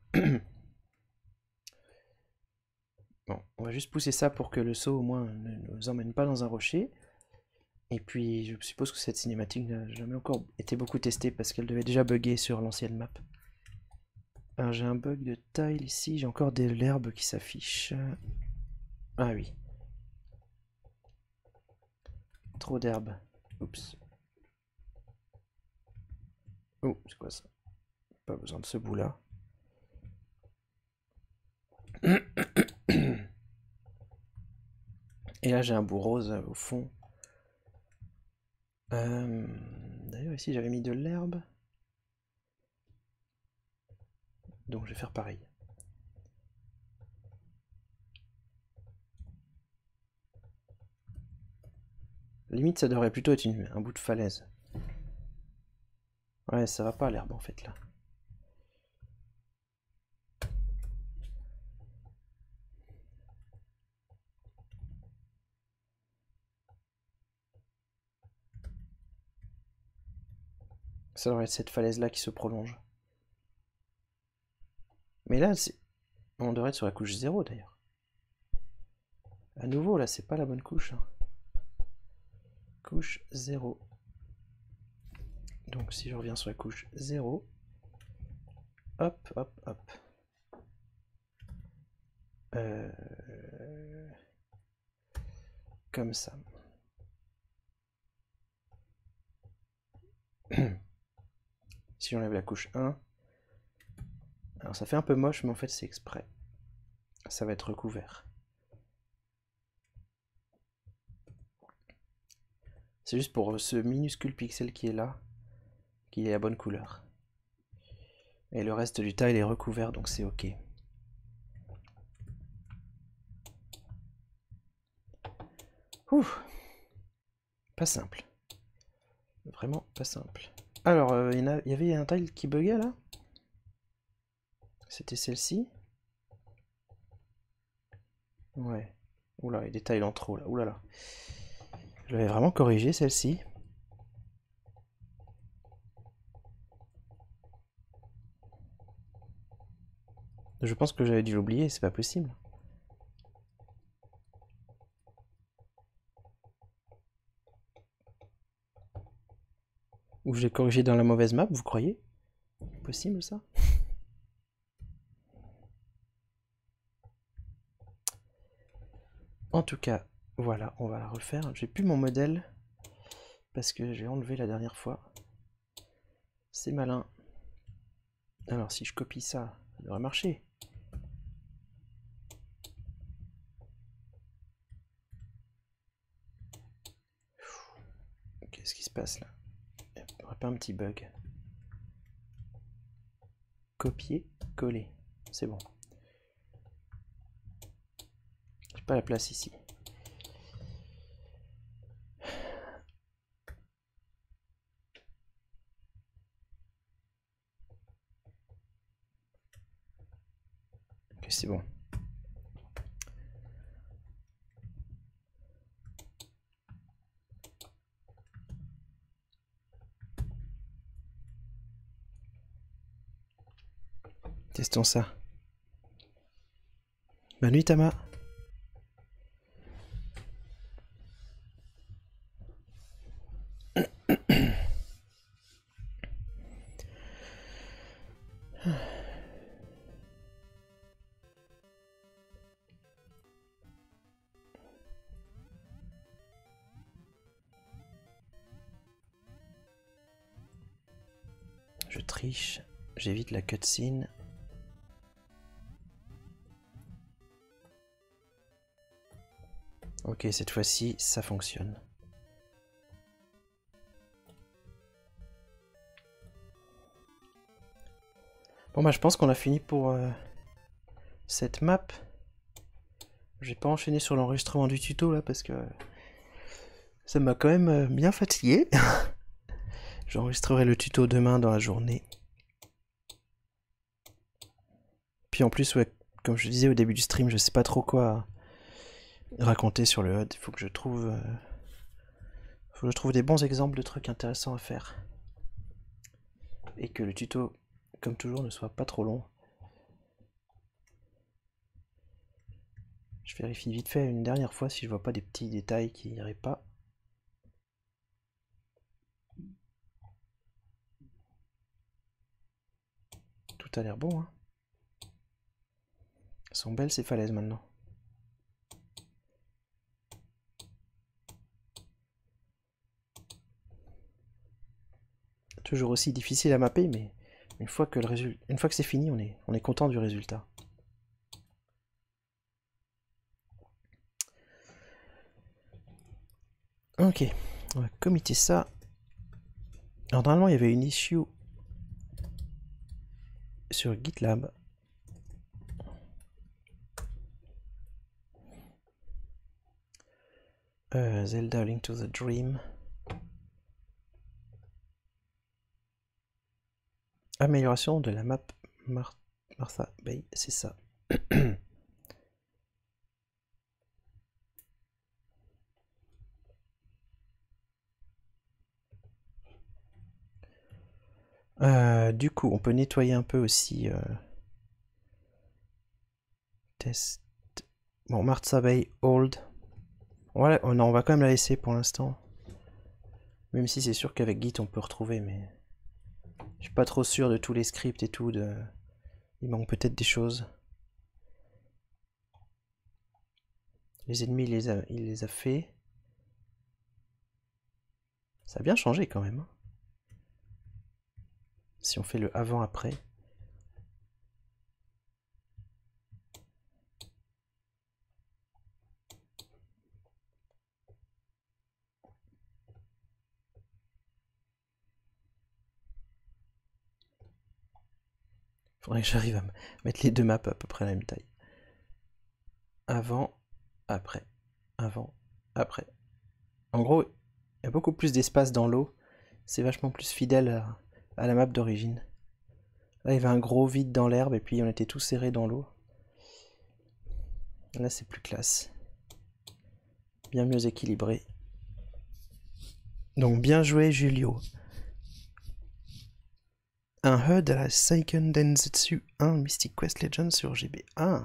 Bon, on va juste pousser ça pour que le saut, au moins, ne nous emmène pas dans un rocher. Et puis, je suppose que cette cinématique n'a jamais encore été beaucoup testée, parce qu'elle devait déjà bugger sur l'ancienne map. Alors, j'ai un bug de tile ici, j'ai encore de l'herbe qui s'affiche. Ah oui. Trop d'herbe. Oups. Oh, c'est quoi ça? Pas besoin de ce bout-là. Et là, j'ai un bout rose au fond. D'ailleurs, ici, j'avais mis de l'herbe. Donc, je vais faire pareil. Limite, ça devrait plutôt être un bout de falaise. Ouais, ça va pas l'herbe en fait là. Ça devrait être cette falaise là qui se prolonge. Mais là, on devrait être sur la couche 0 d'ailleurs. À nouveau, là, c'est pas la bonne couche. Hein. Couche 0. Donc si je reviens sur la couche 0, hop, hop, hop. Comme ça. Si j'enlève la couche 1, alors ça fait un peu moche, mais en fait c'est exprès. Ça va être recouvert. C'est juste pour ce minuscule pixel qui est là, qu'il ait la bonne couleur. Et le reste du tile est recouvert, donc c'est ok. Ouh, pas simple. Vraiment pas simple. Alors, il y avait un tile qui buguait là? C'était celle-ci? Ouais. Oula, il y a des tiles en trop là. Oulala. Je l'avais vraiment corrigé celle-ci. Je pense que j'avais dû l'oublier, c'est pas possible. Ou je l'ai corrigé dans la mauvaise map, vous croyez? Possible ça? En tout cas, voilà, on va la refaire. J'ai plus mon modèle parce que j'ai enlevé la dernière fois. C'est malin. Alors si je copie ça, ça devrait marcher. Qu'est-ce qui se passe là? Il n'y aurait pas un petit bug? Copier, coller. C'est bon. J'ai pas la place ici. Ok, c'est bon. Testons ça. Bonne nuit Tama. Je triche, j'évite la cutscene. Ok, cette fois-ci, ça fonctionne. Bon bah je pense qu'on a fini pour cette map. J'ai pas enchaîné sur l'enregistrement du tuto là parce que ça m'a quand même bien fatigué. J'enregistrerai le tuto demain dans la journée. Puis en plus, ouais, comme je disais au début du stream, je sais pas trop quoi raconter sur le HUD. Il faut que je trouve des bons exemples de trucs intéressants à faire. Et que le tuto, comme toujours, ne soit pas trop long. Je vérifie vite fait une dernière fois si je vois pas des petits détails qui n'iraient pas. Tout a l'air bon, hein. Elles sont belles ces falaises maintenant. Toujours aussi difficile à mapper, mais une fois que c'est fini, on est content du résultat. Ok, on va committer ça. Alors normalement il y avait une issue sur GitLab. Zelda Link to the Dream. Amélioration de la map Martha Bay, c'est ça. Du coup, on peut nettoyer un peu aussi. Test. Bon, Martha Bay Old. Voilà, oh non, on va quand même la laisser pour l'instant. Même si c'est sûr qu'avec Git on peut retrouver, mais je suis pas trop sûr de tous les scripts et tout. Il manque peut-être des choses. Les ennemis, il les a fait. Ça a bien changé quand même. Si on fait le avant-après. Faudrait que j'arrive à mettre les deux maps à peu près à la même taille. Avant, après. Avant, après. En gros, il y a beaucoup plus d'espace dans l'eau. C'est vachement plus fidèle à la map d'origine. Là, il y avait un gros vide dans l'herbe et puis on était tous serrés dans l'eau. Là, c'est plus classe. Bien mieux équilibré. Donc, bien joué, Julio. Un HUD à la Seiken Densetsu 1 Mystic Quest Legends sur GB1.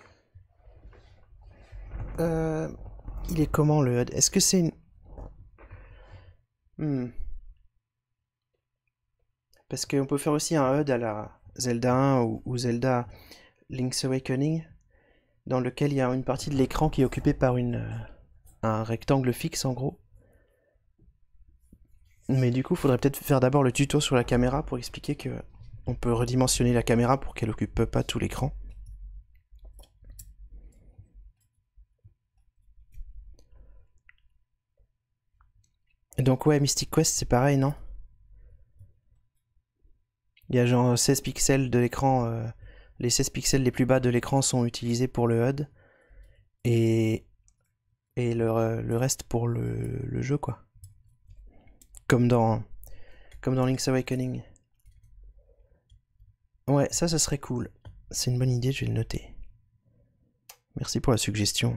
Il est comment le HUD? Est-ce que c'est une... Parce qu'on peut faire aussi un HUD à la Zelda 1 ou Zelda Link's Awakening, dans lequel il y a une partie de l'écran qui est occupée par un rectangle fixe en gros. Mais du coup, il faudrait peut-être faire d'abord le tuto sur la caméra pour expliquer que on peut redimensionner la caméra pour qu'elle occupe pas tout l'écran. Et donc ouais, Mystic Quest c'est pareil, non? Il y a genre 16 pixels de l'écran, les 16 pixels les plus bas de l'écran sont utilisés pour le HUD, et le reste pour le jeu, quoi. Comme dans Link's Awakening. Ouais, ça serait cool. C'est une bonne idée, je vais le noter. Merci pour la suggestion.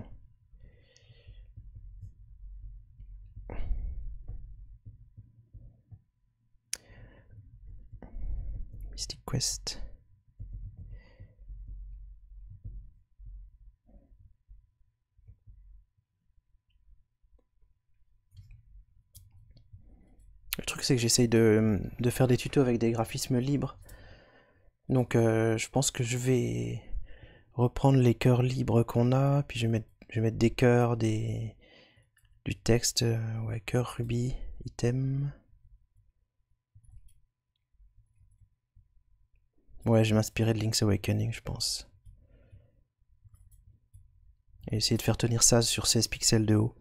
Mystic Quest. Le truc c'est que j'essaye de faire des tutos avec des graphismes libres. Donc je pense que je vais reprendre les cœurs libres qu'on a, puis je vais mettre des cœurs, du texte, ouais, cœur, Ruby, item. Ouais, je vais m'inspirer de Link's Awakening, je pense. Et essayer de faire tenir ça sur 16 pixels de haut.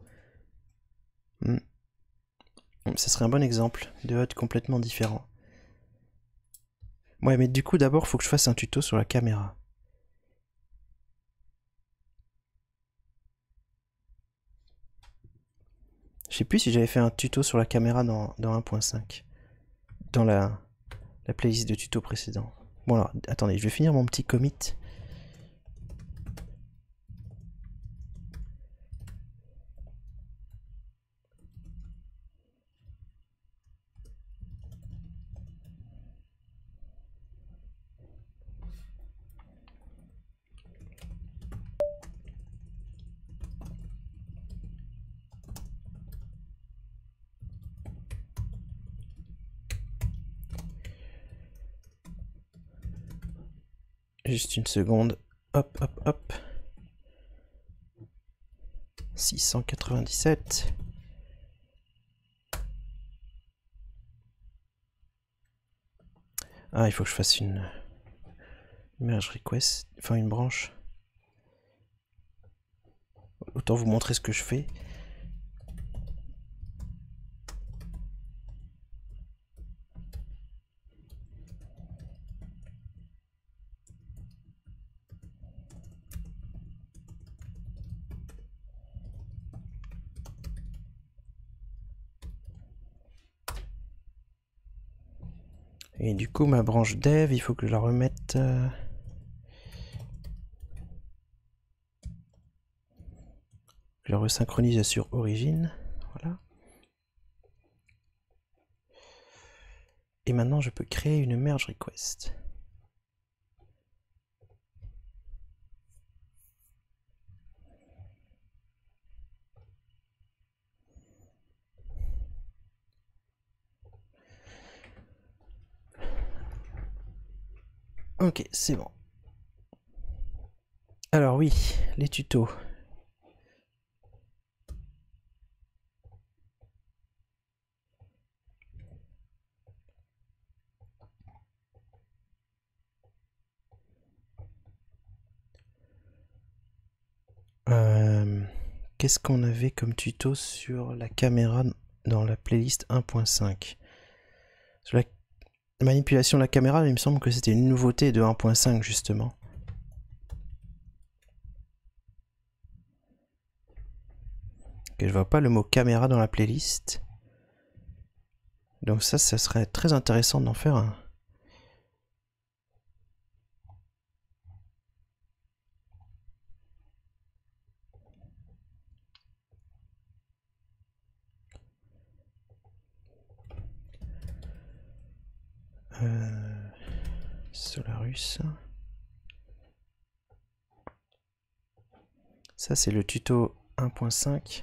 Ça serait un bon exemple de HUD complètement différent. Ouais, mais du coup, d'abord, faut que je fasse un tuto sur la caméra. Je sais plus si j'avais fait un tuto sur la caméra dans 1.5. Dans la playlist de tutos précédents. Bon alors, attendez, je vais finir mon petit commit. Juste une seconde. Hop, hop, hop. 697. Ah, il faut que je fasse une merge request, enfin une branche. Autant vous montrer ce que je fais. Et du coup, ma branche dev, il faut que je la remette... Je la resynchronise sur origine. Voilà. Et maintenant, je peux créer une merge request. Ok, c'est bon. Alors oui, les tutos. Qu'est-ce qu'on avait comme tuto sur la caméra dans la playlist 1.5? Sur la manipulation de la caméra, il me semble que c'était une nouveauté de 1.5 justement. Que je vois pas le mot caméra dans la playlist. Donc ça serait très intéressant d'en faire un. Solarus. Ça c'est le tuto 1.5.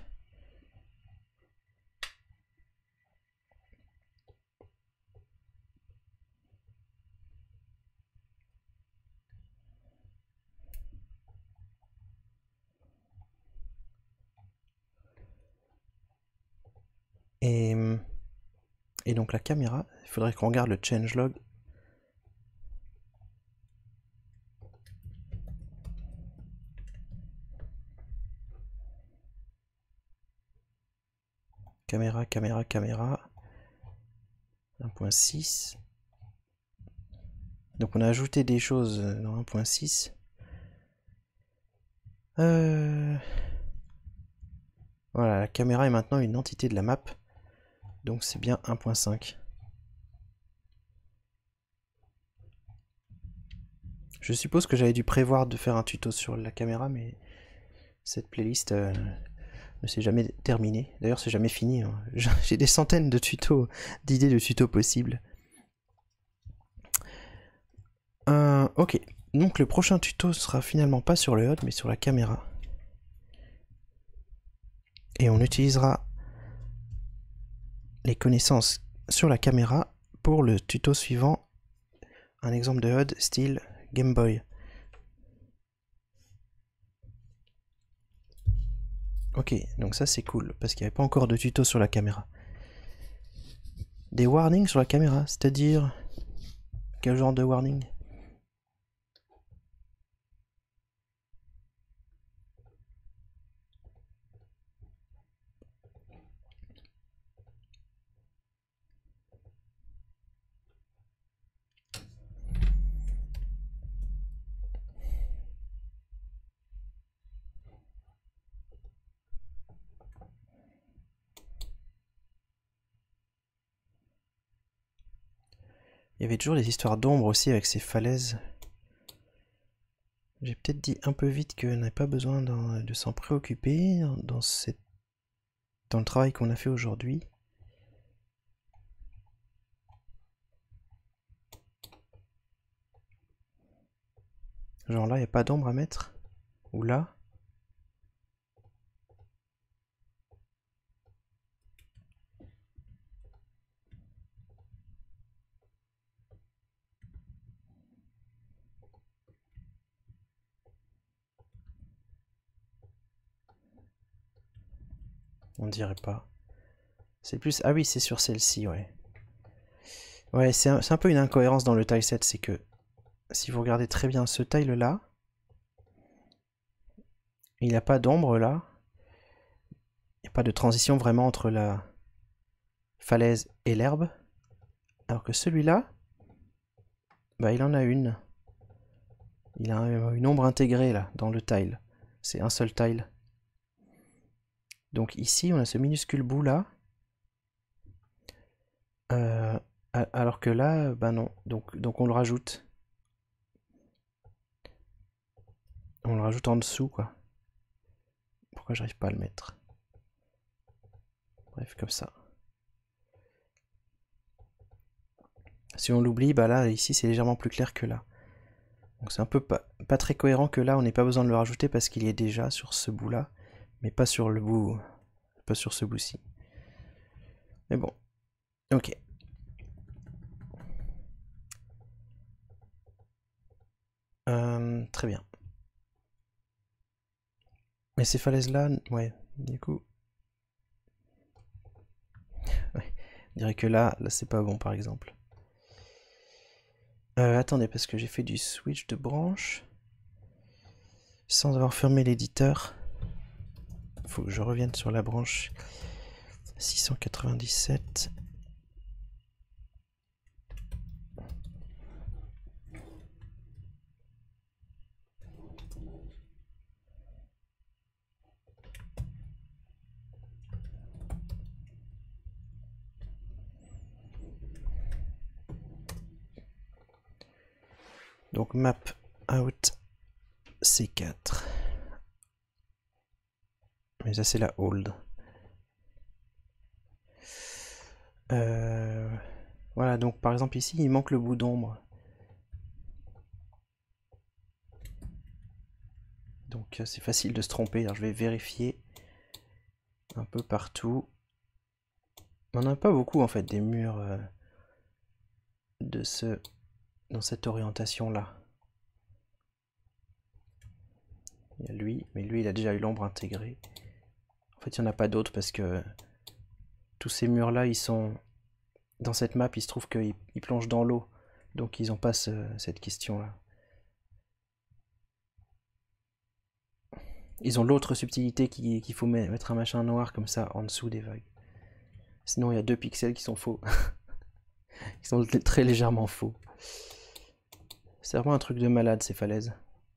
Et donc la caméra, il faudrait qu'on regarde le changelog. Caméra, caméra, caméra. 1.6. Donc on a ajouté des choses dans 1.6. Voilà, la caméra est maintenant une entité de la map. Donc c'est bien 1.5. Je suppose que j'avais dû prévoir de faire un tuto sur la caméra, mais cette playlist ne s'est jamais terminée. D'ailleurs, c'est jamais fini. Hein. J'ai des centaines de tutos, d'idées de tutos possibles. Ok, donc le prochain tuto sera finalement pas sur le HUD, mais sur la caméra. Et on utilisera les connaissances sur la caméra pour le tuto suivant. Un exemple de HUD style Game Boy. Ok, donc ça c'est cool, parce qu'il n'y avait pas encore de tuto sur la caméra. Des warnings sur la caméra, c'est-à-dire... Quel genre de warning? Il y avait toujours des histoires d'ombre aussi avec ces falaises. J'ai peut-être dit un peu vite qu'on n'avait pas besoin de s'en préoccuper dans le travail qu'on a fait aujourd'hui. Genre là, il n'y a pas d'ombre à mettre. Ou là. On dirait pas. C'est plus... Ah oui, c'est sur celle-ci, ouais. Ouais, c'est un peu une incohérence dans le tileset, c'est que si vous regardez très bien ce tile-là, il n'y a pas d'ombre là. Il n'y a pas de transition vraiment entre la falaise et l'herbe. Alors que celui-là, bah il en a une. Il a une ombre intégrée là, dans le tile. C'est un seul tile. Donc ici, on a ce minuscule bout là. Alors que là, bah non. Donc on le rajoute. On le rajoute en dessous, quoi. Pourquoi j'arrive pas à le mettre? Bref, comme ça. Si on l'oublie, bah là, ici, c'est légèrement plus clair que là. Donc c'est un peu pas très cohérent que là, on n'ait pas besoin de le rajouter parce qu'il y est déjà sur ce bout-là, mais pas sur le bout, pas sur ce bout-ci. Mais bon, ok. Très bien. Mais ces falaises-là, ouais, du coup... Ouais, on dirait que là c'est pas bon par exemple. Attendez, parce que j'ai fait du switch de branche sans avoir fermé l'éditeur. Faut que je revienne sur la branche 697. Donc map out C4. Mais ça c'est la hold. Voilà, donc par exemple ici il manque le bout d'ombre. Donc c'est facile de se tromper. Alors je vais vérifier un peu partout. On n'en a pas beaucoup en fait des murs dans cette orientation là. Il y a lui, mais lui il a déjà eu l'ombre intégrée. En fait il n'y en a pas d'autres parce que tous ces murs là ils sont... Dans cette map il se trouve qu'ils plongent dans l'eau. Donc ils n'ont pas cette question là. Ils ont l'autre subtilité qu'il faut mettre un machin noir comme ça en dessous des vagues. Sinon il y a 2 pixels qui sont faux. Qui sont très légèrement faux. C'est vraiment un truc de malade ces falaises.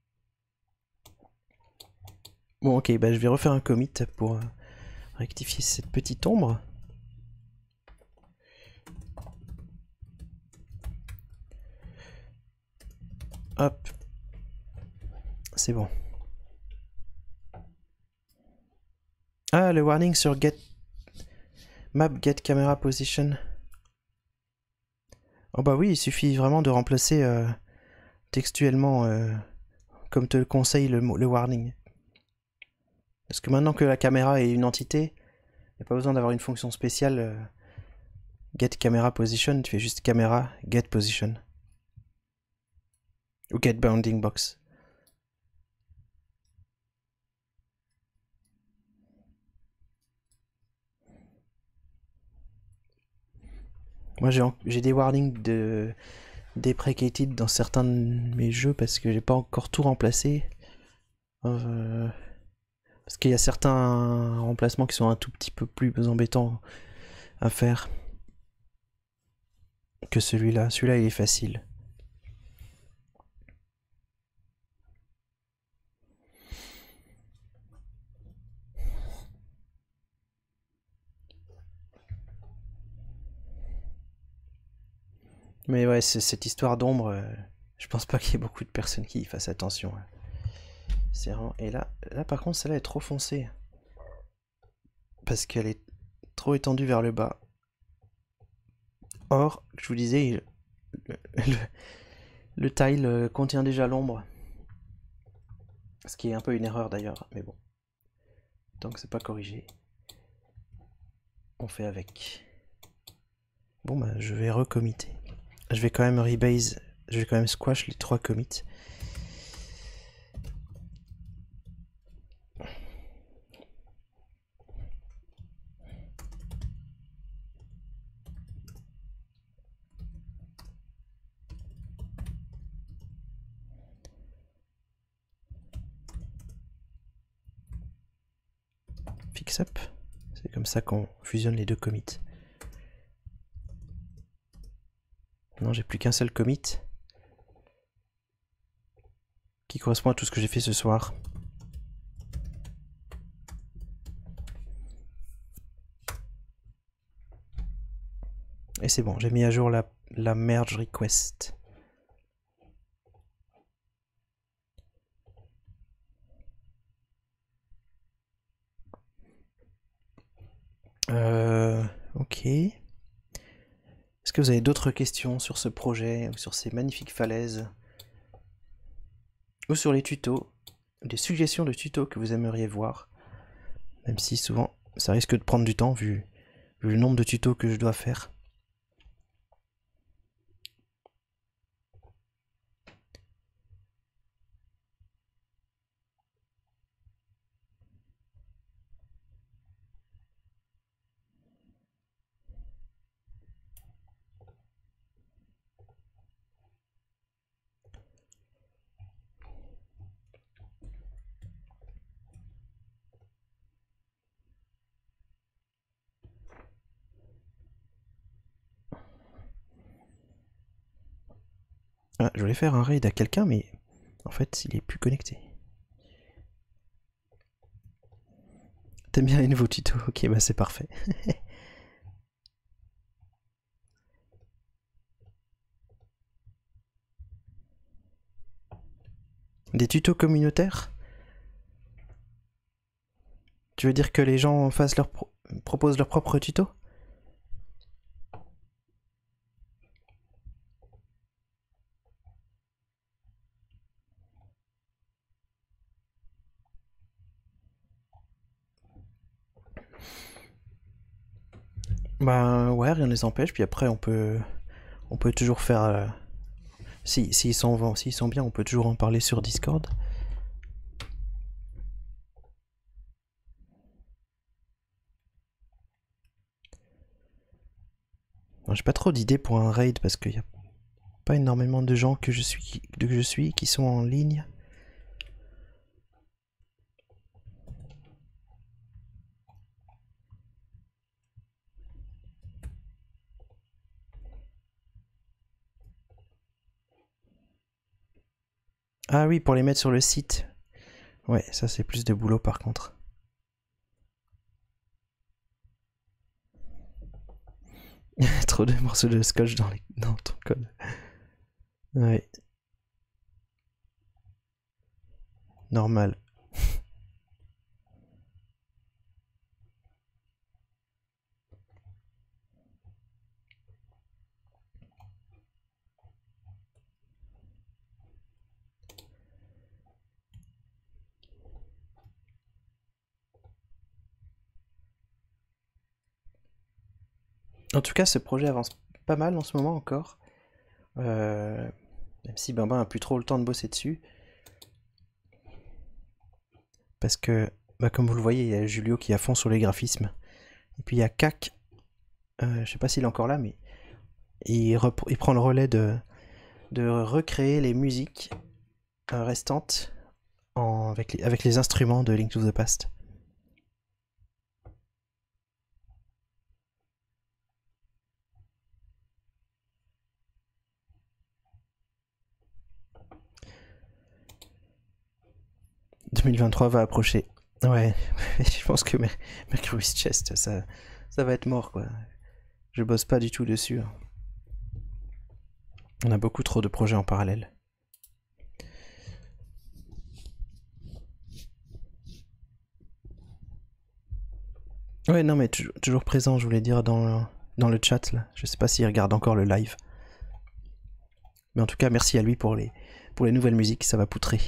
Bon ok, bah je vais refaire un commit pour rectifier cette petite ombre. Hop. C'est bon. Ah, le warning sur map get camera position. Oh bah oui, il suffit vraiment de remplacer textuellement comme te le conseille le warning. Parce que maintenant que la caméra est une entité, il n'y a pas besoin d'avoir une fonction spéciale get camera position, tu fais juste camera get position. Ou get bounding box. Moi j'ai des warnings de deprecated dans certains de mes jeux parce que j'ai pas encore tout remplacé. Parce qu'il y a certains remplacements qui sont un tout petit peu plus embêtants à faire que celui-là. Celui-là il est facile. Mais ouais, cette histoire d'ombre, je pense pas qu'il y ait beaucoup de personnes qui y fassent attention. C'est vraiment... Et là par contre, celle-là est trop foncée. Parce qu'elle est trop étendue vers le bas. Or, je vous disais, le tile contient déjà l'ombre. Ce qui est un peu une erreur d'ailleurs, mais bon. Tant que c'est pas corrigé, on fait avec. Bon bah je vais recommitter. Je vais quand même rebase, je vais quand même squash les 3 commits. Fix up, c'est comme ça qu'on fusionne les 2 commits. Non, j'ai plus qu'un seul commit qui correspond à tout ce que j'ai fait ce soir. Et c'est bon, j'ai mis à jour la merge request. Ok. Est-ce que vous avez d'autres questions sur ce projet, ou sur ces magnifiques falaises, ou sur les tutos, des suggestions de tutos que vous aimeriez voir, même si souvent ça risque de prendre du temps vu le nombre de tutos que je dois faire. Ah, je voulais faire un raid à quelqu'un, mais en fait, il est plus connecté. T'aimes bien les nouveaux tutos? Ok, bah c'est parfait. Des tutos communautaires? Tu veux dire que les gens fassent proposent leurs propres tutos? Bah ouais, rien ne les empêche, puis après on peut toujours faire... s'ils sont bien, on peut toujours en parler sur Discord. J'ai pas trop d'idées pour un raid parce qu'il y a pas énormément de gens que je suis qui sont en ligne. Ah oui, pour les mettre sur le site. Ouais, ça c'est plus de boulot par contre. Trop de morceaux de scotch dans ton code. Ouais. Normal. En tout cas, ce projet avance pas mal en ce moment encore. Même si Bambin a plus trop le temps de bosser dessus. Parce que, bah, comme vous le voyez, il y a Julio qui est à fond sur les graphismes. Et puis il y a Cac, je sais pas s'il est encore là, mais il prend le relais de recréer les musiques restantes avec les instruments de Link to the Past. « 2023 va approcher. Ouais, je pense que Mercury's Chest, ça va être mort, quoi. Je bosse pas du tout dessus. On a beaucoup trop de projets en parallèle. Ouais, non, mais toujours présent, je voulais dire, dans le chat, là. Je sais pas s'il regarde encore le live. Mais en tout cas, merci à lui pour les nouvelles musiques, ça va poutrer.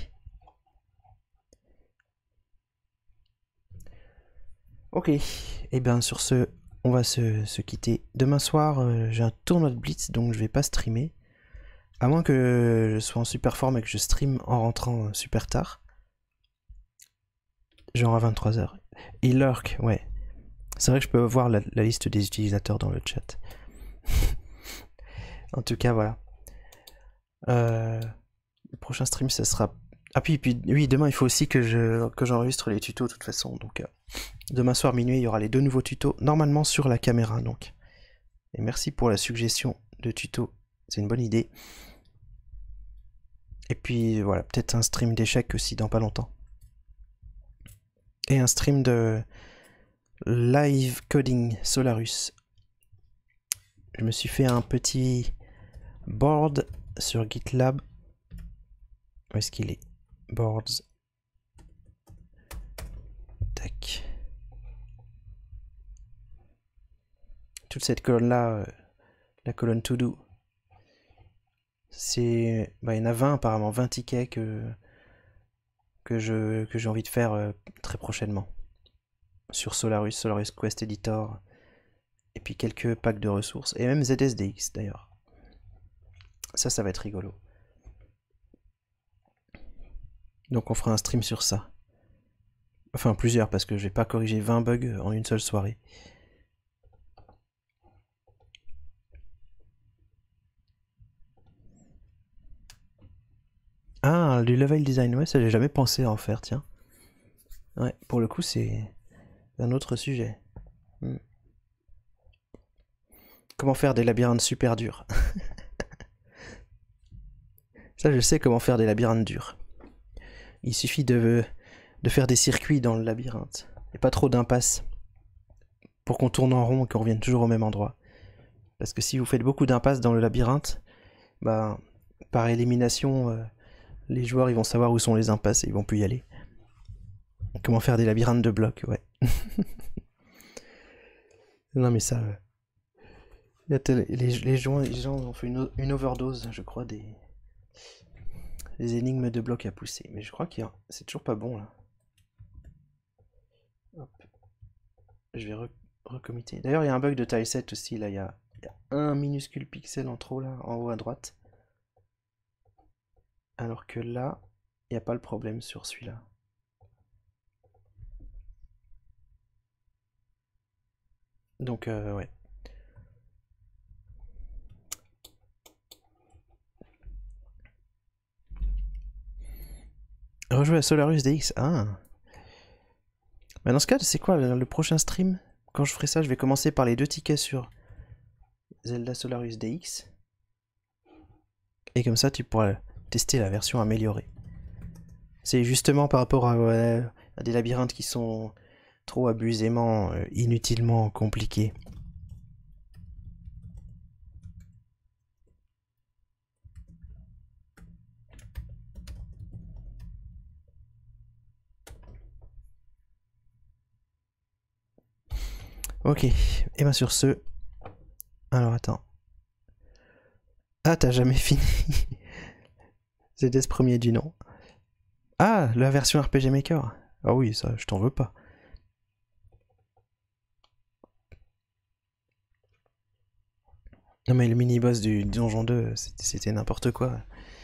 Ok, et bien sur ce, on va se quitter. Demain soir, j'ai un tournoi de Blitz, donc je vais pas streamer. À moins que je sois en super forme et que je stream en rentrant super tard. Genre à 23h. Et lurk, ouais. C'est vrai que je peux voir la liste des utilisateurs dans le chat. En tout cas, voilà. Le prochain stream, ça sera... Ah puis oui, demain, il faut aussi que j'enregistre les tutos de toute façon. Donc, demain soir, minuit, il y aura les 2 nouveaux tutos, normalement sur la caméra, donc. Et merci pour la suggestion de tuto, c'est une bonne idée. Et puis, voilà, peut-être un stream d'échecs aussi dans pas longtemps. Et un stream de live coding Solarus. Je me suis fait un petit board sur GitLab. Où est-ce qu'il est? Boards. Tac. Toute cette colonne-là, la colonne to do, c'est... Bah, il y en a 20 apparemment, 20 tickets que j'ai envie de faire très prochainement. Sur Solarus Quest Editor, et puis quelques packs de ressources, et même ZSDX d'ailleurs. Ça va être rigolo. Donc on fera un stream sur ça. Enfin plusieurs, parce que j'ai pas corrigé 20 bugs en une seule soirée. Ah, du level design, ouais, ça j'ai jamais pensé à en faire, tiens. Ouais, pour le coup c'est un autre sujet. Comment faire des labyrinthes super durs? Ça je sais comment faire des labyrinthes durs. Il suffit de faire des circuits dans le labyrinthe. Et pas trop d'impasses. Pour qu'on tourne en rond et qu'on revienne toujours au même endroit. Parce que si vous faites beaucoup d'impasses dans le labyrinthe, bah, par élimination, les joueurs ils vont savoir où sont les impasses et ils vont plus y aller. Comment faire des labyrinthes de blocs, ouais. Non mais ça... les gens ont fait une overdose, je crois, des énigmes de blocs à pousser. Mais je crois que c'est toujours pas bon, là. Hop. Je vais recommitter. D'ailleurs, il y a un bug de tileset aussi, là. Il y a un minuscule pixel en trop, là, en haut à droite. Alors que là, il n'y a pas le problème sur celui-là. Donc, ouais. Rejouer à Solarus DX. Ah. Bah dans ce cas, c'est quoi le prochain stream? Quand je ferai ça, je vais commencer par les 2 tickets sur Zelda Solarus DX. Et comme ça, tu pourras tester la version améliorée. C'est justement par rapport à des labyrinthes qui sont trop abusément, inutilement compliqués. Ok, et bien sur ce... Alors attends. Ah, t'as jamais fini. ZS premier du nom. Ah, la version RPG Maker. Ah oui, ça, je t'en veux pas. Non mais le mini-boss du Donjon 2, c'était n'importe quoi.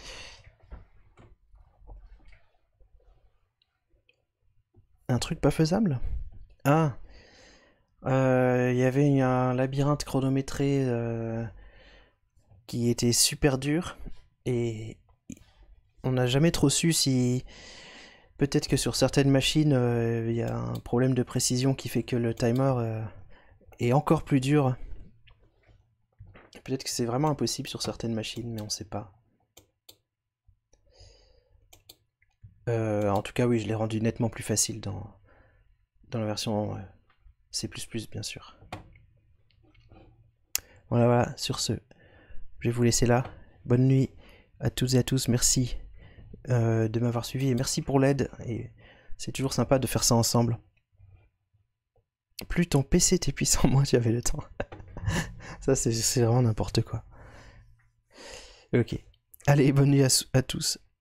Un truc pas faisable? Ah, il y avait un labyrinthe chronométré qui était super dur et on n'a jamais trop su si... Peut-être que sur certaines machines, il y a un problème de précision qui fait que le timer est encore plus dur. Peut-être que c'est vraiment impossible sur certaines machines, mais on sait pas. En tout cas, oui, je l'ai rendu nettement plus facile dans la version C++, bien sûr. Voilà, voilà, sur ce, je vais vous laisser là. Bonne nuit à toutes et à tous. Merci de m'avoir suivi et merci pour l'aide. Et c'est toujours sympa de faire ça ensemble. Plus ton PC était puissant, moins tu avais le temps. Ça, c'est vraiment n'importe quoi. Ok. Allez, bonne nuit à tous.